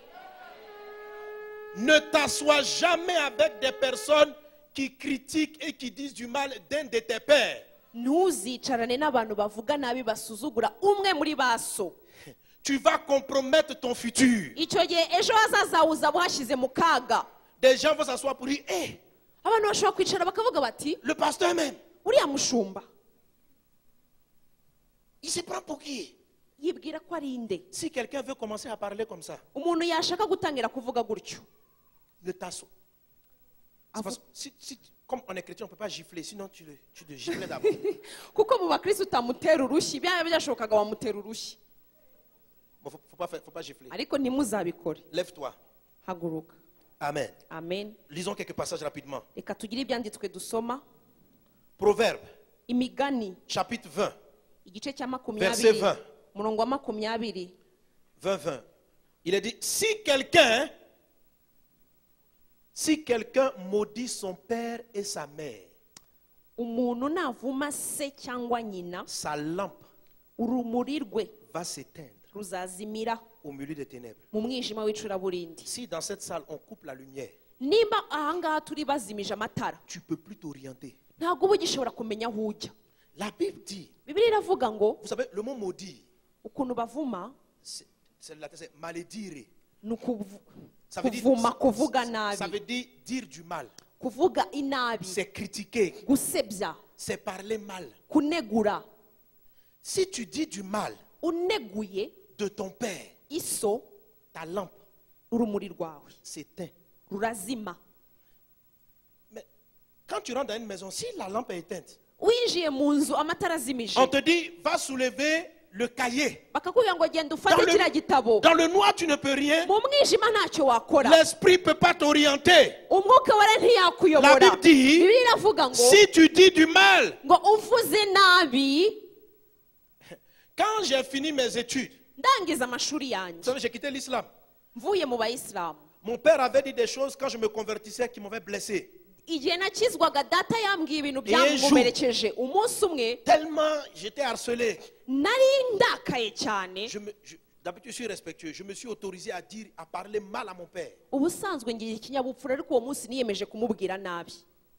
Ne t'assois jamais avec des personnes qui critiquent et qui disent du mal d'un de tes pères. ntuzicarane n'abantu bavuga nabi basuzugura umwe muri baso. Tu vas compromettre ton futur. icyo gihe ejo hazaza uzaba uhashyize mu kaga. Des gens vont s'asseoir pour dire, hé, abantu bashobora kwicara bakavuga bati le pasteur même, uriya mushumba il se prend pour qui? yibwira ko ari inde. Si quelqu'un veut commencer à parler comme ça, umuntu yashaka gutangira kuvuga gutyo, ne t'assois. C'est parce que si, si- comme on est chrétien, on ne peut pas gifler, sinon tu le, tu le gifles d'abord. kuko mu bakristo utamutera urushyi, byaba byashobokaga wamutera urushyi, Bon, faut, faut pas faire, faut pas gifler. ariko ntimuzabikore. Lève-toi. haguruka. Amen. Amen. Lisons quelques passages rapidement. reka tugire ibyanditswe dusoma. Proverbe, imigani chapitre vingt, igice cya Verset makumyabiri vingt. umurongo wa makumyabiri. vingt, vingt. Il est dit, si quelqu'un Si quelqu'un maudit son père et sa mère, umuntu navuma se cyangwa nyina sa lampe urumuri rwe va s'éteindre ruzazimira au milieu des ténèbres. mu mwijima w'icuraburindi. Si dans cette salle on coupe la lumière, nimba ahangaha turi bazimije amatara tu ne peux plus t'orienter. ntabwo uba ugishobora kumenya aho ujya. La Bible dit, bibiliya iravuga ngo vous savez, le mot maudit, ukuntu bavuma c'est c'est le latin, c'est maledire. ni ukuvu- Ça veut dire, kuvuma kuvuga ça nabi veut dire dire du mal. kuvuga inabi C'est critiquer, gusebya c'est parler mal. kunegura. Si tu dis du mal uneguye de ton père, iso ta lampe urumuri rwawe s'éteint. rurazima. Mais quand tu rentres dans une maison, si la lampe est éteinte, winjiye mu nzu amatara azimije on te dit, va soulever le cahier. bakakubwira ngo genda Dans ufate kiriya le, gitabo. dans le noir, tu ne peux rien. mu mwijima ntacyo wakora. L'esprit ne peut pas t'orienter. umwuka wera La ntiyakuyobora. Bible dit, bibiliya iravuga ngo si tu dis du mal, ngo uvuze nabi. quand j'ai fini mes études, ndangiza amashuri vous yanjye savez, j'ai quitté l'islam. mvuye mu bayisilamu. Mon père avait dit des choses quand je me convertissais qui m'avaient blessé. igihe nakizwaga data yambwiye ibintu Et un jour- byamukomerekeje. umunsi umwe Tellement j'étais harcelé. nari ndakaye cyane. Je me- je- D'habitude, je suis respectueux. Je me suis autorisé à dire, à parler mal à mon père. ubusanzwe ngira ikinyabupfura ariko uwo munsi niyemeje kumubwira nabi.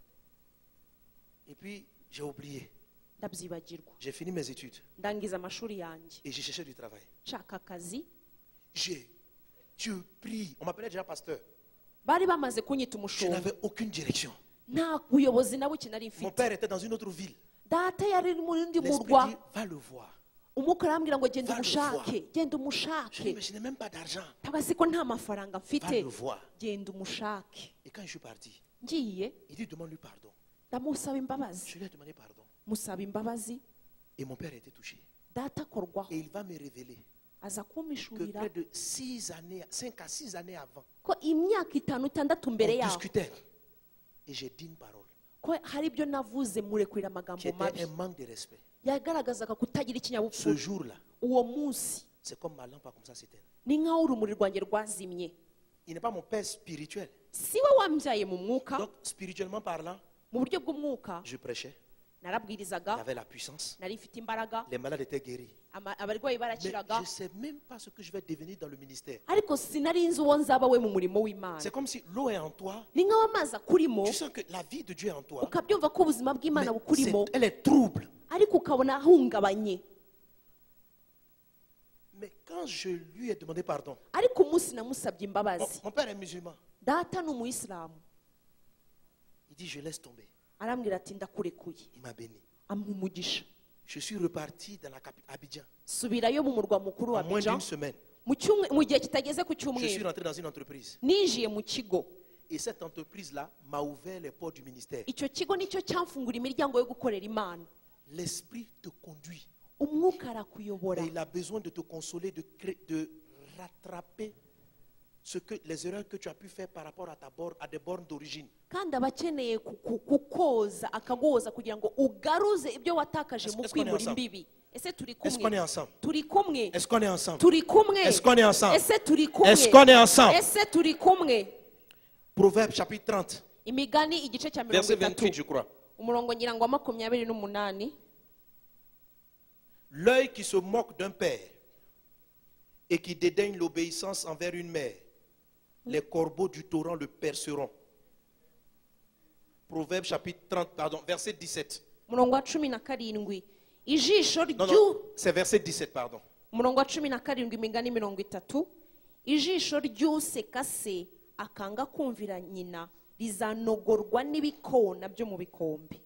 Et puis, j'ai oublié. ndabyibagirwa. J'ai fini mes études ndangiza amashuri yanjye et j'ai cherché du travail. nshaka akazi. J'ai Dieu prie. On m'appelait déjà pasteur. bari bamaze kunyita Je umushumba. n'avais aucune direction. nta buyobozi na buke nari Mon mfite. père était dans une autre ville. data yari mu yindi L'esprit murwa. dit, va le voir. umwuka arambwira ngo genda Va le umushake genda Je dis, umushake. mais je n'ai même pas d'argent. tabasi ko nta mafaranga Va mfite. le voir. genda umushake. Et quand je suis parti, ngiye il dit, demande-lui pardon. ndamusaba imbabazi. Je lui ai demandé pardon. musaba imbabazi. Et mon père a été touché. data akorwaho. Et il va me révéler aza que kumpishurira près de six années, cinq à six années avant, ko imyaka itanu itandatu mbere on yaho discutait. Et j'ai dit une parole ko hari ibyo navuze murekurira qui amagambo était mabi. un manque de respect. yagaragazaga kutagira Ce ikinyabupfura. jour-là, uwo munsi c'est comme ma lampe a commencé à s'éteindre. ni nk'aho urumuri rwanjye rwazimye. Il n'est pas mon père spirituel. si we wambyaye mu mwuka. Donc, spirituellement parlant, mu buryo bw'umwuka je prêchais. narabwirizaga. J'avais la puissance. nari mfite imbaraga. Les malades étaient guéris. ama- abarwayi Mais barakiraga. je ne sais même pas ce que je vais devenir dans le ministère. ariko sinari nzi uwo nzaba we mu murimo w'imana. C'est comme si l'eau est en toi. ni nk'aho amazi akurimo Tu sens que la vie de Dieu est en toi. ukabyumva ko ubuzima Mais bw'imana c'est- bukurimo elle est trouble. ariko ukabona ahungabanye. Mais quand je lui ai demandé pardon, ariko umunsi namusabye mon, imbabazi. mon père est musulman. data ni umuyisilamu. Il dit, je laisse tomber. arambwira ati ndakurekuye. Il m'a béni. amuha umugisha. Je suis reparti dans la capitale, Abidjan. subirayo mu murwa mukuru wa En moins Abidjan. d'une semaine, mu cyumwe- mu gihe kitageze ku je suis cyumweru rentré dans une entreprise. ninjiye mu kigo. Et cette entreprise-là m'a ouvert les portes du ministère. icyo kigo nicyo cyamfungura imiryango yo gukorera imana. L'esprit te conduit. umwuka arakuyobora. Et il a besoin de te consoler, de, cré- de rattraper ce que, les erreurs que tu as pu faire par rapport à, ta borne, à des bornes d'origine. kandi aba akeneye ku- ku- kukoza akagoza kugira ngo ugaruze ibyo watakaje Est-ce- mu est-ce qu'on est kwimura ensemble? imbibi. ese turi Est-ce qu'on est kumwe ensemble? turi kumwe Est-ce qu'on est ensemble? turi kumwe Est-ce qu'on est ensemble? ese turi kumwe Est-ce qu'on est ensemble? ese turi kumwe. Proverbe chapitre trente, imigani igice cya mirongo verset itatu vingt-huit, je crois. umurongo ngira ngo wa makumyabiri n'umunani. L'œil qui se moque d'un père et qui dédaigne l'obéissance envers une mère, les corbeaux du torrent le perceront. Proverbe chapitre trente, pardon, verset dix-sept. umurongo wa cumi na karindwi ijisho Non, ryu non, c'est verset dix-sept, pardon. umurongo wa cumi na karindwi imigani mirongo itatu. ijisho ry'useka se akanga kumvira nyina rizanogorwa n'ibikona byo mu bikombe.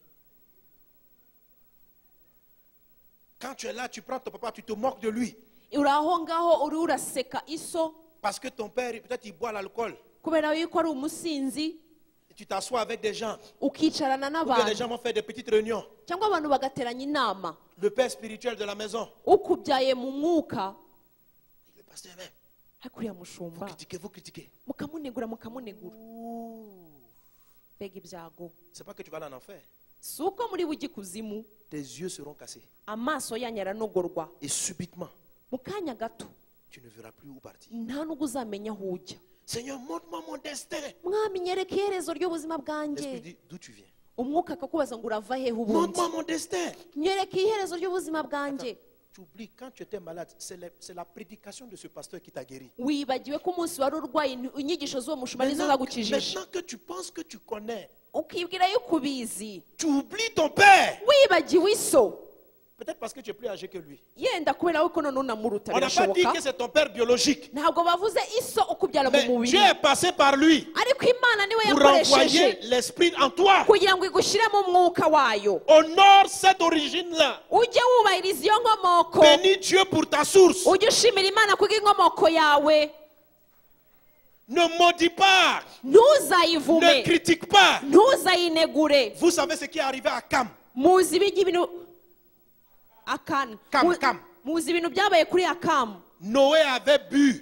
Quand tu es là, tu prends ton papa, tu te moques de lui. uri aho ngaho uri uraseka iso Parce que ton père, peut-être il boit l'alcool. kubera yuko ari umusinzi. Et tu t'assois avec des gens. ukicarana Ou bien les n'abantu gens vont faire des petites réunions. cyangwa abantu bagateranya inama. Le père spirituel de la maison. ukubyaye mu mwuka Le pasteur même. ariko uriya Vous mushumba critiquez, vous critiquez. mukamunegura mukamunegura. mbega ibyago. C'est pas que tu vas aller en enfer. si uko muri bujye ikuzimu Tes yeux seront cassés. amaso yanyu aranogorwa. Et subitement, mu kanya gato tu ne verras plus où partir. nta nubwo uzamenya aho ujya. Seigneur, montre-moi mon destin. mwami nyereka iherezo ry'ubuzima L'esprit bwanjye. dit, d'où tu viens? Umwuka akakubaza ngo urava hehe ubundi. Montre-moi mon destin. Nyereka iherezo ry'ubuzima bwanjye. Tu oublies, quand tu étais malade, c'est la, c'est la prédication de ce pasteur qui t'a guéri. Wibagiwe ko umunsi wari urwaye inyigisho z'uwo mushumba nizo Maintenant, zagukijije. maintenant que tu penses que tu connais, Ukibwira yuko ubizi. tu oublies ton père. Wibagiwe iso. Peut-être parce que tu es plus âgé que lui. Yenda kubera yuko none unamuruta On n'a pas dit birashoboka. que c'est ton père biologique. Ntabwo bavuze iso ukubyara mu Mais mubiri. Dieu est passé par lui Ariko Imana niwe pour renvoyer yakoresheje l'esprit en toi. kugira ngo igushyiremo umwuka wayo. Honore cette origine-là. Ujye wubahiriza iyo nkomoko. Bénis Dieu pour ta source. Ujye ushimira Imana kubw'inkomoko yawe. Ne maudis pas. Ntuzayivume. Ne critique pas. Ntuzayinegure. Vous savez ce qui est arrivé à Cam. Muzi ibijya ibintu akana. Kam, Mu- Kam. Muzi ibintu byabaye kuri Akamu. Noé avait bu.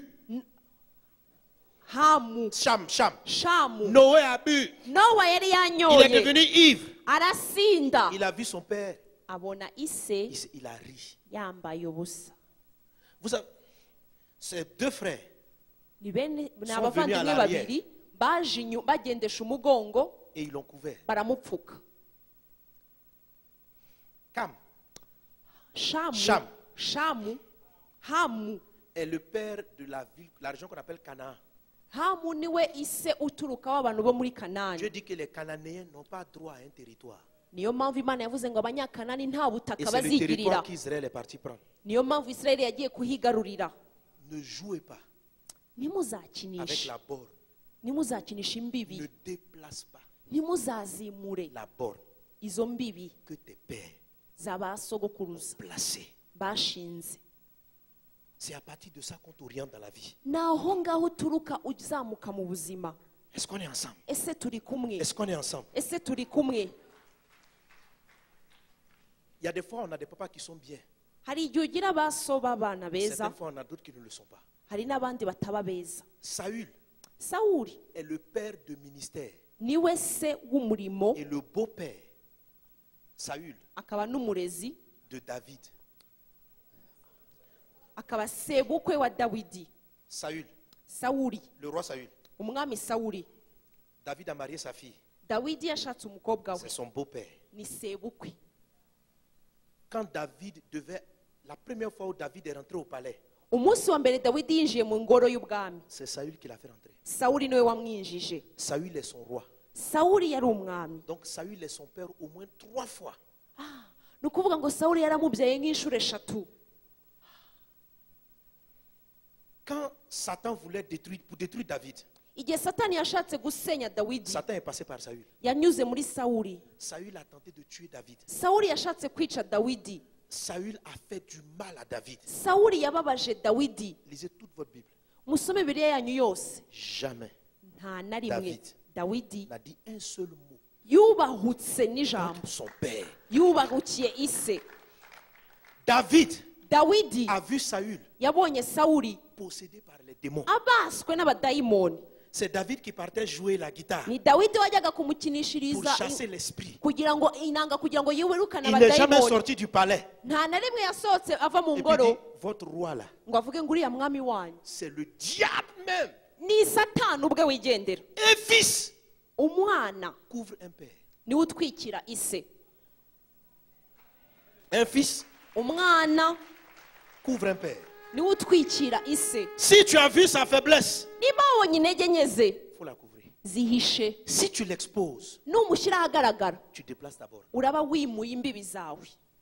Hamu. Cham, Cham. Shamu. Noé a bu. Nowa yari Il est yanyoye. devenu ivre. Arasinda. Il a vu son père. Abona ise Il, s- il a ri. yambaye ubusa. Vous savez, ces deux frères, Ni bene ni Sont venus abavandimwe à l'arrière. babiri baje inyu- bagendesha umugongo et ils l'ont couvert. baramupfuka. Cam Shamu. Sham. Shamu. Hamu. est le père de la ville, la région qu'on appelle Canaan. Hamu niwe ise uturukaho abantu bo muri Dieu Kanani. dit que les Cananéens n'ont pas droit à un territoire. Niyo mpamvu Imana yavuze ngo abanyakanani nta Et butaka c'est le bazigirira. territoire qu'Israël est parti prendre. Niyo mpamvu Isirayeli yagiye kuhigarurira. Ne jouez pas avec Ntimuzakinishe. la borne. Ntimuzakinishe imbibi. Ne déplace pas Ntimuzazimure la borne izo mbibi que tes pères z'abasogokuruza placés. bashinze. C'est à partir de ça qu'on t'oriente dans la vie. Ni aho ngaho uturuka uzamuka mu buzima. Est-ce qu'on est ensemble? Ese turi kumwe? Est-ce qu'on est ensemble? Ese turi kumwe? Il y a des fois, on a des papas qui sont bien. Hari igihe ugira abaso b'abana beza, Certaines fois, on a d'autres qui ne le sont pas. hari n'abandi bataba beza. Saül Sawuli est le père de ministère niwe se w'umurimo, et le beau-père, Saül, akaba n'umurezi, de David. akaba sebukwe wa Dawidi. Saül, Sawuli, le roi Saül. umwami Sawuli. David a marié sa fille. Dawidi yashatse umukobwa we, C'est son beau-père. ni sebukwe. Quand David devait, la première fois où David est rentré au palais, Umunsi wa mbere Dawidi yinjiye mu ngoro y'ubwami, c'est Saül qui l'a fait rentrer. Sawuli niwe wamwinjije. Saül est son roi. Sawuli yari umwami. Donc Saül est son père au moins trois fois. Ni ukuvuga ngo Sawuli yaramubyaye nk'inshuro eshatu. Quand Satan voulait détruire, pour détruire David, Igihe Satani yashatse gusenya Dawidi, Satan est passé par Saül. yanyuze muri Sawuli. Saül a tenté de tuer David. Sawuli yashatse kwica Dawidi. Saül a fait du mal à David. Sawuli yababaje Dawidi. Lisez toute votre Bible. Musome Bibiliya yanyu yose. Jamais Nta na rimwe David. Dawidi n'a dit un seul mot yubahutse n'ijambo, contre son père. yubahukiye ise. David Dawidi a vu Saül yabonye Sawuli possédé par les démons. abaswe n'abadayimoni. C'est David qui partait jouer la guitare Ni Dawidi wajyaga pour kumukinishiriza chasser l'esprit. kugira ngo inanga kugira ngo yiwirukane Il n'est jamais abadayimoni. sorti du palais. Nta na rimwe yasohotse ava mu Et puis il dit, ngoro votre roi là, ngo avuge ngo uriya mwami wanyu c'est le diable même. ni Satani ubwe wigendera. Un fils Umwana couvre un père. niwe utwikira ise. Un fils Umwana couvre un père. niwe utwikira ise. Si tu as vu sa faiblesse, Niba wabonye intege nke ze, il faut la couvrir. zihishe. Si tu l'exposes, Numushyira ahagaragara, tu déplaces d'abord. uraba wimuye imbibi zawe.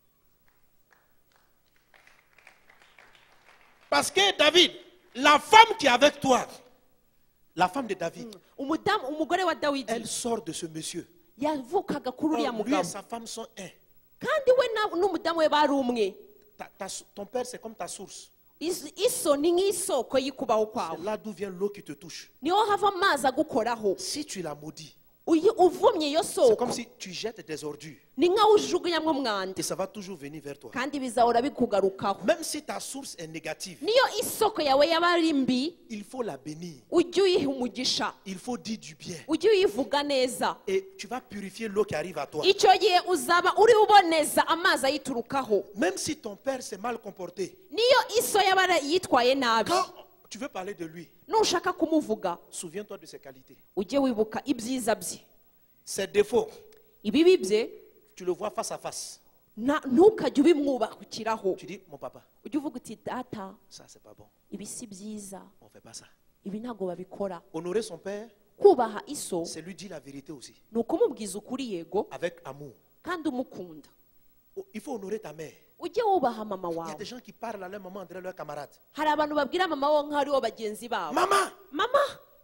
Parce que David, la femme qui est avec toi, la femme de David, Umudamu umugore wa Dawidi elle sort de ce monsieur. yavukaga kuri uriya Or, lui et mugabo, sa femme sont un. kandi we na- n'umudamu we bari umwe. Ta- ta- ton père, c'est comme ta source. Is- iso ni nk'isoko y'ikubaho C'est kwawe, là d'où vient l'eau qui te touche. niho hava amazi agukoraho. Si tu la maudis, Uyi- uvumye iyo c'est soko comme si tu jettes des ordures ni nkaho ujugunyamo umwanda, et ça va toujours venir vers toi. kandi bizahora bikugarukaho. Même si ta source est négative, Niyo isoko yawe yaba ari mbi, il faut la bénir. ujye uyiha umugisha, Il faut dire du bien. ujye uyivuga neza. Et tu vas purifier l'eau qui arrive à toi. Icyo gihe uzaba uri uboneza amazi ayiturukaho. Même si ton père s'est mal comporté, Niyo iso yaba yitwaye nabi, quand tu veux parler de lui, nushaka kumuvuga souviens-toi de ses qualités. ujye wibuka ibyiza bye, Ses défauts, ibibi bye tu le vois face à face. na- ntukajye ubimwubakiraho, Tu dis, mon papa, ujye uvuga uti data ça c'est pas bon. ibi si byiza, On fait pas ça. ibi ntabwo babikora. Honorer son père, Kubaha iso c'est lui dire la vérité aussi. ni ukumubwiza ukuri yego Avec amour. kandi umukunda. Oh, il faut honorer ta mère. Ujye wubaha mama Il y a wawe. des gens qui parlent à leur maman, on dirait leurs camarades. Hari abantu babwira mama wabo nk'aho aribo bagenzi babo. Maman, Mama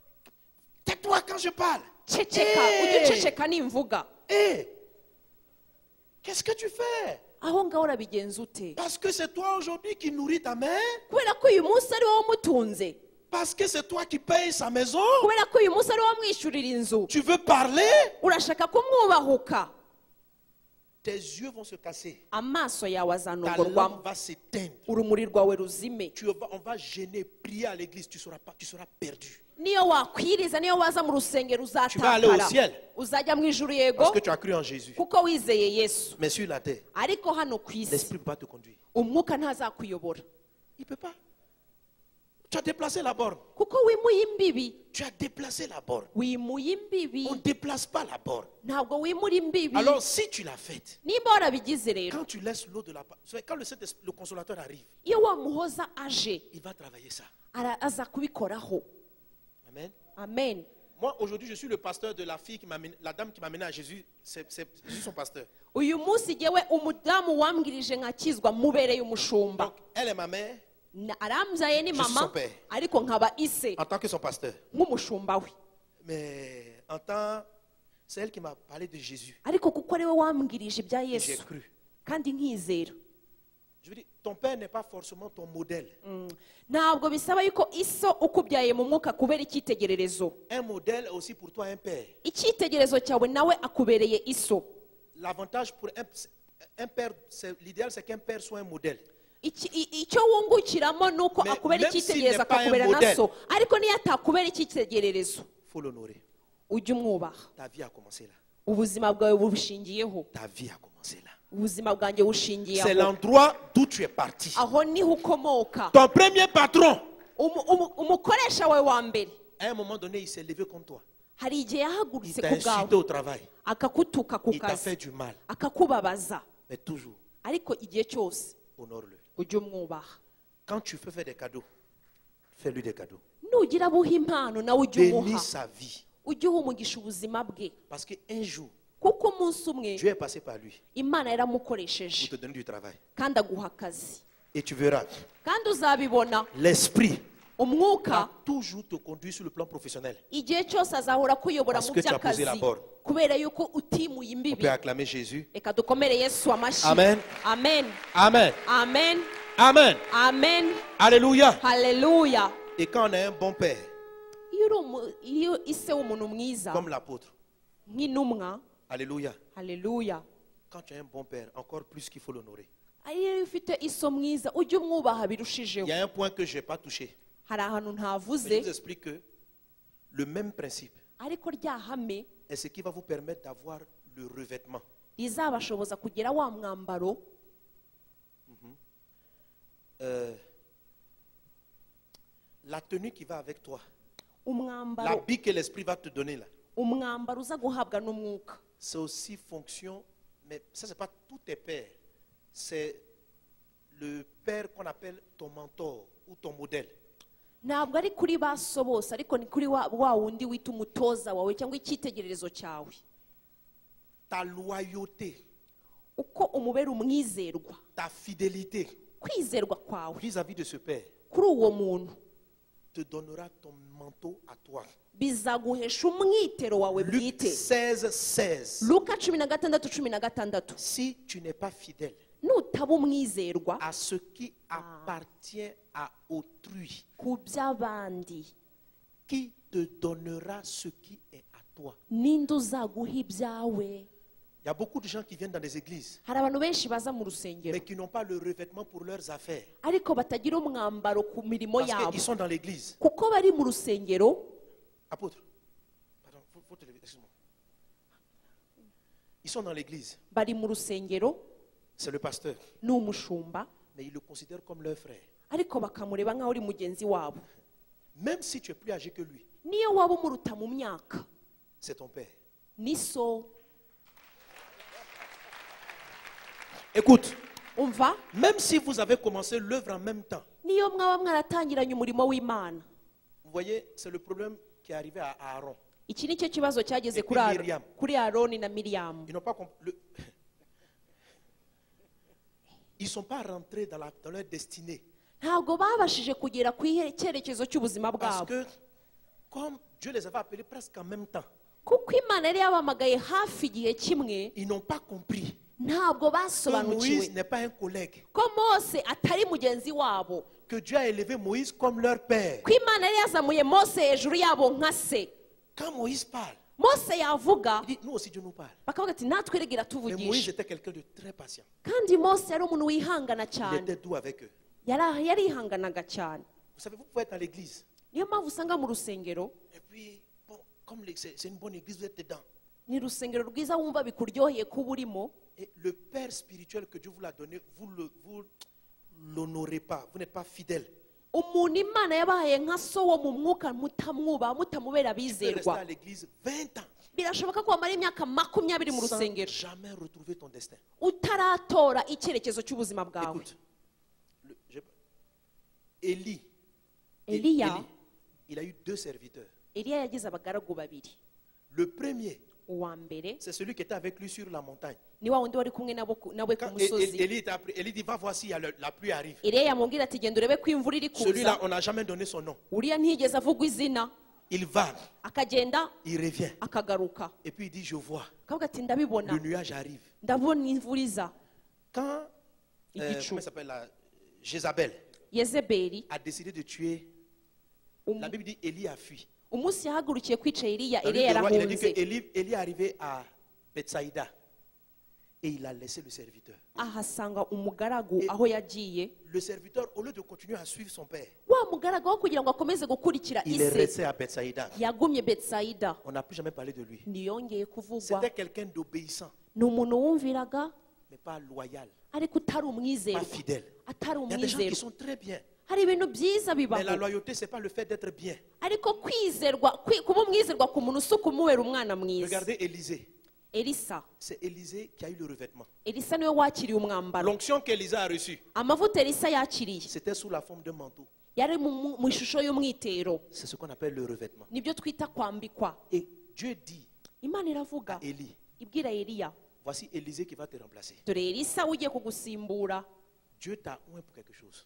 tais-toi quand je parle. ceceka, Hey! ujye uceceka nimvuga. Hé, qu'est-ce que tu fais? Aho ngaho urabigenza ute? Parce que c'est toi aujourd'hui qui nourris ta mère. Kubera ko uyu munsi ari wowe umutunze, Parce que c'est toi qui payes sa maison. kubera ko uyu munsi ari wowe umwishyurira inzu, Tu veux parler? urashaka kumwubahuka, Tes yeux vont se casser. amaso yawe Ta azanogorwamo, lampe va s'éteindre. urumuri rwawe ruzime. Tu vas, on va gêner, prier à l'église, tu seras pas, tu seras perdu. Niyo wakwiriza, niyo waza mu rusengero Tu vas aller au uzatakara, ciel. uzajya mu ijuru yego Parce que tu as cru en Jésus. kuko wizeye Yesu. Mais sur la terre, Ariko hano ku isi l'esprit ne peut pas te conduire. umwuka ntazakuyobora, Il ne peut pas. Tu as déplacé la borne. kuko wimuye imbibi, Tu as déplacé la borne. wimuye imbibi, On ne déplace pas la borne. ntabwo wimura imbibi. Alors si tu l'as faite, Niba warabigize rero, quand tu laisses l'eau de la parole, quand le, Saint-Esprit- le consolateur arrive, iyo wamuhoza aje il va travailler ça. ara- aza kubikoraho. Amen. Amen. Moi, aujourd'hui, je suis le pasteur de la fille qui m'a mené- la dame qui m'a mené à Jésus. C'est, c'est, je suis son pasteur. Uyu munsi jyewe umudamu wambwirije nkakizwa mubereye umushumba. Donc, elle est ma mère Na- arambyaye ni Je suis mama son père. ariko nkaba ise en tant que son pasteur. nk'umushumba we, Mais en tant, c'est elle qui m'a parlé de Jésus. ariko kuko ari we wambwirije ibya J'ai Yesu cru. kandi nkizera. Je veux dire, ton père n'est pas forcément ton modèle. Ntabwo bisaba yuko iso ukubyaye mu mwuka kubera icyitegererezo. Un modèle est aussi pour toi un père. Icyitegererezo cyawe nawe akubereye iso. L'avantage pour un, un père, c'est- l'idéal c'est qu'un père soit un modèle. Iki- i- icyo wungukiramo ni uko Mais akubera même s'il icyitegererezo n'est pas un akakubera na modèle. so, ariko niyo atakubera icyitegererezo Il faut l'honorer. ujye umwubaha. Ta vie a commencé là. Ubuzima bwawe bushingiyeho, Ta vie a commencé là. ubuzima bwanjye bushingiye C'est aho. l'endroit d'où tu es parti. Aho niho ukomoka. Ton premier patron, Umu- umu- umukoresha wawe wa mbere à un moment donné, il s'est levé contre toi. hari igihe Il yahagurutse t'a ku insulté bwawe au travail. akakutuka ku Il t'a kazi fait du mal. akakubabaza, Mais toujours, ariko igihe cyose honore-le. ujye umwubaha. Quand tu peux faire des cadeaux, fais-lui des cadeaux. Nugira abuha impano nawe ujye umuha, Bénis sa vie. ujye uha umugisha ubuzima bwe, Parce qu'un jour, kuko umunsi umwe Dieu est passé par lui imana pour yaramukoresheje te donner du travail. kandi aguha akazi, Et tu verras, kandi uzabibona. l'esprit Umwuka va toujours te conduire sur le plan professionnel. igihe cyose azahora akuyobora Parce mu que tu as posé by'akazi la borne. kubera yuko utimuye On imbibi. peut acclamer Jésus. Reka dukomere Yesu amashyi. Amen. Amen. Amen. Amen. Amen. Amen. Alléluia. Haleluya. Et quand on a un bon père, Iyo uri umu- iyo ise w'umuntu mwiza comme l'apôtre, nk'intumwa, Alléluia. haleluya, Quand tu as un bon père, encore plus qu'il faut l'honorer. iyo ufite iso mwiza ujye umwubaha Il birushijeho. y a un point que je n'ai pas touché. Hari ahantu Mais ntavuze, je vous explique que le même principe ariko rya hame est ce qui va vous permettre d'avoir le revêtement. rizabashoboza kugira wa mwambaro, Euh, la tenue qui va avec toi, umwambaro l'habit que l'esprit va te donner là, umwambaro uza guhabwa n'umwuka. c'est aussi fonction, mais ça c'est pas tous tes pères, c'est le père qu'on appelle ton mentor ou ton modèle. Ntabwo ari kuri ba so bose, ariko ni kuri wa wa wundi wita umutoza wawe cyangwa icyitegererezo cyawe, Ta loyauté, uko umubera umwizerwa, ta fidélité kwizerwa kwawe vis-à-vis de ce père kuri uwo muntu te donnera ton manteau à toi. bizaguhesha umwitero wawe Luc bwite. seize, seize. Luka cumi na gatandatu cumi na gatandatu. Si tu n'es pas fidèle Nutaba umwizerwa à ce qui appartient à autrui, ku by'abandi, qui te donnera ce qui est à toi? ninde uzaguha ibyawe? Il y a beaucoup de gens qui viennent dans des églises, Hari abantu benshi baza mu rusengero mais qui n'ont pas le revêtement pour leurs affaires. ariko batagira umwambaro ku mirimo Parce yabo, qu'ils sont dans l'église. kuko bari mu rusengero. Apôtre, pardon, faut, faut te lever, excuse-moi. Ils sont dans l'église. Bari mu rusengero, C'est le pasteur. ni umushumba, Mais ils le considèrent comme leur frère. ariko bakamureba nk'aho uri mugenzi wabo. Même si tu es plus âgé que lui, niyo waba umuruta mu myaka c'est ton père. ni so. Écoute, Umva, même si vous avez commencé l'œuvre en même temps, niyo mwaba mwaratangiranye umurimo w'Imana. vous voyez, c'est le problème qui est arrivé à Aaron. Iki ni cyo kibazo cyageze Et kuri puis Aro- Miriam. kuri Aroni na Miriyamu. Ils n'ont pas compris. le- Ils ne sont pas rentrés dans, la- dans leur destinée. Ntabwo babashije kugera ku ihe- cyerekezo cy'ubuzima Parce bwabo, que, comme Dieu les avait appelés presque en même temps, kuko Imana yari yabamagaye hafi igihe kimwe. ils n'ont pas compris Ntabwo que basobanukiwe Moïse n'est pas un collègue. ko Mose atari mugenzi wabo, Que Dieu a élevé Moïse comme leur père. ko Imana yari yazamuye Mose hejuru yabo nka se. Quand Moïse parle, Mose yavuga il dit, nous aussi Dieu nous parle. bakavuga ati natwe regera Mais Moïse tuvugisha. était quelqu'un de très patient. Kandi Mose yari umuntu wihangana Il cyane, était doux avec eux. yari yarihanganaga cyane. Vous savez, vous pouvez être à l'église. Niyo mpamvu usanga mu rusengero, Et puis, bon, comme les- c'est c'est une bonne église, vous êtes dedans. ni urusengero rwiza wumva bikuryoheye kuba urimo, Et le Père spirituel que Dieu vous l'a donné, vous ne vous l'honorez pas. Vous n'êtes pas fidèle. umuntu Imana yabahaye nka so wo mu mwuka mutamwubaha mutamubera Tu peux rester abizerwa. à l'église vingt ans Birashoboka ko wamara imyaka makumyabiri mu sans rusengero jamais retrouver ton destin. utaratora icyerekezo cy'ubuzima bwawe. Écoute, le- je- Élie, Eliya, Élie, il a eu deux serviteurs. Eliya yagize abagaragu babiri. Le premier, Uwa mbere c'est celui qui était avec lui sur la montagne. ni wa wundi wari kumwe nabo ku- nawe ku Quand É- É- musozi. Élie, était appris- Élie dit, va voir s'il y a le- la pluie arrive. Eliya yamubwira ati genda urebe ko imvura iri Celui-là, kuza. on n'a jamais donné son nom. Uriya ntiyigeze avugwa izina, Il va, akagenda il revient. akagaruka Et puis il dit, je vois, akavuga ati ndabibona, le nuage arrive. ndabona imvura iza. Quand, euh, Igicu. comment elle s'appelle la Jézabel Yezebeli a décidé de tuer, um- la Bible dit, Élie a fui. umunsi yahagurukiye kwica Eliya, Dans le Eliya livre des rois, il a dit que yarahunze. Élie, Élie est arrivé à Bethsaïda et il a laissé le serviteur. Ahasanga umugaragu Et- aho yagiye. Le serviteur, au lieu de continuer à suivre son père, Wa mugaragu aho kugira ngo akomeze gukurikira il est ise, resté à Bethsaïda. yagumye Betsayida. On n'a plus jamais parlé de lui. Ntiyongeye kuvugwa. C'était quelqu'un d'obéissant, Ni umuntu wumviraga mais pas loyal, ariko utari pas umwizerwa, fidèle. atari Il y a des gens qui umwizerwa. sont très bien, Hari ibintu byiza mais la bibaho, loyauté, ce n'est pas le fait d'être bien. ariko kwizerwa kwi- kuba umwizerwa ku muntu si ukumubera umwana mwiza. Regardez Élisée. Elisa C'est Élisée qui a eu le revêtement. Elisa niwe wakiriye umwambaro. L'onction qu'Élisée a reçue, Amavuta Elisa yakiriye c'était sous la forme d'un manteau. yari mu- mu mu ishusho y'umwitero, C'est ce qu'on appelle le revêtement. nibyo twita kwambikwa. Et Dieu dit Imana iravuga, à Élie, ibwira Eliya, voici Élisée qui va te remplacer. dore Elisa ugiye kugusimbura. Dieu t'a oint pour quelque chose.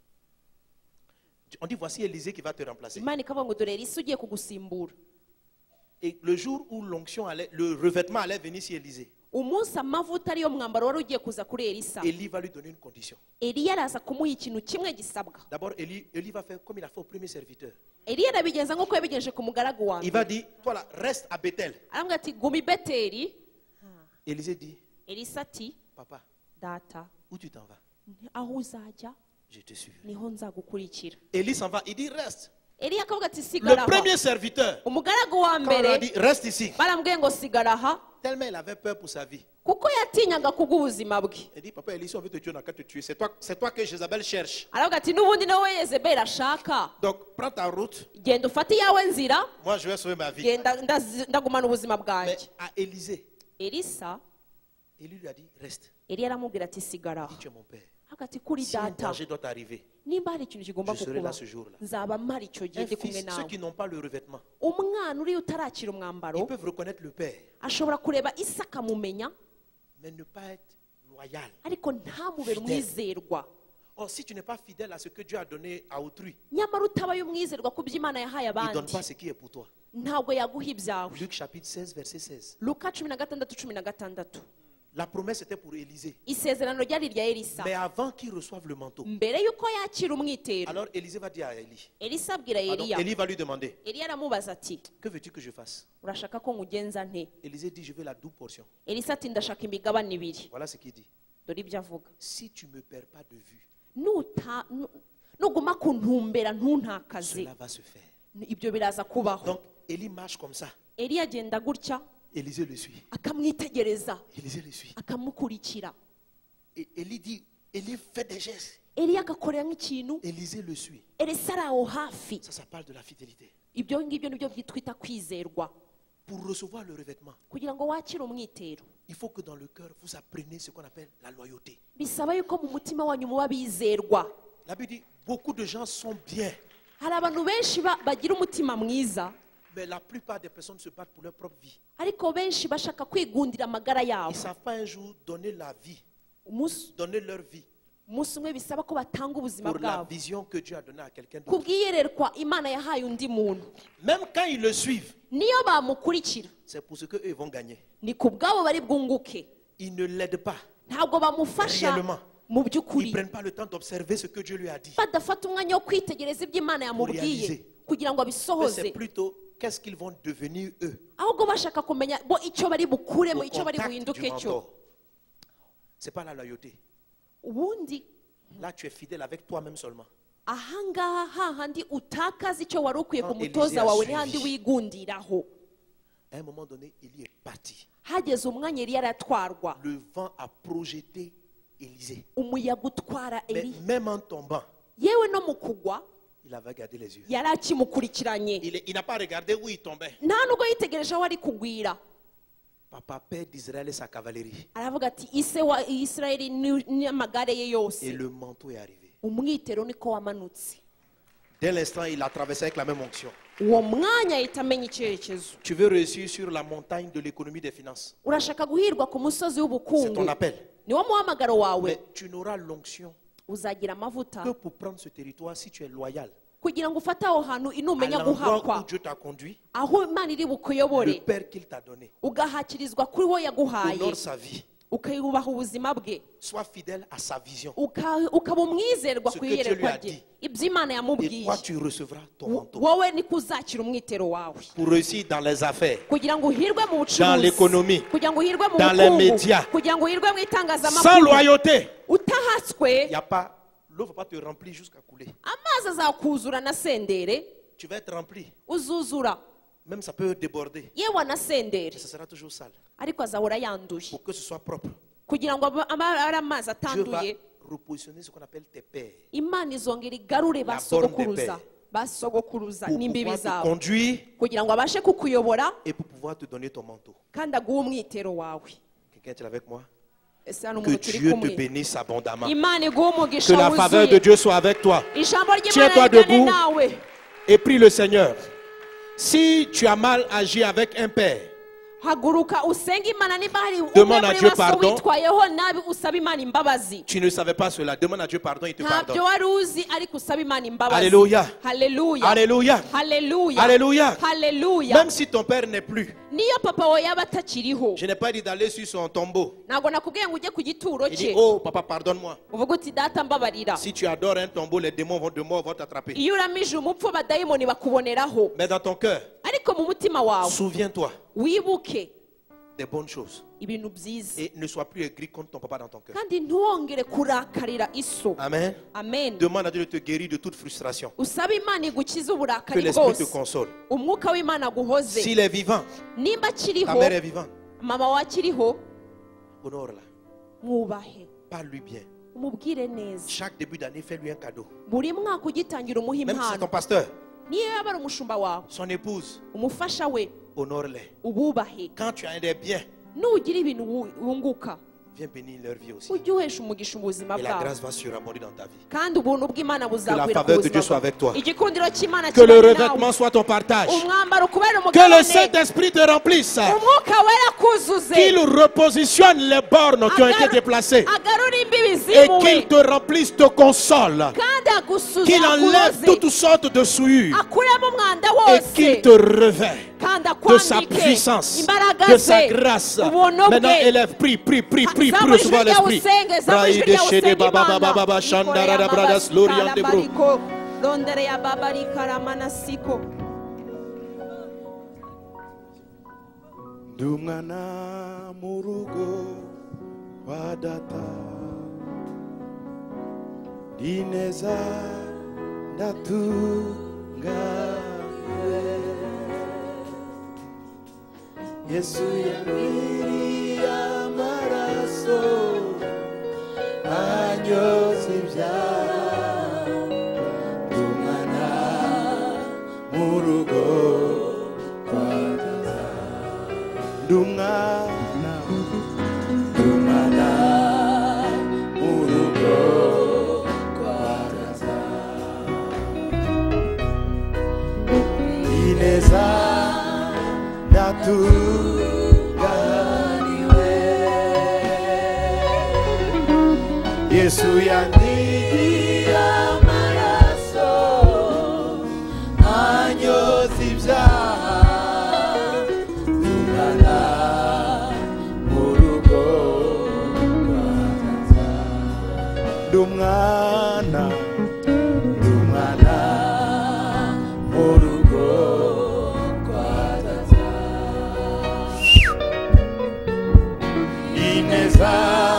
On dit, voici Élisée qui va te remplacer. Imana ikavuga ngo dore Elisa ugiye kugusimbura. Et le jour où l'onction allait, le revêtement allait venir sur Élisée, Umunsi amavuta ariyo mwambaro wari ugiye kuza kuri Elisa, Élie va lui donner une condition. Eliya araza kumuha ikintu kimwe gisabwa. D'abord, Élie, Élie va faire comme il a fait au premier serviteur. Eliya arabigenza nk'uko yabigenje ku mugaragu wa Il mbere. va dire, toi là, reste à Bethel. Arambwira ati guma i Beteli. Élisée dit, Elisa ati papa, data, où tu t'en vas? aho uzajya Je te suis. niho nzagukurikira. Élie s'en va, il dit, reste. Eliya akavuga ati Le sigara aha. premier serviteur, Umugaragu wa quand on lui a mbere dit, reste ici, barambwiye ngo sigara aha, tellement il avait peur pour sa vie. kuko yatinyaga kubw'ubuzima bwe. Il dit, papa, Élie, si on veut te tuer, on n'a qu'à te tuer. C'est toi, c'est toi que Jézabel cherche. Aravuga ati n'ubundi nawe Yezebeli ashaka, Donc, prends ta route. genda ufate iyawe nzira, Moi, je vais sauver ma vie. genda ndazi- ndagumana ubuzima Mais bwanjye. à Élisée, Elisa Élie lui a dit, reste. Eliya aramubwira ati sigara Il dit, aha. tu es mon père. Aravuga ati kuri Si un data, danger doit t'arriver, nimba hari ikintu kigomba je serai kukuba là ce jour-là. nzaba mpari icyo gihe Un ndi kumwe fils, ceux nawe. qui n'ont pas le revêtement, Umwana uriya utarakira umwambaro ils peuvent reconnaître le père, ashobora kureba Isa akamumenya, mais ne pas être loyal. ariko ntamubere Fidèle. umwizerwa. Or, si tu n'es pas fidèle à ce que Dieu a donné à autrui, Nyamara utabaye umwizerwa ku byo Imana yahaye il ne donne abandi, pas ce qui est pour toi. ntabwo yaguha ibyawe. Luc chapitre seize, verset seize. Luka cumi na gatandatu cumi na gatandatu. La promesse était pour Élisée. Isezerano ryari irya Elisa, Mais avant qu'il reçoive le manteau, mbere y'uko yakira umwitero, alors Élisée va dire à Élie. Elisa abwira Pardon, Eliya, Élie va lui demander, Eliya aramubaza ati que veux-tu que je fasse? urashaka ko nkugenza nte? Élisée dit, je veux la double portion. Elisa ati ndashaka imigabane ibiri. Voilà ce qu'il dit. Dore ibyo avuga, Si tu ne me perds pas de vue, Nuta- nu- nuguma kuntumbera ntuntakaze, cela va se faire. ibyo biraza kubaho. Donc, Élie marche comme ça. Eliya agenda gutya Élisée le suit. akamwitegereza Élisée le suit. akamukurikira. Et Élie dit, Élie fait des gestes. Eliya agakorera nk'ikintu Élisée le suit. Elisa ari aho hafi. Ça, ça parle de la fidélité. Ibyo ngibyo nibyo byitwita kwizerwa. Pour recevoir le revêtement, Kugira ngo wakire umwitero, il faut que dans le cœur, vous appreniez ce qu'on appelle la loyauté. bisaba yuko mu mutima wanyu muba bizerwa. La Bible dit, beaucoup de gens sont bien, Hari abantu benshi ba- bagira umutima mwiza, mais la plupart des personnes se battent pour leur propre vie. ariko benshi bashaka kwigundira amagara Ils yabo. ne savent pas un jour donner la vie, Umunsi donner leur vie umunsi umwe bisaba ko batanga ubuzima pour la bwabo vision que Dieu a donnée à quelqu'un d'autre. kubw'iyererwa Imana yahaye undi muntu. Même quand ils le suivent, Niyo bamukurikira, c'est pour ce qu'eux vont gagner. ni ku bwabo bari bwunguke. Ils ne l'aident pas. Ntabwo bamufasha Réellement. mu Ils ne by'ukuri, prennent pas le temps d'observer ce que Dieu lui a dit. badafata umwanya wo kwitegereza ibyo Imana yamubwiye réaliser. kugira ngo Mais c'est abisohoze, plutôt qu'est-ce qu'ils vont devenir eux ahubwo bashaka kumenya bo icyo bari bukuremo, au icyo bari contact du buhinduke cyo. mentor. C'est pas la loyauté. Ubundi Là, tu es fidèle avec toi-même seulement. ahangaha hahandi utakaza icyo wari ukwiye ku Quand mutoza Élisée a wawe suivi. n'ahandi wigundiraho. À un moment donné, il y est parti. Hageze umwanya Eliya aratwarwa, Le vent a projeté Élisée. umuyaga utwara Mais Eliya, même en tombant, yewe no mu kugwa il avait gardé les yeux. yari akimukurikiranye, Il est- il n'a pas regardé où il tombait. nta nubwo yitegereje aho ari kugwira. Papa, père d'Israël et sa cavalerie. Aravuga ati ise wa Isirayeli ni- n'amagare ye Et yose, le manteau est arrivé. umwitero niko wamanutse. Dès l'instant, il a traversé avec la même onction. Uwo mwanya ahita amenya icyerekezo. Tu veux réussir sur la montagne de l'économie des finances. Urashaka guhirwa ku musozi C'est w'ubukungu, ton appel. niwo muhamagaro wawe. Mais tu n'auras l'onction Uzagira amavuta que pour prendre ce territoire si tu es loyal. kugira ngo ufate aho hantu À inumenya l'endroit guhakwa, où Dieu t'a conduit, aho Imana iri le bukuyobore, Père qu'il t'a donné. ugahakirizwa kuri wo yaguhaye, Honore sa vie. ukayubaha ubuzima bwe, Sois fidèle à sa vision. uka- ukaba umwizerwa Ce ku que Dieu lui iyerekwa a rye, dit. ibyo Imana Et yamubwiye. toi, tu recevras ton Wo- manteau. wowe niko uzakira umwitero wawe, Pour réussir dans les affaires, kugira ngo uhirwe mu dans bucuruzi, l'économie, kugira ngo uhirwe mu dans les bukungu, médias. kugira ngo uhirwe mu sans itangazamakuru, loyauté, utahatswe il n'y a pas. L'eau ne va pas te remplir jusqu'à couler. amazi azakuzura na sendere, Tu vas être rempli. uzuzura Même ça peut déborder. yewe na sendere, Mais ça sera toujours sale. ariko azahora yanduye, Pour que ce soit propre, kugira ngo abe abe ari amazi Dieu va atanduye. repositionner ce qu'on appelle tes pères. Imana izongera igarure ba La borne sogokuruza, des pères. ba sogokuruza Pour n'imbibi pouvoir te zabo, conduire kugira ngo abashe kukuyobora et pour pouvoir te donner ton manteau. kandi aguhe umwitero wawe. Quelqu'un est avec moi? Ese hano Que umuntu turi Dieu te kumwe, bénisse abondamment. Imana iguhe Que umugisha la faveur de wuzuye, Dieu soit avec toi. ijambo Tiens-toi ry'Imana rigane debout. nawe. Et prie le Seigneur. Si tu as mal agi avec un père, Haguruka usenge Imana, niba hari umwe Demande à muri Dieu baso pardon. witwayeho nabi usaba Imana imbabazi. tu ne savais pas cela. Demande à Dieu pardon, il te Ntabyo pardonne. wari uzi ariko usaba Imana imbabazi. Alléluia. Haleluya. Alléluia. Haleluya. Alléluia. Haleluya. Même si ton père n'est plus, Niyo papa wawe yaba atakiriho, je n'ai pas dit d'aller sur son tombeau. ntabwo nakubwiye ngo ujye ku gituro Il dit, cye oh papa, pardonne-moi. uvuga uti data mbabarira. Si tu adores un tombeau, les démons vont de mort vont t'attraper. Iyo uramije umupfu abadayimoni bakuboneraho, Mais dans ton cœur, ariko mu mutima wawe souviens-toi wibuke des bonnes choses. ibintu byiza, Et ne sois plus aigri contre ton papa dans ton cœur. kandi ntiwongere kurakarira iso. Amen. Amen. Demande à Dieu de te guérir de toute frustration. Usaba Imana igukize Que uburakari l'Esprit te bwose, console. umwuka w'Imana aguhoze. S'il est vivant, Nimba ta akiriho, mère est vivante, mama wawe akiriho, honore-la. mwubahe, Parle-lui bien. umubwire neza. Chaque début d'année, fais-lui un cadeau. Buri mwaka ugitangira umuha Même si c'est ton impano, pasteur, niyo yaba ari umushumba wawe, son épouse, umufasha we, honore-les. ububahe. Quand tu as des biens, Nugira ibintu wu- wunguka, viens bénir leur vie aussi. ujye uhesha umugisha ubuzima Et la bwawe, grâce va surabonder dans ta vie. kandi ubuntu bw'Imana buzagwira ku faveur de Dieu buzima soit bwawe. avec toi. Igikundiro cy'Imana Que le kibane revêtement nawe, soit ton partage. umwambaro kubera Que le umugabane, Saint-Esprit te remplisse. umwuka wera akuzuze, Qu'il repositionne les bornes qui ont été Agaru- déplacées. agarure imbibi Et zimuwe, qu'il te remplisse, te console. kandi agusuze, Qu'il enlève akuroze, toutes sortes de souillures. akuremo umwanda Et wose, qu'il te revêt kandi de sa akwambike puissance, imbaraga de ze, sa grâce. ubuntu Maintenant, bwe. élève, prie, prie, prie, prie, Zamura prie, recevoir ijwi ryawe l'Esprit. usenge, zamura Braï ijwi de ryawe chez usenge Baba Baba Imana. Baba Shandara Ikore Bradas amabasika Lorian de Bro. arabariko, rondere ya babarika ramanasiko. Dumwana murugo wa data dineza ndatunga Yesu yamiriya amaraso anyoza ibyaha Dumana, dumana, urugo kwagaza. Ineza natuganiwe. Yesu yandiye amaraso anyoza ibyaha. Dumana, dumana, urugo kwagaza. Ineza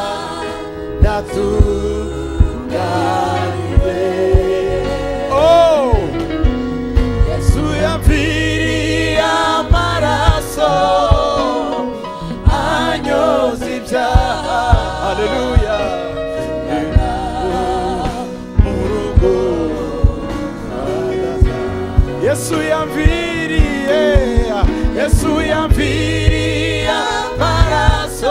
natuganiwe. Oh, Yesu yapfiriye amaraso anyoza ibyaha. Hallelujah. Yesu yamviriye, Yesu yamviriye amaraso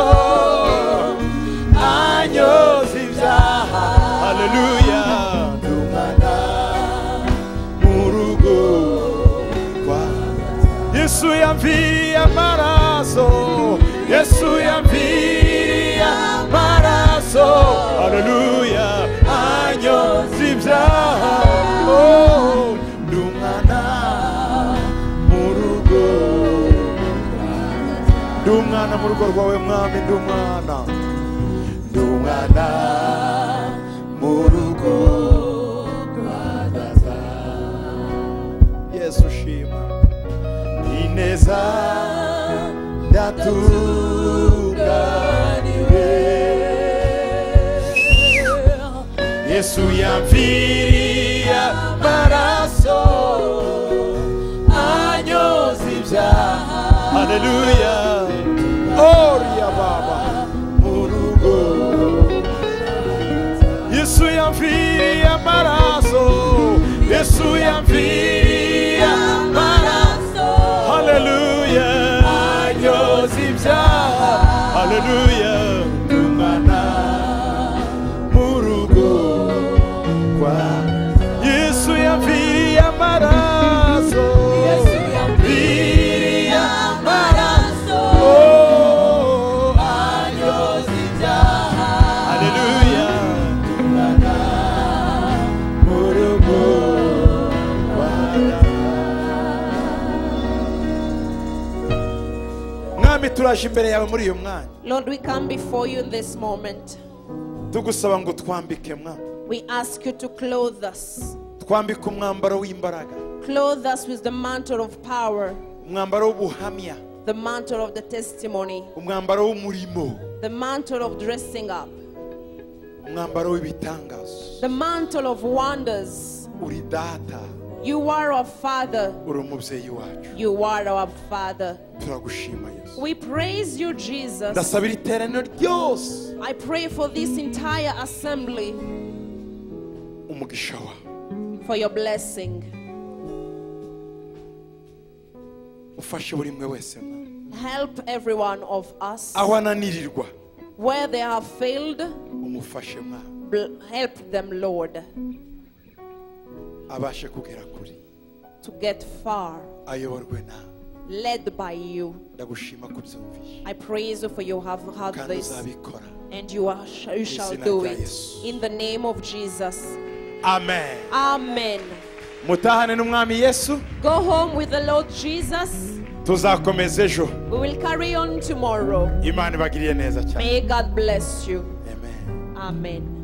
anyoza ibyaha. Haleluya. Dumana mu rugo kwagaza. Yesu yamviriye amaraso, Yesu yamviriye amaraso. Haleluya. Anyoza ibyaha. Oh, Dumana mu rugo rwawe mwami, dumana, dumana mu rugo kwagaza. Yesu shima. Ineza yatuganiwe. Yesu yamviriye amaraso anyoza ibyaha. Hallelujah. Oria Baba murugo. Yesu yamviriye amaraso, Yesu yamviriye amaraso. Hallelujah. Anyoza ibyaha. Hallelujah. Dumana murugo kwa. Yesu yamviriye amaraso, Yesu yamviriye amaraso. Oh, anyoza ibyaha. Hallelujah. Dumana murugo kwa. Mwami turaje imbere yawe muri uyu mwanya. Lord, we come before you in this moment. Tugusaba ngo twambike mwami. We ask you to clothe us. Twambike umwambaro w'imbaraga. Clothe us with the mantle of power, Umwambaro w'ubuhamya. the mantle of the testimony, Umwambaro w'umurimo. the mantle of dressing up, Umwambaro w'ibitangazo. the mantle of wonders. Uri data, You are our Father. uri umubyeyi wacu. You are our Father. Turagushima Yesu. We praise you, Jesus. Ndasabira iteraniro ryose I pray for this entire assembly umugisha wawe. for your blessing. Ufashe buri mwe wese mwami. Help every one of us. Aho ananirirwa Where they have failed, umufashe mwami. bl- help them, Lord, Abashe kugera kuri. to get far, Ayoborwe nawe. led by you. Ndagushima kubyumvisha. I praise you for you have had Kandi this, uzabikora. and you, are, you shall Izina do rya it. Yesu. In the name of Jesus. Amen. Amen. Mutahane n'umwami Yesu. Go home with the Lord Jesus. Tuzakomeza ejo. We will carry on tomorrow. Imana ibagiriye neza cyane. May God bless you. Amen. Amen.